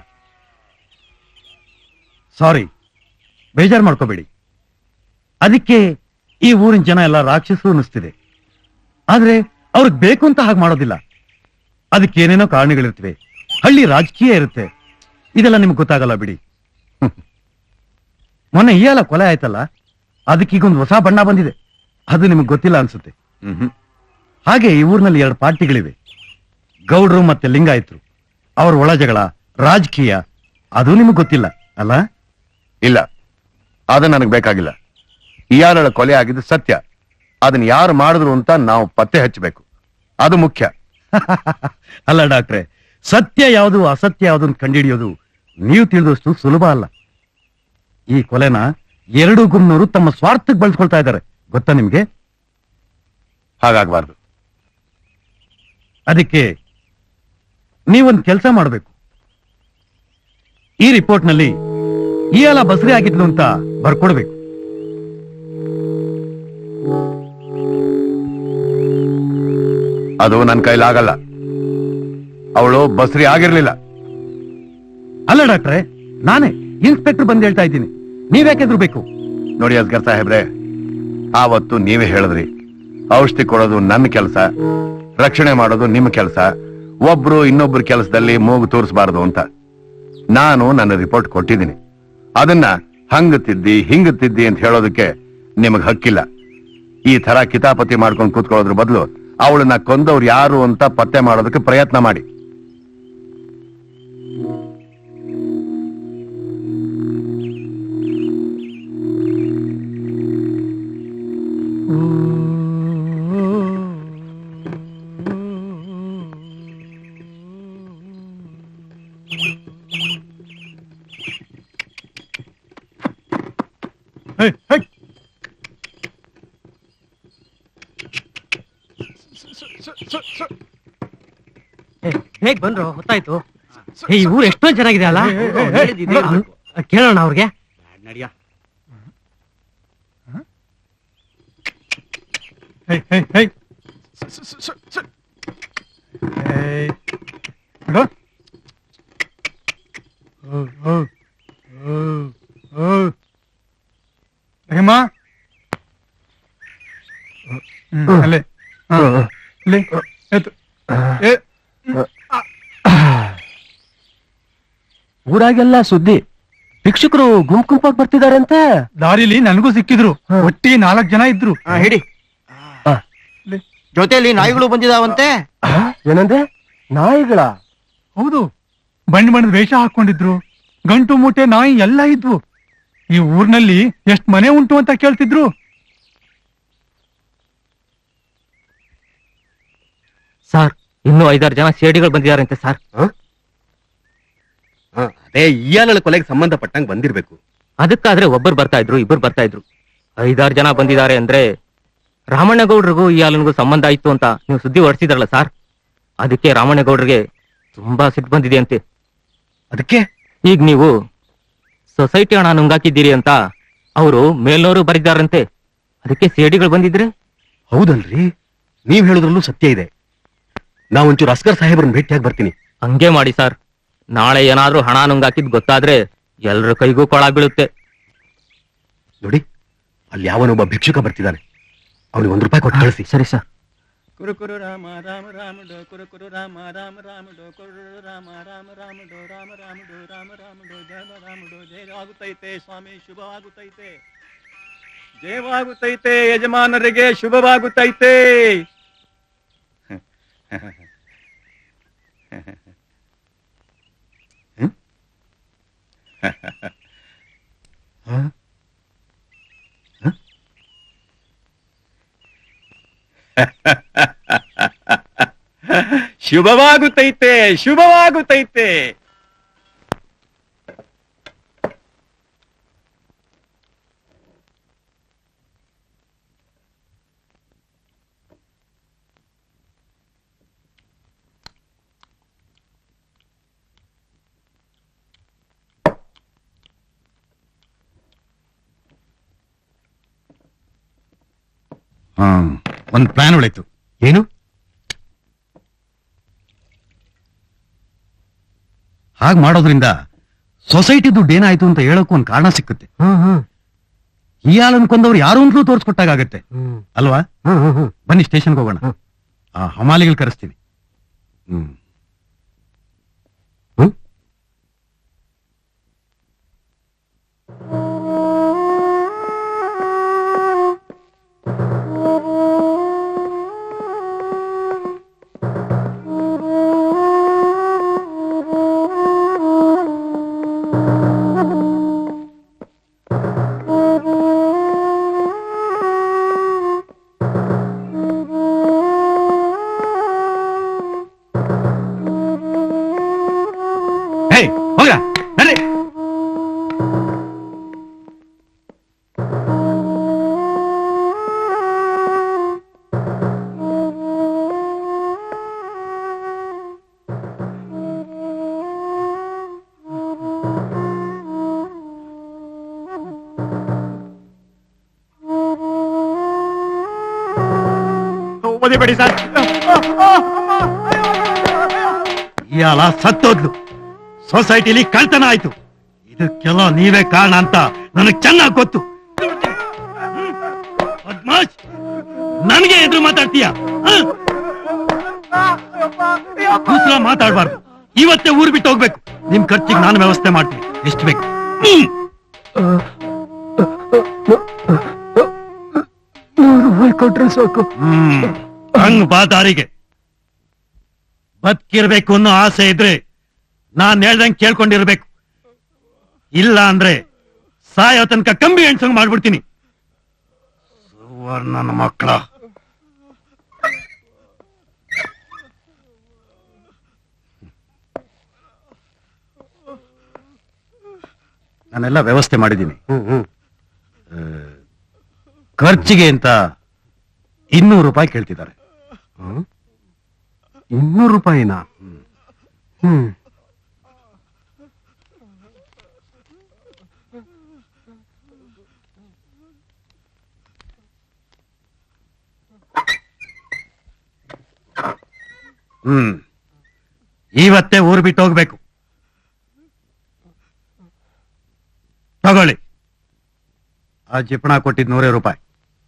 ಸಾರಿ, ಬೇಜಾರು ಮಾಡ್ಕೋಬೇಡಿ. ಅದಕ್ಕೆ ಈ ಊರಿನ ಜನ ಎಲ್ಲ ರಾಕ್ಷಸರು ಅನ್ನಿಸ್ತಿದೆ. ಆದ್ರೆ ಅವ್ರಿಗೆ ಬೇಕು ಅಂತ ಹಾಗೆ ಮಾಡೋದಿಲ್ಲ. ಅದಕ್ಕೆ ಏನೇನೋ ಕಾರಣಗಳಿರ್ತವೆ. ಹಳ್ಳಿ ರಾಜಕೀಯ ಇರುತ್ತೆ. ಇದೆಲ್ಲ ನಿಮ್ಗೆ ಗೊತ್ತಾಗಲ್ಲ ಬಿಡಿ. ಮೊನ್ನೆ ಇಯಾಲ ಕೊಲೆ ಆಯ್ತಲ್ಲ, ಅದಕ್ಕೀಗೊಂದು ಹೊಸ ಬಣ್ಣ ಬಂದಿದೆ. ಅದು ನಿಮ್ಗೆ ಗೊತ್ತಿಲ್ಲ ಅನ್ಸುತ್ತೆ. ಹಾಗೆ ಈ ಊರಿನಲ್ಲಿ 2 ಪಾರ್ಟಿಗಳಿವೆ, ಗೌಡ್ರು ಮತ್ತೆ ಲಿಂಗಾಯತರು. ಅವ್ರ ಒಳ ಜಗಳ, ರಾಜಕೀಯ, ಅದು ನಿಮ್ಗೆ ಗೊತ್ತಿಲ್ಲ ಅಲ್ಲ? ಇಲ್ಲ, ಅದು ನನಗೆ ಬೇಕಾಗಿಲ್ಲ. ಇಯಾಲಳ ಕೊಲೆ ಆಗಿದ್ದು ಸತ್ಯ. ಅದನ್ನ ಯಾರು ಮಾಡಿದ್ರು ಅಂತ ನಾವು ಪತ್ತೆ ಹಚ್ಚಬೇಕು, ಅದು ಮುಖ್ಯ. ಅಲ್ಲ ಡಾಕ್ಟ್ರೆ, ಸತ್ಯ ಯಾವುದು ಅಸತ್ಯ ಯಾವುದು ಅಂತ ಕಂಡುಹಿಡಿಯೋದು ನೀವು ತಿಳಿದಷ್ಟು ಸುಲಭ ಅಲ್ಲ. ಈ ಕೊಲೆನ 2 ಗುಂಪುನವರು ತಮ್ಮ ಸ್ವಾರ್ಥಕ್ಕೆ ಬಳಸ್ಕೊಳ್ತಾ ಇದ್ದಾರೆ, ಗೊತ್ತಾ ನಿಮ್ಗೆ? ಹಾಗಾಗಬಾರ್ದು. ಅದಕ್ಕೆ ನೀವೊಂದು ಕೆಲಸ ಮಾಡಬೇಕು. ಈ ರಿಪೋರ್ಟ್ನಲ್ಲಿ ಇಯಾಲ ಬಸರಿ ಆಗಿದ್ಲು ಅಂತ ಬರ್ಕೊಡ್ಬೇಕು. ಅದು ನನ್ನ ಕೈಲಾಗಲ್ಲ. ಅವಳು ಬಸ್ರಿ ಆಗಿರ್ಲಿಲ್ಲ. ಅಲ್ಲ ಡಾಕ್ಟ್ರೆ, ನಾನೇ ಇನ್ಸ್ಪೆಕ್ಟರ್ ಬಂದು ಹೇಳ್ತಾ ಇದ್ದೀನಿ, ನೀವ್ಯಾಕೆದ್ರು ಬೇಕು? ನೋಡಿ ಅಸ್ಗರ್ ಸಾಹೇಬ್ರೆ, ಆವತ್ತು ನೀವೇ ಹೇಳಿದ್ರಿ ಔಷಧಿ ಕೊಡೋದು ನನ್ನ ಕೆಲಸ, ರಕ್ಷಣೆ ಮಾಡೋದು ನಿಮ್ಮ ಕೆಲಸ, ಒಬ್ರು ಇನ್ನೊಬ್ರು ಕೆಲಸದಲ್ಲಿ ಮೂಗು ತೋರಿಸಬಾರದು ಅಂತ. ನಾನು ನನ್ನ ರಿಪೋರ್ಟ್ ಕೊಟ್ಟಿದ್ದೀನಿ. ಅದನ್ನ ಹಂಗ ತಿದ್ದಿ ಹಿಂಗ ತಿದ್ದಿ ಅಂತ ಹೇಳೋದಕ್ಕೆ ನಿಮಗ್ ಹಕ್ಕಿಲ್ಲ. ಈ ತರ ಕಿತಾಪತಿ ಮಾಡ್ಕೊಂಡು ಕೂತ್ಕೊಳ್ಳೋದ್ರ ಬದಲು ಅವಳನ್ನ ಕೊಂದವ್ರು ಯಾರು ಅಂತ ಪತ್ತೆ ಮಾಡೋದಕ್ಕೆ ಪ್ರಯತ್ನ ಮಾಡಿ. ಹೇಗ್ ಬಂದ್ರು? ಹೊತ್ತಾಯ್ತು. ಈ ಊರು ಎಷ್ಟೊಂದು ಚೆನ್ನಾಗಿದೆ ಅಲ್ಲ? ಕೇಳೋಣ ಅವ್ರಿಗೆ. ನಡಿಯ. ರಹಿಮಾ, ಅಲ್ಲೇ ಊರಾಗೆಲ್ಲ ಸುದ್ದಿ, ಭಿಕ್ಷುಕರು ಗುಂಪಾಗಿ ಬರ್ತಿದಾರಂತೆ. ದಾರಿಲಿ ನನಗೂ ಸಿಕ್ಕಿದ್ರು. ಒಟ್ಟಿಗೆ 4 ಜನ ಇದ್ರು. ಹಿಡಿ. ಜೊತೆಯಲ್ಲಿ ನಾಯಿಗಳು ಬಂದಿದಾವಂತೆ. ಏನಂದ್ರೆ? ನಾಯಿಗಳ? ಹೌದು, ಬಣ್ಣ ಬಣ್ಣದ ವೇಷ ಹಾಕೊಂಡಿದ್ರು. ಗಂಟು ಮೂಟೆ ನಾಯಿ ಎಲ್ಲ ಇದ್ವು. ಈ ಊರ್ನಲ್ಲಿ ಎಷ್ಟ್ ಮನೆ ಉಂಟು ಅಂತ ಕೇಳ್ತಿದ್ರು. ಸರ್, ಇನ್ನೂ 5-6 ಜನ ಸೇಡಿಗಳು ಬಂದಿದಾರಂತೆ ಸರ್. ಅದೇ ಇಯಾಲಳ ಕೊಲೆಗೆ ಸಂಬಂಧಪಟ್ಟಂಗೆ ಬಂದಿರ್ಬೇಕು. ಅದಕ್ಕಾದ್ರೆ ಒಬ್ಬರು ಬರ್ತಾ ಇದ್ರು, 2 ಬರ್ತಾ ಇದ್ರು. 5-6 ಜನ ಬಂದಿದ್ದಾರೆ ಅಂದ್ರೆ ರಾಮಣ್ಣಗೌಡ್ರಿಗೂ ಇಯಾಲನಿಗೂ ಸಂಬಂಧ ಇತ್ತು ಅಂತ ನೀವು ಸುದ್ದಿ ಹೊರಡಿಸಿದ್ರಲ್ಲ ಸರ್. ಅದಕ್ಕೆ ರಾಮಣ್ಣಗೌಡ್ರಿಗೆ ತುಂಬಾ ಸಿಟ್ಟು ಬಂದಿದೆ ಅಂತೆ. ಅದಕ್ಕೆ ಈಗ ನೀವು ಸೊಸೈಟಿ ಹಣ ನುಂಗಾಕಿದ್ದೀರಿ ಅಂತ ಅವರು ಮೇಲ್ನವರು ಬರಿದಾರಂತೆ. ಅದಕ್ಕೆ ಸೇಡಿಗಳು ಬಂದಿದ್ರೆ? ಹೌದಲ್ರಿ, ನೀವ್ ಹೇಳೋದ್ರಲ್ಲೂ ಸತ್ಯ ಇದೆ. ನಾವೊಂಚೂರು ಅಸ್ಕರ್ ಸಾಹೇಬ್ರನ್ನ ಭೇಟಿಯಾಗಿ ಬರ್ತೀನಿ. ಹಂಗೆ ಮಾಡಿ ಸರ್. ನಾಳೆ ಏನಾದ್ರೂ ಹಣ ನುಂಗಾಕಿದ್ ಗೊತ್ತಾದ್ರೆ ಎಲ್ರ ಕೈಗೂ ಕೊಳ ಬೀಳುತ್ತೆ. ನೋಡಿ, ಅಲ್ಲಿ ಯಾವನೊಬ್ಬ ಭಿಕ್ಷುಕ ಬರ್ತಿದ್ದಾನೆ, ಅವನಿಗೆ ₹1 ಕೊಟ್ಟು ಕಳಿಸಿ. ಸರಿ ಸರ್. ಕುರು ಕುರು ರಾಮ ರಾಮ ರಾಮ ಡೋ ಕುರು ಕುರು ರಾಮ ರಾಮ ರಾಮ ಡೋ ಕುರು ರಾಮ ರಾಮ ರಾಮ ಡೋ ರಾಮ ರಾಮ ಡೋ ರಾಮ ರಾಮ ಡೋ ಜಯ ರಾಮ ಡೋ ಜಯವಾಗುತ್ತೈತೆ ಸ್ವಾಮಿ, ಶುಭವಾಗುತ್ತೈತೆ, ಜಯವಾಗುತ್ತೈತೆ, ಯಜಮಾನರಿಗೆ ಶುಭವಾಗುತ್ತೈತೆ. ಶುಭವಾಗುತ್ತೈತೆ, ಶುಭವಾಗುತ್ತೈತೆ. ಒಂದ್ ಪ್ಲಾನ್ ಉಳಿತು. ಏನು? ಹಾಗೆ ಮಾಡೋದ್ರಿಂದ ಸೊಸೈಟಿ ದುಡ್ಡು ಏನಾಯ್ತು ಅಂತ ಹೇಳೋಕೆ ಒಂದ್ ಕಾರಣ ಸಿಕ್ಕುತ್ತೆ. ಇಯಾಲ್ ಅನ್ಕೊಂಡವ್ರು ಯಾರು ಅಂತಲೂ ತೋರ್ಸ್ಕೊಟ್ಟಾಗತ್ತೆ ಅಲ್ವಾ? ಬನ್ನಿ ಸ್ಟೇಷನ್ಗೆ ಹೋಗೋಣ. ಆ ಹಮಾಲಿಗಳು ಕರೆಸ್ತೀನಿ. ಓದಿಬೇಡಿ ಸರ್. ಇಯಾಲ ಸತ್ತೋದ್ಲು. ಸೊಸೈಟಿಲಿ ಕಳ್ತನ ಆಯ್ತು. ಇದಕ್ಕೆಲ್ಲ ನೀವೇ ಕಾರಣ ಅಂತ ನನಗ್ ಚೆನ್ನಾಗಿ ಗೊತ್ತು. ನನಗೆ ಎದುರು ಮಾತಾಡ್ತೀಯ? ಮಾತಾಡ್ಬಾರ್ದು. ಇವತ್ತೇ ಊರ್ ಬಿಟ್ಟು ಹೋಗ್ಬೇಕು. ನಿಮ್ ಖರ್ಚಿಗೆ ನಾನು ವ್ಯವಸ್ಥೆ ಮಾಡ್ತೀನಿ. ಎಷ್ಟು ಬೇಕು? ಕೊಟ್ರೆ ಸಾಕು. ಹಂಗ್ ಬಾ ದಾರಿಗೆ. ಬದುಕಿರ್ಬೇಕು ಅನ್ನೋ ಆಸೆ ಇದ್ರೆ ನಾನ್ ಹೇಳ್ದಂಗ್ ಕೇಳ್ಕೊಂಡಿರ್ಬೇಕು. ಇಲ್ಲ ಅಂದ್ರೆ ಸಾಯೋ ತನಕ ಕಂಬಿ ಎಣ್ಸಂಗ್ ಮಾಡ್ಬಿಡ್ತೀನಿ. ಸುವರ್ಣನ ಮಕ್ಕಳ. ನಾನೆಲ್ಲ ವ್ಯವಸ್ಥೆ ಮಾಡಿದ್ದೀನಿ. ಖರ್ಚಿಗೆ ಅಂತ 200 ರೂಪಾಯಿ ಕೇಳ್ತಿದ್ದಾರೆ. 200 ರೂಪಾಯಿನಾ? ಇವತ್ತೇ ಊರು ಬಿಟ್ಟು ಹೋಗ್ಬೇಕು. ತಗೊಳ್ಳಿ. ಆ ಜಿಪಣ ಕೊಟ್ಟಿದ್ 100 ರೂಪಾಯಿ.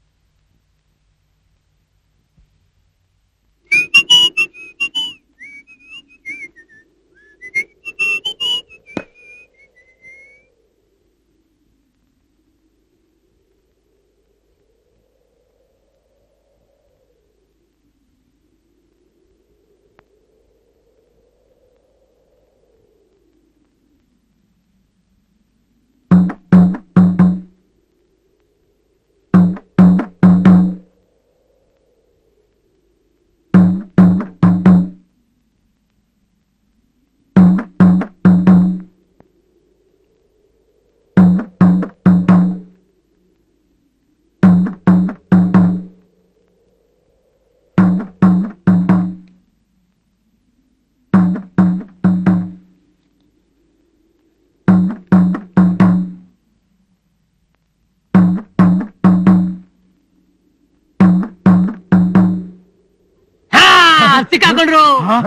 ಸಿಕ್ಕಾಕೊಂಡ್ರು.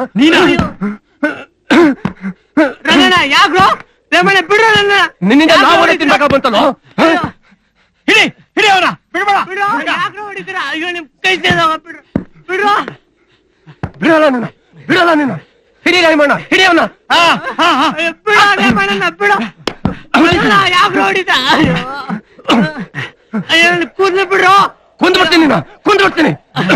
ರಂಗಣ್ಣ ಯಾಕ್ರೋ? ರೇಮಣ್ಣ ಬಿಡ್ರ ನನ್ನ. ನಿನ್ನಿಂದ ನಾವು ತಿನ್ಬೇಕಾ ಬಂತಲ್ಲ. ಹಿಡಿ ಹಿಡಿ ಅವನ. ಬಿಡ್ಬೇಡ. ಯಾಕ್ರೋ ಹೊಡಿತೀರಾ? ಅಯ್ಯೋ ನಿಮ್ ಕೈ ಸೇದವ. ಬಿಡ್ರ ಬಿಡ್ರ. ಬಿಡಲ್ಲ ನನ್ನ. ಬಿಡಲ್ಲ ನಿನ್ನ. ಹಿಡಿ ರೇಮಣ್ಣ. ಹಿಡಿ ಅವನ. ಬಿಡ ರೇಮಣ್ಣ ಬಿಡ. ಯಾಕ್ರೋ ಹೊಡಿತಾ? ಅಯ್ಯೋ ಕೂದ್ಲು ಬಿಡ್ರು. ಕುಂದ್ಬಿಡ್ತೀನಿ ನಿನ್ನ. ಕುಂದ್ಬಿಡ್ತೀನಿ.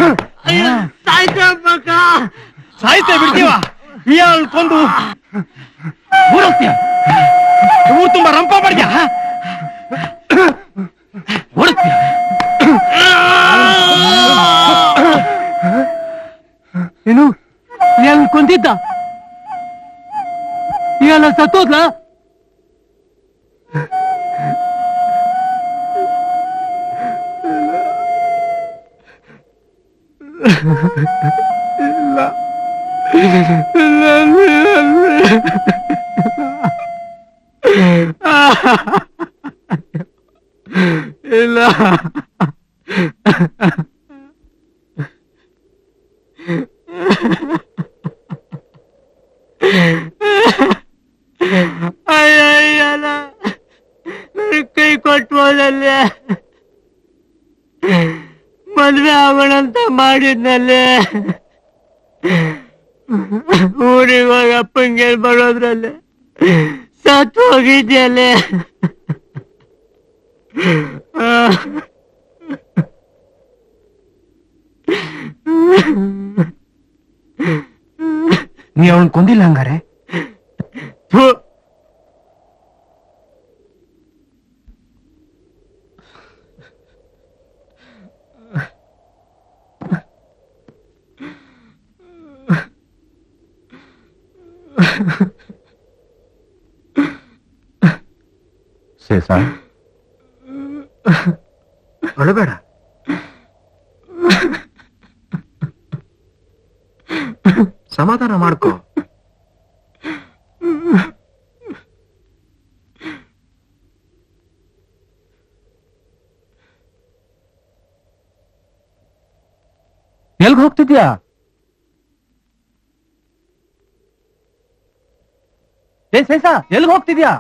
ಸಾಯ್ತೆ ಬಿಡ್ತೀವ? ಇಯಾಲ್ ಕೊಂದು ಊರೋಗ್ತೀಯ? ಊರು ತುಂಬಾ ರಂಪ ಮಾಡ್ತೀಯ? ಓಡಿಸ್ತೀಯ? ಏನು ಇಯಾಲ್ ಕೊಂದಿದ್ದ? ಇಯಾಲ ಸತ್ತೋದ್ಲ? ಇಲ್ಲ ಇಲ್ಲ ಮಾಡಿದ್ನಲ್ಲೇ ಮದ್ವೆ ಆಗೋಣಂತ ಮಾಡಿದ್ನಲ್ಲೇ ಊರಿಗೆ ಹೋಗಿ ಅಪ್ಪಂಗೆ ಬರೋದ್ರಲ್ಲೇ ಸತ್ತು ಹೋಗಿದ್ಯಲ್ಲೇ. ನೀ ಅವನ್ ಕೊಂದಿಲ್ಲ ಹಂಗಾರೆ? ಶೇಷ, ಅಳಬೇಡ. ಸಮಾಧಾನ ಮಾಡ್ಕೋ. ಎಲ್ಗ್ ಹೋಗ್ತಿದ್ಯಾ? ಶೇಷ, ಎಲ್ಗ್ ಹೋಗ್ತಿದ್ಯಾ?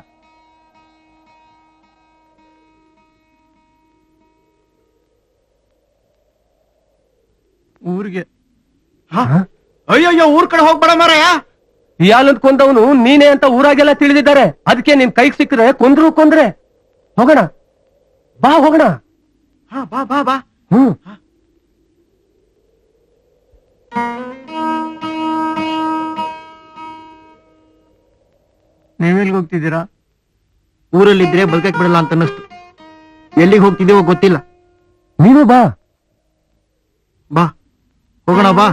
ಊರಿಗೆ. ಅಯ್ಯಯ್ಯೋ, ಊರ್ ಕಡೆ ಹೋಗ್ಬೇಡ ಮಾರಾಯ. ಇಯಾಲಂತ ಕೊಂದವನು ನೀನೇ ಅಂತ ಊರಾಗೆಲ್ಲ ತಿಳಿದಿದ್ದಾರೆ. ಅದಕ್ಕೆ ನಿನ್ ಕೈಗೆ ಸಿಕ್ಕರೆ ಕೊಂದ್ರೆ ಹೋಗೋಣ. ಬಾ ಹೋಗೋಣ. ಬಾ ಬಾ ಬಾ. ನೀವೆಲ್ಲಿಗೆ ಹೋಗ್ತಿದ್ದೀರಾ? ಊರಲ್ಲಿದ್ರೆ ಬದುಕಕ್ ಬಿಡಲ್ಲ ಅಂತ ಅನ್ನಿಸ್ತು. ಎಲ್ಲಿಗೆ ಹೋಗ್ತಿದ್ದೀವೋ ಗೊತ್ತಿಲ್ಲ. ನೀನು ಬಾ. ಬಾ ಹೋಗೋಣ ಬಾ.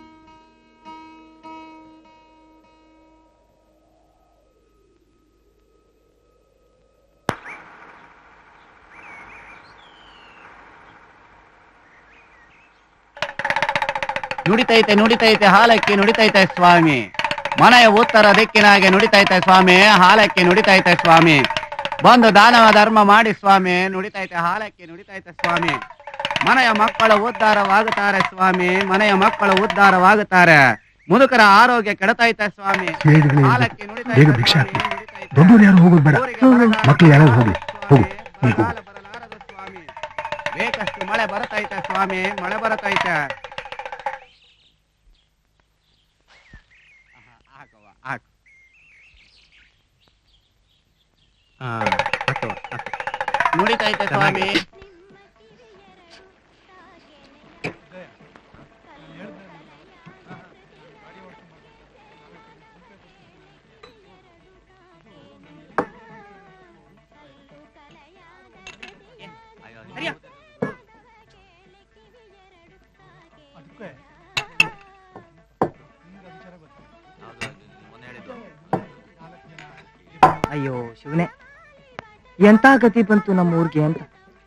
ನುಡಿತೈತೆ ಹಾಲಕ್ಕೆ ನುಡಿತೈತೆ ಸ್ವಾಮಿ. ಮನೆಯ ಉತ್ತರ ದಿಕ್ಕಿನಾಗೆ ನುಡಿತೈತೆ ಸ್ವಾಮಿ, ಹಾಲಕ್ಕೆ ನುಡಿತೈತೆ ಸ್ವಾಮಿ. ಬಂದು ದಾನವ ಧರ್ಮ ಮಾಡಿ ಸ್ವಾಮಿ, ನುಡಿತೈತೆ ಹಾಲಕ್ಕೆ ನುಡಿತೈತೆ ಸ್ವಾಮಿ. ಮನೆಯ ಮಕ್ಕಳ ಉದ್ಧಾರವಾಗುತ್ತಾರೆ ಸ್ವಾಮಿ, ಮನೆಯ ಮಕ್ಕಳ ಉದ್ಧಾರವಾಗುತ್ತಾರೆ. ಮುದುಕರ ಆರೋಗ್ಯ ಕೆಡತೈತೆ ಸ್ವಾಮಿ. ಹಾಲಕ್ಕೆ ಬೇಗ ಭಿಕ್ಷೆ ಹಾಕಿ. ದೊಡ್ಡವ್ರು ಯಾರು ಹೋಗೋದು ಬೇಡ, ಮಕ್ಕಳು ಯಾರು ಹೋಗ್ಲಿ. ಹೋಗು ಹೋಗು. ಬೇಕಷ್ಟು ಮಳೆ ಬರತೈತೆ ಸ್ವಾಮಿ, ಮಳೆ ಬರತೈತೆ. ನುಡಿತೈತೆ ಸ್ವಾಮಿ. ಅಯ್ಯೋ ಶಿವನೇ, ಎಂತ ಗತಿ ಬಂತು ನಮ್ಮ ಊರ್ಗೆ ಅಂತ.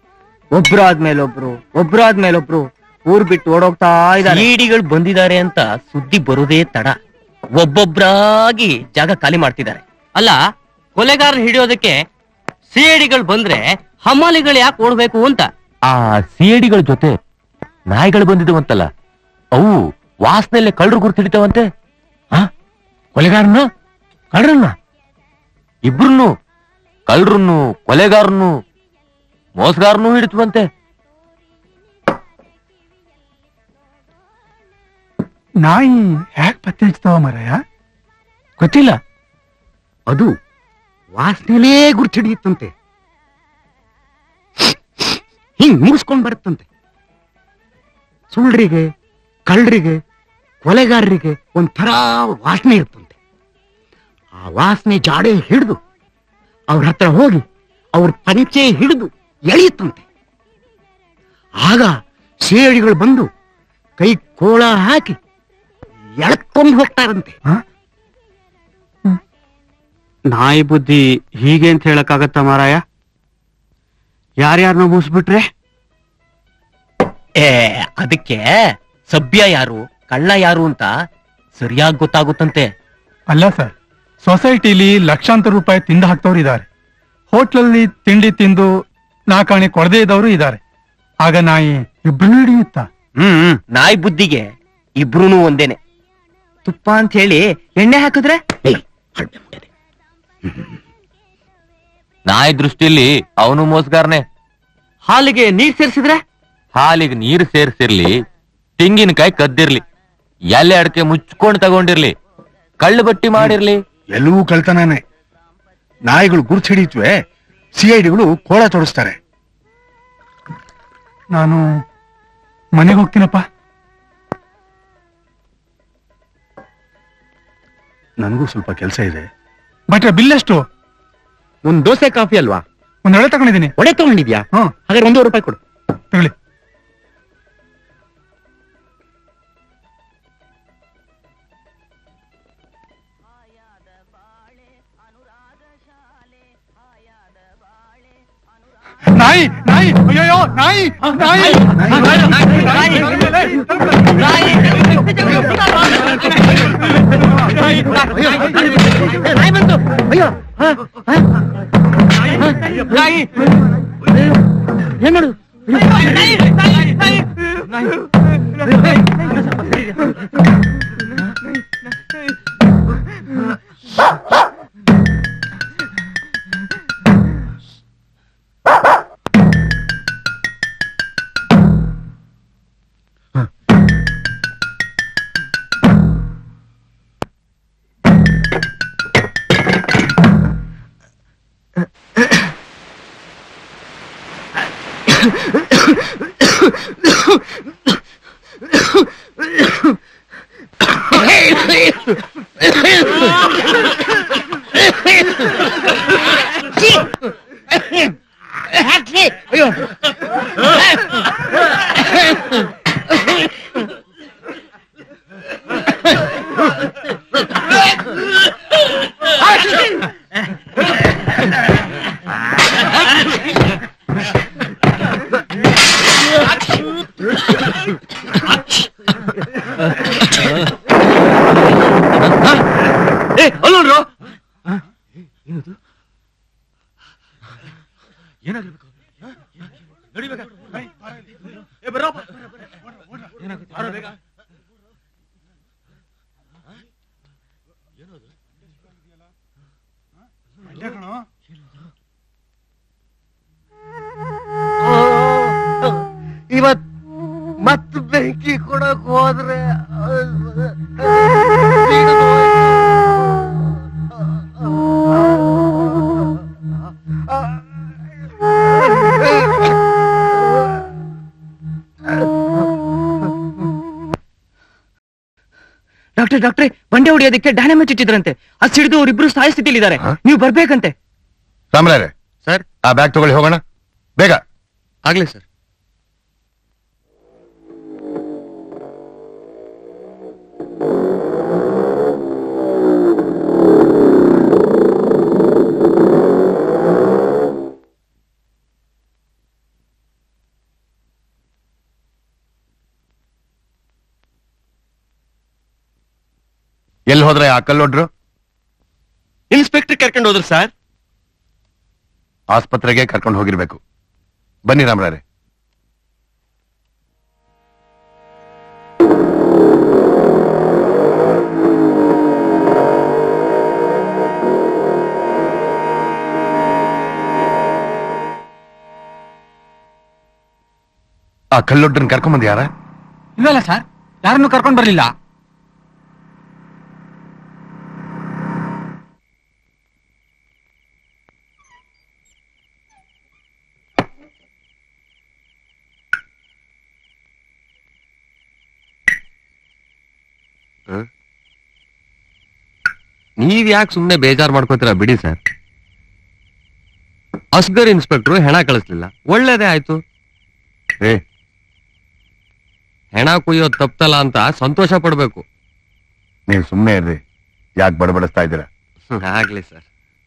ಒಬ್ರಾದ್ಮೇಲೊಬ್ರು ಊರ್ ಬಿಟ್ಟು ಓಡೋಗ್ತಾ ಇದ್ದಾರೆ. ಈಡಿಗಳು ಬಂದಿದ್ದಾರೆ ಅಂತ ಸುದ್ದಿ ಬರೋದೇ ತಡ. ಒಬ್ಬೊಬ್ರಾಗಿ ಜಾಗ ಖಾಲಿ ಮಾಡ್ತಿದ್ದಾರೆ. ಅಲ್ಲ, ಕೊಲೆಗಾರನ ಹಿಡಿಯೋದಕ್ಕೆ ಸಿಐಡಿಗಳು ಬಂದ್ರೆ ಹಮಾಲಿಗಳು ಯಾಕೆ ಓಡ್ಬೇಕು ಅಂತ. ಆ ಸಿಐಡಿಗಳ ಜೊತೆ ನಾಯಿಗಳು ಬಂದಿದ್ದವಂತಲ್ಲ, ಅವು ವಾಸನೆಯಲ್ಲೇ ಕಳ್ಳರು ಗುರ್ತು ಹಿಡಿತಾವಂತೆ. ಕೊಲೆಗಾರನ ಕಳ್ಳರನ್ನ ಇಬ್ರು ಕಳ್ಳರನ್ನು ಕೊಲೆಗಾರನು ಮೋಸಗಾರನು ಹಿಡಿತವಂತೆ. ನಾಯಿ ಯಾಕೆ ಪತ್ತೆ ಹಚ್ತಾವ ಮಾರಾಯ? ಗೊತ್ತಿಲ್ಲ, ಅದು ವಾಸನೆಲೇ ಗುರ್ತು ಹಿಡಿಯುತ್ತಂತೆ. ಹಿಂಗ್ ಮುಗಿಸ್ಕೊಂಡ್ ಬರುತ್ತಂತೆ. ಸುಳ್ರಿಗೆ, ಕಳ್ಳರಿಗೆ, ಕೊಲೆಗಾರರಿಗೆ ಒಂಥರ ವಾಸನೆ ಇರುತ್ತಂತೆ. ಆ ವಾಸನೆ ಜಾಡೆ ಹಿಡಿದು ಅವ್ರ ಹತ್ರ ಹೋಗಿ ಅವ್ರ ಪಂಚೆ ಹಿಡಿದು ಎಳೆಯುತ್ತಂತೆ. ಆಗ ಸೇಡಿಗಳು ಬಂದು ಕೈ ಕೋಳ ಹಾಕಿ ಎಳ್ಕೊಂಡು ಹೋಗ್ತಾರಂತೆ. ನಾಯಿ ಬುದ್ಧಿ ಹೀಗೆ ಅಂತ ಹೇಳಕ್ಕಾಗತ್ತ ಮಾರಾಯ? ಯಾರ್ಯಾರನ್ನ ಮುಗಿಸ್ಬಿಟ್ರೆ ಅದಕ್ಕೆ ಸಭ್ಯ ಯಾರು ಕಳ್ಳ ಯಾರು ಅಂತ ಸರಿಯಾಗಿ ಗೊತ್ತಾಗುತ್ತಂತೆ. ಅಲ್ಲ ಸರ್, ಸೊಸೈಟಿಲಿ ಲಕ್ಷಾಂತರ ರೂಪಾಯಿ ತಿಂದು ಹಾಕ್ತವ್ರು ಇದ್ದಾರೆ. ಹೋಟ್ಲಲ್ಲಿ ತಿಂಡಿ ತಿಂದು ನಾಕಾಣಿ ಕೊಡದೇ ಇದ್ದವರು ಇದ್ದಾರೆ. ಆಗ ನಾಯಿ ಇಬ್ರು ಹಿಡಿಯುತ್ತ. ನಾಯಿ ಬುದ್ಧಿಗೆ ಇಬ್ರು ಒಂದೇನೆ. ತುಪ್ಪ ಅಂತ ಹೇಳಿ ಎಣ್ಣೆ ಹಾಕಿದ್ರೆ ನಾಯಿ ದೃಷ್ಟಿಯಲ್ಲಿ ಅವನು ಮೋಸಗಾರನೆ. ಹಾಲಿಗೆ ನೀರ್ ಸೇರಿಸಿದ್ರೆ? ಹಾಲಿಗೆ ನೀರು ಸೇರಿಸಿರ್ಲಿ, ತೆಂಗಿನಕಾಯಿ ಕದ್ದಿರ್ಲಿ, ಎಲೆ ಅಡಕೆ ಮುಚ್ಕೊಂಡು ತಗೊಂಡಿರ್ಲಿ, ಕಳ್ಳು ಬಟ್ಟಿ ಮಾಡಿರ್ಲಿ, ಎಲ್ಲವೂ ಕಳ್ತನಾನೆ. ನಾಯಿಗಳು ಗುರ್ತು ಹಿಡಿಯುತ್ತವೆ, ಸಿಐಡಿಗಳು ಕೋಳ ತೊಡಸ್ತಾರೆ. ನಾನು ಮನೆಗೆ ಹೋಗ್ತೀನಪ್ಪ. ನನಗೂ ಸ್ವಲ್ಪ ಕೆಲಸ ಇದೆ. ಬಟ್ರೆ ಬಿಲ್ ಎಷ್ಟು? ಒಂದ್ ದೋಸೆ ಕಾಫಿ ಅಲ್ವಾ? ಒಂದ್ ಒಳ್ಳೆ ತಗೊಂಡಿದ್ದೀನಿ. ಒಡೆ ತಗೊಂಡಿದ್ಯಾ? ಹಾಗಾದ್ರೆ ₹100 ಕೊಡು. ತಗೊಳ್ಳಿ. ನಾಯಿ ನಾಯಿ ಅಯ್ಯೋ ನಾಯಿ ನಾಯಿ ಏನ್ ಮಾಡು? ಇವತ್ ಮತ್ ಬೆಂಕಿ ಕೊಡಕ್ ಹೋದ್ರೆ ಡಾಕ್ಟ್ರೆ ಬಂಡೆ ಹೊಡಿಯೋದಕ್ಕೆ ಡೈನಮೈಟ್ ಇಟ್ಟಿದ್ರಂತೆ. ಅದು ಸಿಡಿದು ಅವರಿಬ್ರು ಸಾಯ ಸ್ಥಿತಿಲಿದ್ದಾರೆ. ನೀವು ಬರ್ಬೇಕಂತೆ. ರಾಮರಾಯರೇ ಸರ್, ಆ ಬ್ಯಾಗ್ ತಗೊಳ್ಳಿ, ಹೋಗೋಣ ಬೇಗ. ಆಗ್ಲಿ ಸರ್. ಎಲ್ಲಿ ಹೋದ್ರೆ ಆ ಕಲ್ಲೊಡ್ರು? ಇನ್ಸ್ಪೆಕ್ಟರ್ ಕರ್ಕೊಂಡು ಹೋದ್ರು ಸರ್. ಆಸ್ಪತ್ರೆಗೆ ಕರ್ಕೊಂಡು ಹೋಗಿರ್ಬೇಕು. ಬನ್ನಿ ರಾಮರಾಯರೇ. ಆ ಕಲ್ಲೊಡ್ರನ್ ಕರ್ಕೊಂಬಂದ್ ಯಾರ? ಇಲ್ಲಲ್ಲ ಸರ್, ಯಾರನ್ನು ಕರ್ಕೊಂಡ್ ಬರ್ಲಿಲ್ಲ. ನೀವ್ ಯಾಕೆ ಸುಮ್ನೆ ಬೇಜಾರ್ ಮಾಡ್ಕೋತೀರಾ ಬಿಡಿ ಸರ್. ಅಸ್ಗರ್ ಇನ್ಸ್ಪೆಕ್ಟ್ರು ಹೆಣ ಕಳಿಸ್ಲಿಲ್ಲ, ಒಳ್ಳೇದೇ ಆಯ್ತು. ಹೆಣ ಕುಯ್ಯೋದ್ ತಪ್ಪಲ್ಲ ಅಂತ ಸಂತೋಷ ಪಡ್ಬೇಕು. ನೀವು ಸುಮ್ನೆ ಇರ್ರಿ, ಯಾಕೆ ಬಡಬಡಿಸ್ತಾ ಇದ್ದೀರಾ? ಆಗ್ಲಿ ಸರ್.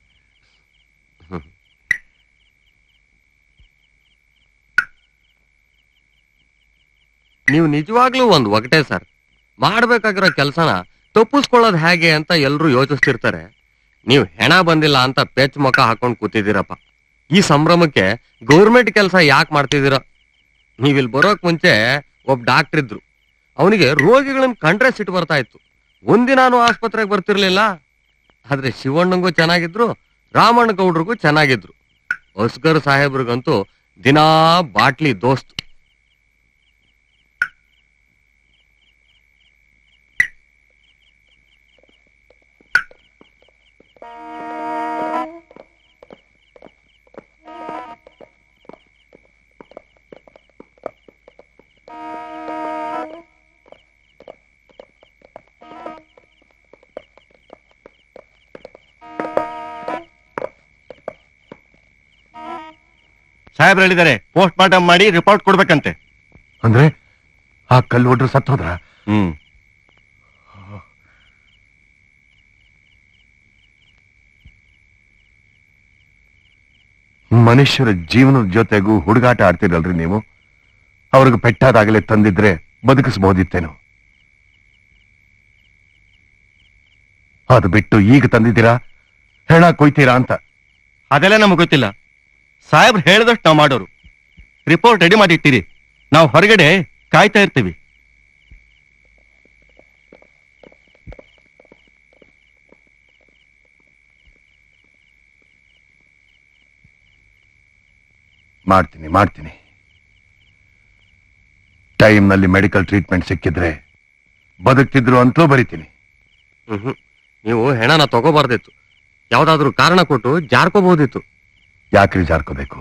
ನೀವು ನಿಜವಾಗ್ಲೂ ಒಂದ್ ಒಗಟೆ ಸರ್. ಮಾಡ್ಬೇಕಾಗಿರೋ ಕೆಲ್ಸನ ತಪ್ಪಿಸ್ಕೊಳ್ಳೋದ್ ಹೇಗೆ ಅಂತ ಎಲ್ರು ಯೋಚಿಸ್ತಿರ್ತಾರೆ. ನೀವು ಹೆಣ ಬಂದಿಲ್ಲ ಅಂತ ಪೆಚ್ ಮುಖ ಹಾಕೊಂಡ್ ಕೂತಿದ್ದೀರಪ್ಪ. ಈ ಸಂಭ್ರಮಕ್ಕೆ ಗೌರ್ಮೆಂಟ್ ಕೆಲಸ ಯಾಕೆ ಮಾಡ್ತಿದ್ದೀರ? ನೀವಿಲ್ ಬರೋಕ್ ಮುಂಚೆ ಒಬ್ಬ ಡಾಕ್ಟರ್ ಇದ್ರು. ಅವನಿಗೆ ರೋಗಿಗಳನ್ನ ಕಂಡ್ರೆ ಸಿಟ್ಟು ಬರ್ತಾ ಇತ್ತು. ಒಂದಿನಾನು ಆಸ್ಪತ್ರೆಗೆ ಬರ್ತಿರ್ಲಿಲ್ಲ. ಆದ್ರೆ ಶಿವಣ್ಣಂಗೂ ಚೆನ್ನಾಗಿದ್ರು, ರಾಮಣ್ಣ ಗೌಡ್ರಿಗೂ ಚೆನ್ನಾಗಿದ್ರು. ಅಸ್ಗರ್ ಸಾಹೇಬ್ರಿಗಂತೂ ದಿನಾ ಬಾಟ್ಲಿ ದೋಸ್ತ್. ಸಾಹೇಬ್ರು ಹೇಳಿದ್ದಾರೆ ಪೋಸ್ಟ್ ಮಾರ್ಟಮ್ ಮಾಡಿ ರಿಪೋರ್ಟ್ ಕೊಡ್ಬೇಕಂತೆ. ಅಂದ್ರೆ ಆ ಕಲ್ಲು ಹೊಡ್ರು ಸತ್ತೋದ್ರ? ಮನುಷ್ಯರ ಜೀವನದ ಜೊತೆಗೂ ಹುಡುಗಾಟ ಆಡ್ತಿರಲ್ರಿ ನೀವು. ಅವ್ರಿಗೆ ಪೆಟ್ಟಾದಾಗಲೇ ತಂದಿದ್ರೆ ಬದುಕಿಸಬಹುದಿತ್ತೇನು? ಅದು ಬಿಟ್ಟು ಈಗ ತಂದಿದ್ದೀರಾ, ಹೆಣ ಕೊಯ್ತೀರಾ ಅಂತ. ಅದೆಲ್ಲ ನಮ್ಗೆ ಗೊತ್ತಿಲ್ಲ. ಸಾಹೇಬ್ರು ಹೇಳಿದಷ್ಟು ನಾವು ಮಾಡೋರು. ರಿಪೋರ್ಟ್ ರೆಡಿ ಮಾಡಿ ಇಟ್ಟಿರಿ, ನಾವು ಹೊರಗಡೆ ಕಾಯ್ತಾ ಇರ್ತೀವಿ. ಮಾಡ್ತೀನಿ. ಟೈಮ್ನಲ್ಲಿ ಮೆಡಿಕಲ್ ಟ್ರೀಟ್ಮೆಂಟ್ ಸಿಕ್ಕಿದ್ರೆ ಬದುಕ್ತಿದ್ರು ಅಂತಲೂ ಬರಿತೀನಿ. ನೀವು ಹೆಣನ ತಗೋಬಾರ್ದಿತ್ತು, ಯಾವ್ದಾದ್ರು ಕಾರಣ ಕೊಟ್ಟು ಜಾರ್ಕೋಬಹುದಿತ್ತು. ಯಾಕ್ರಿ ಜಾರ್ಕೋಬೇಕು?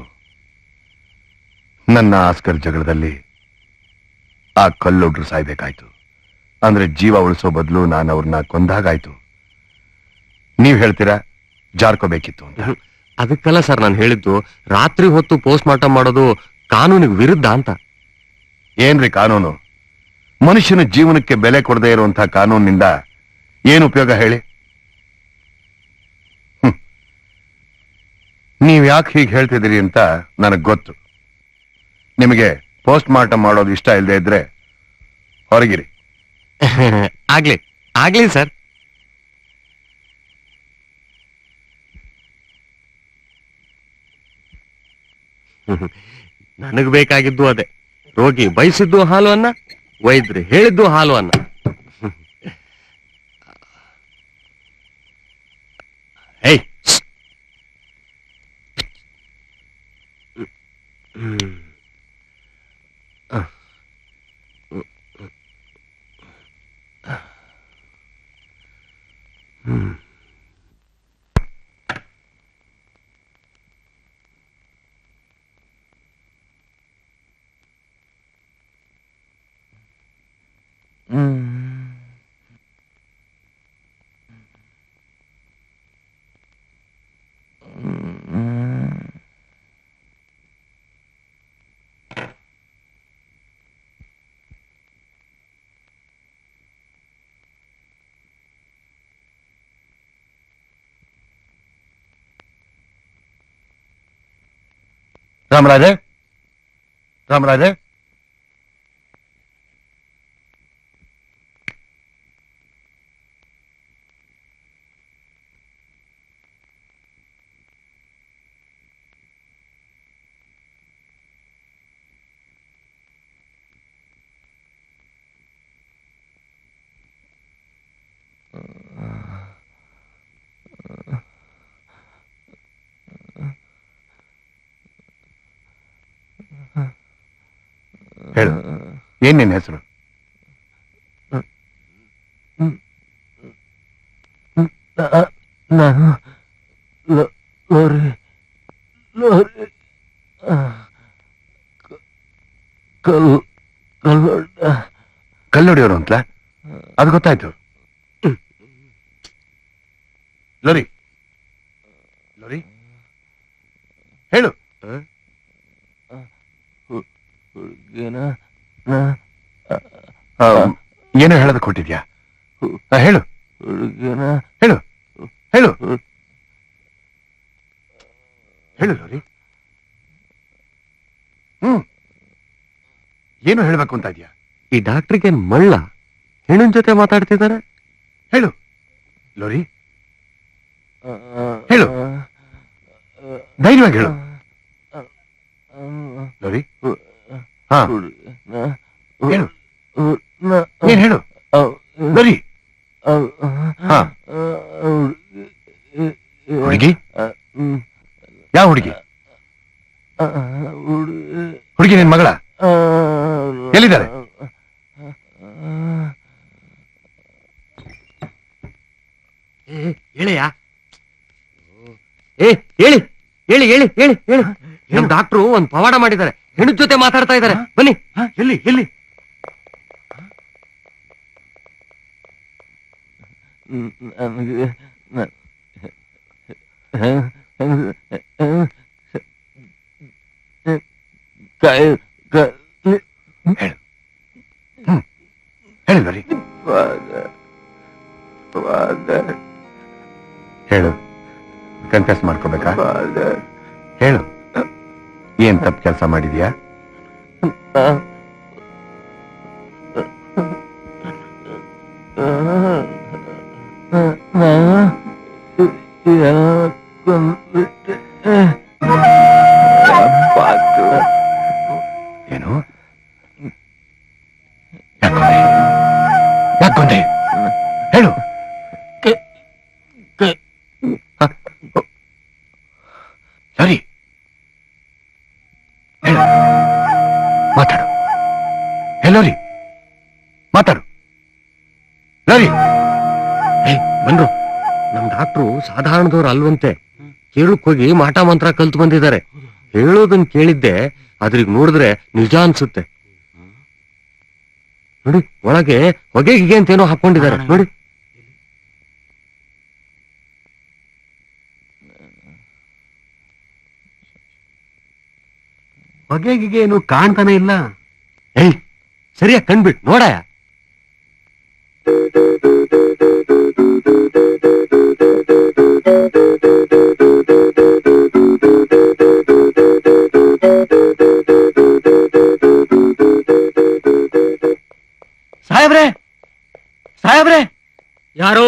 ನನ್ನ ಆಸ್ಕರ್ ಜಗಳದಲ್ಲಿ ಆ ಕಲ್ಲೊಡ್ರು ಸಾಯ್ಬೇಕಾಯ್ತು. ಅಂದ್ರೆ ಜೀವ ಉಳಿಸೋ ಬದಲು ನಾನು ಅವ್ರನ್ನ ಕೊಂದಾಗಾಯ್ತು. ನೀವ್ ಹೇಳ್ತೀರಾ ಜಾರ್ಕೋಬೇಕಿತ್ತು ಅಂತ. ಅದಕ್ಕೆಲ್ಲ ಸರ್ ನಾನು ಹೇಳಿದ್ದು, ರಾತ್ರಿ ಹೊತ್ತು ಪೋಸ್ಟ್ ಮಾರ್ಟಮ್ ಮಾಡೋದು ಕಾನೂನಿಗೆ ವಿರುದ್ಧ ಅಂತ. ಏನ್ರಿ ಕಾನೂನು? ಮನುಷ್ಯನ ಜೀವನಕ್ಕೆ ಬೆಲೆ ಕೊಡದೇ ಇರುವಂತಹ ಕಾನೂನಿನಿಂದ ಏನು ಉಪಯೋಗ ಹೇಳಿ? ನೀವ್ ಯಾಕೆ ಹೀಗೆ ಹೇಳ್ತಿದ್ದೀರಿ ಅಂತ ನನಗ್ ಗೊತ್ತು. ನಿಮಗೆ ಪೋಸ್ಟ್ ಮಾರ್ಟಮ್ ಮಾಡೋದು ಇಷ್ಟ ಇಲ್ಲದೆ ಇದ್ರೆ ಹೊರಗಿರಿ. ಆಗ್ಲಿ ಸರ್. ನನಗ್ ಬೇಕಾಗಿದ್ದು ಅದೇ. ರೋಗಿ ಬಯಸಿದ್ದು ಹಾಲು ಅನ್ನ, ವೈದ್ಯರು ಹೇಳಿದ್ದು ಹಾಲು ಅನ್ನ. ಏಯ್, ರಾಮರಾಜೆ, ರಾಮರಾಜೆ, ಹೇಳು, ಏನ್ ನಿನ್ನ ಹೆಸರು? ನಾನು ಕಲ್ಲೊಡೆಯೋರು ಅಂತಲ? ಅದು ಗೊತ್ತಾಯ್ತು. ಲೋರಿ, ಲೋರಿ, ಹೇಳು. ಏನೋ ಹೇಳೋದಕ್ಕೆ ಕೊಟ್ಟಿದ್ಯಾ? ಹೇಳು ಹೇಳು ಹೇಳು ಹೇಳು ಲೋರಿ. ಏನು ಹೇಳ್ಬೇಕು ಅಂತ ಇದೆಯಾ? ಈ ಡಾಕ್ಟ್ರಿಗೆ ಮಳ್ಳ ಹೆಣ್ಣಿನ ಜೊತೆ ಮಾತಾಡ್ತಿದ್ದಾರೆ. ಹೇಳು ಲೋರಿ, ಹೇಳು, ಧೈರ್ಯವಾಗಿ ಹೇಳು ಲೋರಿ. ಹಾ ಹೇಳು, ಏನ್ ಹೇಳು ಲೋರಿ. ಹಾ, ಹುಡುಗಿ? ಯಾವ ಹುಡುಗಿ? ನಿನ್ ಮಗಳ ಎಲ್ಲಿದ್ದಾರೆ? ಹೇಳಿಯ ಹೇಳಿ ಹೇಳಿ ಹೇಳಿ ಹೇಳಿ ಹೇಳಿ ನಮ್ ಡಾಕ್ಟ್ರು ಒಂದ್ ಪವಾಡ ಮಾಡಿದ್ದಾರೆ, ಹೆಣ್ಣು ಜೊತೆ ಮಾತಾಡ್ತಾ ಇದ್ದಾರೆ, ಬನ್ನಿ. ಎಲ್ಲಿ ಎಲ್ಲಿ? ಹೇಳಿದ್ರಿ ಹೇಳು, ಕನ್ಫೆಸ್ ಮಾಡ್ಕೋಬೇಕಾ? ಹೇಳು, ಏನ್ ತಪ್ಪು ಕೆಲಸ ಮಾಡಿದ್ಯಾ? ಏನು ಯಾಕೊಂಡೆ ಹೇಳು. ಸರಿ ಹೇಳು, ಮಾತಾಡು. ಲೋರಿ ಮಾತಾಡು. ಲೋರಿ ಬಂದ್ರು. ನಮ್ ಡಾಕ್ಟ್ರು ಸಾಧಾರಣದವ್ರು ಅಲ್ವಂತೆ, ಕೇಳಕ್ ಹೋಗಿ ಮಾಟ ಮಂತ್ರ ಕಲ್ತು ಬಂದಿದ್ದಾರೆ. ಹೇಳೋದನ್ ಕೇಳಿದ್ದೆ, ಅದ್ರಿಗೆ ನೋಡಿದ್ರೆ ನಿಜ ಅನ್ಸುತ್ತೆ. ನೋಡಿ, ಒಳಗೆ ಹೊಗೆಗೆ ಅಂತೇನೋ ಹಾಕೊಂಡಿದ್ದಾರೆ ನೋಡಿ. ಹೊಗೆಗೆ ಏನು ಕಾಣ್ತಾನೆ ಇಲ್ಲ. ಏಯ್, ಸರಿಯಾಗಿ ಕಣ್ಬಿಟ್ ನೋಡಯ. ಸಾಹೇಬ್ರೆ, ಸಾಹೇಬ್ರೆ, ಯಾರು?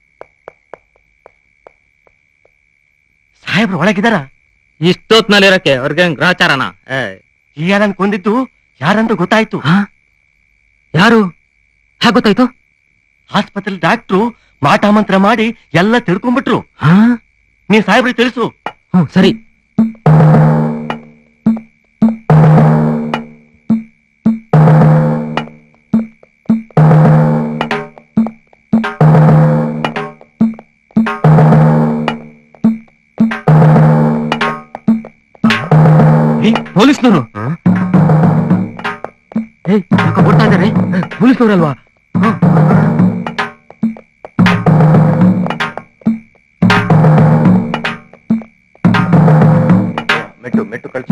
ಸಾಹೇಬ್ರು ಒಳಗಿದಾರ? ಇಷ್ಟೊತ್ನಲ್ಲಿರಕ್ಕೆ ಅವ್ರಿಗೆ ಗ್ರಹಚಾರನ? ಯಾರನ್ ಕೊಂದಿದ್ದು ಯಾರಂತ ಗೊತ್ತಾಯ್ತು. ಯಾರು? ಹೇಗೆ ಗೊತ್ತಾಯ್ತು? ಆಸ್ಪತ್ರೆ ಡಾಕ್ಟ್ರು ಮಾಟ ಮಂತ್ರ ಮಾಡಿ ಎಲ್ಲ ತಿಳ್ಕೊಂಡ್ಬಿಟ್ರು. ನೀ ಸಾಹೇಬ್ರಿಗೆ ತಿಳಿಸು. ಸರಿ. ಪೊಲೀಸ್ನವರು ಕೊಡ್ತಾ ಇದ್ದಾರೆ. ಪೊಲೀಸ್ನವರಲ್ವಾ? ಮೆಟ್ಟು ಮೆಟ್ಟು ಕಳ್ಸಿ.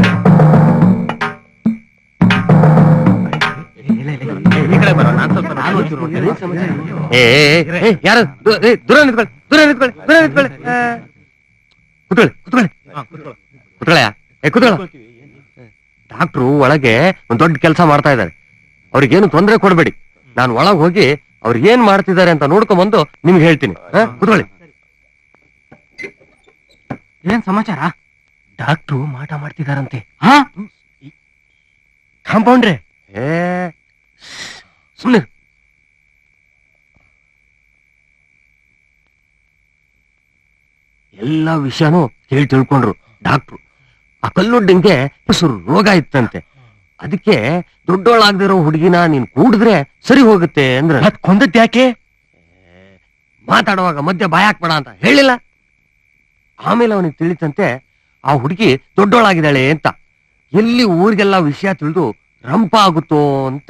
ಯಾರು ದೂರ ನಿಂತ್ಕೊಳ್ಳಿ, ದೂರ ನಿಂತ್ಕೊಳ್ಳಿ, ದೂರ ನಿಂತ್ಕೊಳ್ಳಿ. ಕುತ್ಕೊಳ್ಳಿ, ಕುತ್ಕೊಳ್ಳಿ, ಕುತ್ಕೊಳ್ಳಯ್ಯ. ಕುತ್ಕೊಳ್ಳ. ಡಾಕ್ಟ್ರು ಒಳಗೆ ಒಂದ್ ದೊಡ್ಡ ಕೆಲಸ ಮಾಡ್ತಾ ಇದ್ದಾರೆ. ಅವ್ರಿಗೇನು ತೊಂದರೆ ಕೊಡ್ಬೇಡಿ. ನಾನು ಒಳಗೆ ಹೋಗಿ ಅವ್ರಿಗೆ ಏನ್ ಮಾಡ್ತಿದ್ದಾರೆ ಅಂತ ನೋಡ್ಕೊಂಡ್ ಬಂದು ನಿಮ್ಗೆ ಹೇಳ್ತೀನಿ. ಕುತ್ಕೊಳ್ಳಿ. ಏನ್ ಸಮಾಚಾರ? ಡಾಕ್ಟ್ರು ಮಾಟ ಮಾಡ್ತಿದಾರಂತೆ. ಕಾಂಪೌಂಡ್ರೆ, ಸುಮ್ನೆ ಎಲ್ಲಾ ವಿಷಯನೂ ಕೇಳಿ ತಿಳ್ಕೊಂಡ್ರು ಡಾಕ್ಟ್ರು. ಆ ಕಲ್ಲುಡ್ಡಂಗೆ ರೋಗ ಇತ್ತಂತೆ. ಅದಕ್ಕೆ ದೊಡ್ಡೋಳಾಗ್ದಿರೋ ಹುಡುಗಿನ ನೀನ್ ಕೂಡಿದ್ರೆ ಸರಿ ಹೋಗುತ್ತೆ ಅಂದ್ರೆ ಕೊಂದದ್ ಯಾಕೆ? ಮಾತಾಡುವಾಗ ಮಧ್ಯ ಬಾಯ್ ಹಾಕ್ಬೇಡ ಅಂತ ಹೇಳಿಲ್ಲ. ಆಮೇಲೆ ಅವನಿಗೆ ತಿಳಿತಂತೆ ಆ ಹುಡುಗಿ ದೊಡ್ಡೋಳಾಗಿದ್ದಾಳೆ ಅಂತ. ಎಲ್ಲಿ ಊರಿಗೆಲ್ಲ ವಿಷಯ ತಿಳಿದು ರಂಪ ಆಗುತ್ತೋ ಅಂತ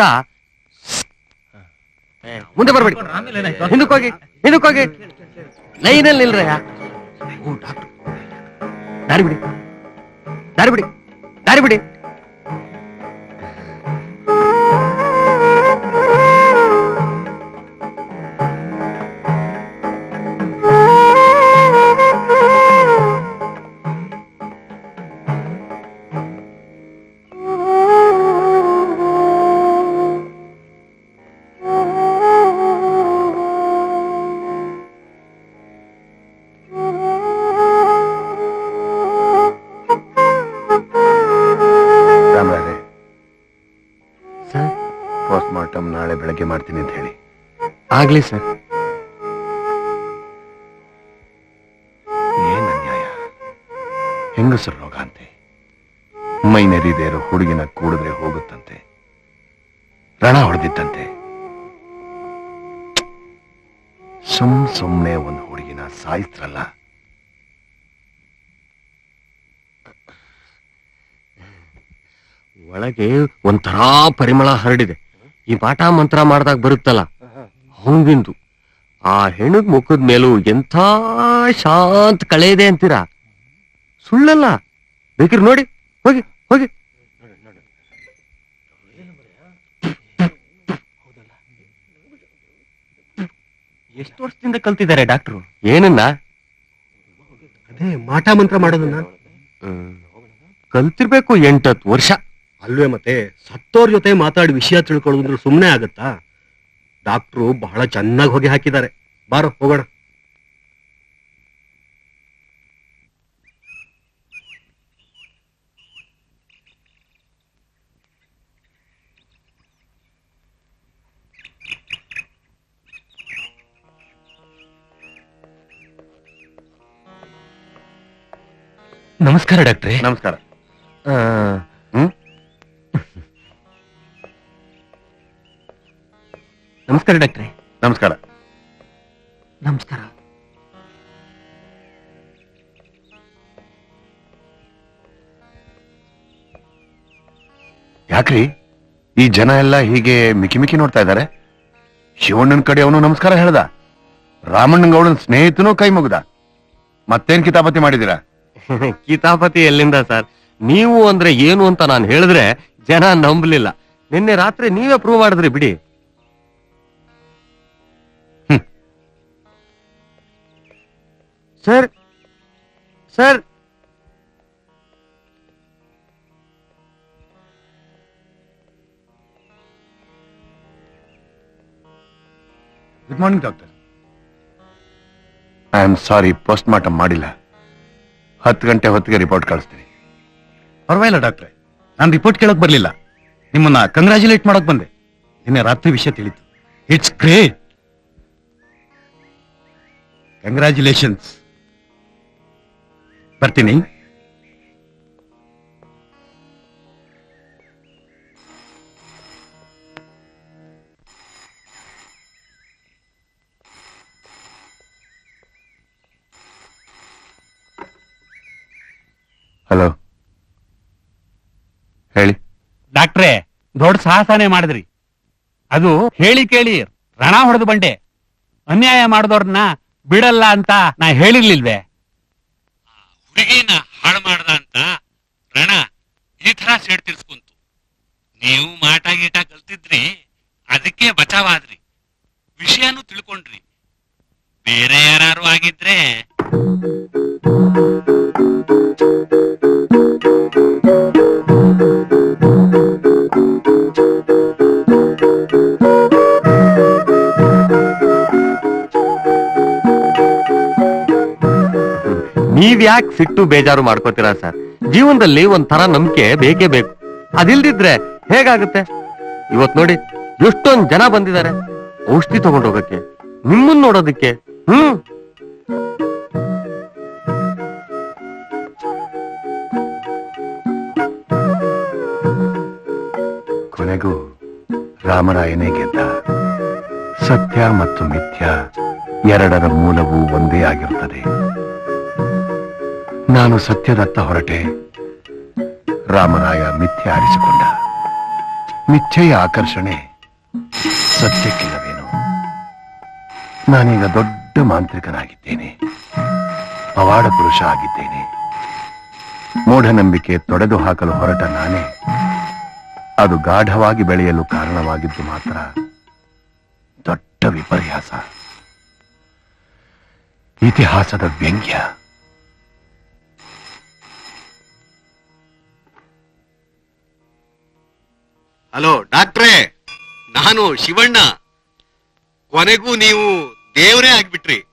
ಮುಂದೆ ಬರ್ಬೇಡಿ, ಹಿಂದಕ್ಕೋಗಿ, ಹಿಂದಕ್ಕೋಗಿ, ಲೈನಲ್ಲಿ ನಿಲ್ರಯ್ಯ. ಓ ಡಾಕ್ಟರ್, ದಾರಿ ಬಿಡಿ, ದಾರಿ ಬಿಡಿ, ದಾರಿ ಬಿಡಿ. ನಾಳೆ ಬೆಳಗ್ಗೆ ಮಾಡ್ತೀನಿ ಅಂತ ಹೇಳಿ. ಆಗ್ಲಿ ಸರ್. ಏನ್ ಅನ್ಯಾಯ, ಹೆಂಗಸರು ರೋಗ ಅಂತೆ. ಮೈ ನೆರಿದೇ ಇರೋ ಹುಡುಗಿನ ಕೂಡಿದ್ರೆ ಹೋಗುತ್ತಂತೆ, ರಣ ಹೊಡೆದಿತ್ತಂತೆ. ಸುಮ್ನೆ ಒಂದು ಹುಡುಗಿನ ಸಾಯಿಸ್ತ್ರಲ್ಲ. ಒಳಗೆ ಒಂಥರಾ ಪರಿಮಳ ಹರಡಿದೆ. ಈ ಪಾಠ ಮಂತ್ರ ಮಾಡ್ದಾಗ ಬರುತ್ತಲ್ಲ ಹಂಗಿಂದು. ಆ ಹೆಣಗ್ ಮುಖದ ಮೇಲೂ ಎಂಥ ಶಾಂತ ಕಳೆ ಇದೆ ಅಂತೀರಾ? ಸುಳ್ಳಲ್ಲ, ಬೇಕಿರ್ ನೋಡಿ, ಹೋಗಿ ಹೋಗಿ. ಎಷ್ಟು ವರ್ಷದಿಂದ ಕಲ್ತಿದ್ದಾರೆ ಡಾಕ್ಟ್ರು? ಏನನ್ನ? ಅದೇ ಮಾಟ ಮಂತ್ರ ಮಾಡೋದನ್ನ ಕಲ್ತಿರ್ಬೇಕು 8-10 ವರ್ಷ. ಅಲ್ವೇ ಮತ್ತೆ ಸತ್ತೋರ್ ಜೊತೆ ಮಾತಾಡಿ ವಿಷಯ ತಿಳ್ಕೊಳ್ಳೋದಂದ್ರೆ ಸುಮ್ಮನೆ ಆಗತ್ತಾ? ಡಾಕ್ಟ್ರು ಬಹಳ ಚೆನ್ನಾಗಿ ಹೊಗೆ ಹಾಕಿದ್ದಾರೆ. ಬಾರೋ ಹೋಗೋಣ. ನಮಸ್ಕಾರ ಡಾಕ್ಟ್ರೆ. ನಮಸ್ಕಾರ. ನಮಸ್ಕಾರ ಡಾಕ್ಟ್ರೆ. ನಮಸ್ಕಾರ. ನಮಸ್ಕಾರ. ಯಾಕ್ರಿ ಈ ಜನ ಎಲ್ಲ ಹೀಗೆ ಮಿಕಿ ಮಿಕಿ ನೋಡ್ತಾ ಇದ್ದಾರೆ? ಶಿವಣ್ಣನ ಕಡೆ ಅವನು ನಮಸ್ಕಾರ ಹೇಳ್ದ, ರಾಮಣ್ಣನಗೌಡನ ಸ್ನೇಹಿತನೂ ಕೈ ಮುಗ್ದ. ಮತ್ತೇನ್ ಕಿತಾಪತಿ ಮಾಡಿದೀರಾ? ಕಿತಾಪತಿ ಎಲ್ಲಿಂದ ಸರ್? ನೀವು ಅಂದ್ರೆ ಏನು ಅಂತ ನಾನು ಹೇಳಿದ್ರೆ ಜನ ನಂಬಲಿಲ್ಲ. ನಿನ್ನೆ ರಾತ್ರಿ ನೀವೇ ಪ್ರೂವ್ ಮಾಡಿದ್ರಿ ಬಿಡಿ. Sir sir good morning doctor. I am sorry, postmortem ಮಾಡಿಲ್ಲ. 10 ಗಂಟೆ ಹೊತ್ತಿಗೆ ರಿಪೋರ್ಟ್ ಕಳಿಸ್ತೀನಿ. ಪರವಾಗಿಲ್ಲ ಡಾಕ್ಟ್ರೆ, ನಾನು ರಿಪೋರ್ಟ್ ಕೇಳಕ್ ಬರ್ಲಿಲ್ಲ, ನಿಮ್ಮನ್ನ ಕಂಗ್ರಾಚುಲೇಟ್ ಮಾಡಕ್ ಬಂದೆ. ನಿನ್ನೆ ರಾತ್ರಿ ವಿಷಯ ತಿಳಿತು. It's great. ಕಂಗ್ರಾಚುಲೇಷನ್ಸ್. ಬರ್ತೀನಿ. ಹಲೋ, ಹೇಳಿ. ಡಾಕ್ಟ್ರೇ, ದೊಡ್ಡ ಸಾಹಸನೇ ಮಾಡಿದ್ರಿ. ಅದು ಹೇಳಿ ಕೇಳಿ ರಣ ಹೊಡೆದು ಬಂಡೆ. ಅನ್ಯಾಯ ಮಾಡಿದವ್ರನ್ನ ಬಿಡಲ್ಲ ಅಂತ ನಾ ಹೇಳಿರ್ಲಿಲ್ವೇ? ಹುಡುಗಿನ ಹಾಳು ಮಾಡ್ದ ಅಂತ ರಣ ಈ ತರ ಸೇಡ್ ತಿರ್ಸ್ಕೊಂತು. ನೀವು ಮಾಟ ಗೀಟ ಕಲ್ತಿದ್ರಿ, ಅದಕ್ಕೆ ಬಚಾವಾದ್ರಿ, ವಿಷಯನೂ ತಿಳ್ಕೊಂಡ್ರಿ. ಬೇರೆ ಯಾರು ಆಗಿದ್ರೆ ನೀವ್ಯಾಕೆ ಸಿಟ್ಟು ಬೇಜಾರು ಮಾಡ್ಕೋತೀರಾ ಸರ್? ಜೀವನದಲ್ಲಿ ಒಂಥರ ನಂಬಿಕೆ ಬೇಕೇ ಬೇಕು. ಅದಿಲ್ದಿದ್ರೆ ಹೇಗಾಗುತ್ತೆ? ಇವತ್ ನೋಡಿ ಎಷ್ಟೊಂದ್ ಜನ ಬಂದಿದ್ದಾರೆ ಔಷಧಿ ತಗೊಂಡು ಹೋಗಕ್ಕೆ, ನಿಮ್ಮನ್ನ ನೋಡೋದಕ್ಕೆ. ಕೊನೆಗೂ ರಾಮರಾಯನೇ ಗೆದ್ದ. ಸತ್ಯ ಮತ್ತು ಮಿಥ್ಯ ಎರಡರ ಮೂಲವೂ ಒಂದೇ ಆಗಿರುತ್ತದೆ. ನಾನು ಸತ್ಯದತ್ತ ಹೊರಟೆ, ರಾಮರಾಯ ಮಿಥ್ಯೆ ಆರಿಸಿಕೊಂಡ. ಮಿಥ್ಯೆಯ ಆಕರ್ಷಣೆ ಸತ್ಯಕ್ಕಿಲ್ಲವೇನು? ನಾನೀಗ ದೊಡ್ಡ ಮಾಂತ್ರಿಕನಾಗಿದ್ದೇನೆ, ಪವಾಡ ಪುರುಷ ಆಗಿದ್ದೇನೆ. ಮೂಢನಂಬಿಕೆ ತೊಡೆದು ಹಾಕಲು ಹೊರಟ ನಾನೇ ಅದು ಗಾಢವಾಗಿ ಬೆಳೆಯಲು ಕಾರಣವಾಗಿದ್ದು ಮಾತ್ರ ದೊಡ್ಡ ವಿಪರ್ಯಾಸ. ಇತಿಹಾಸದ ವ್ಯಂಗ್ಯ. ಹಲೋ ಡಾಕ್ಟ್ರೇ, ನಾನು ಶಿವಣ್ಣ. ಕೊನೆಗೂ ನೀವು ದೇವರೇ ಆಗ್ಬಿಟ್ರಿ.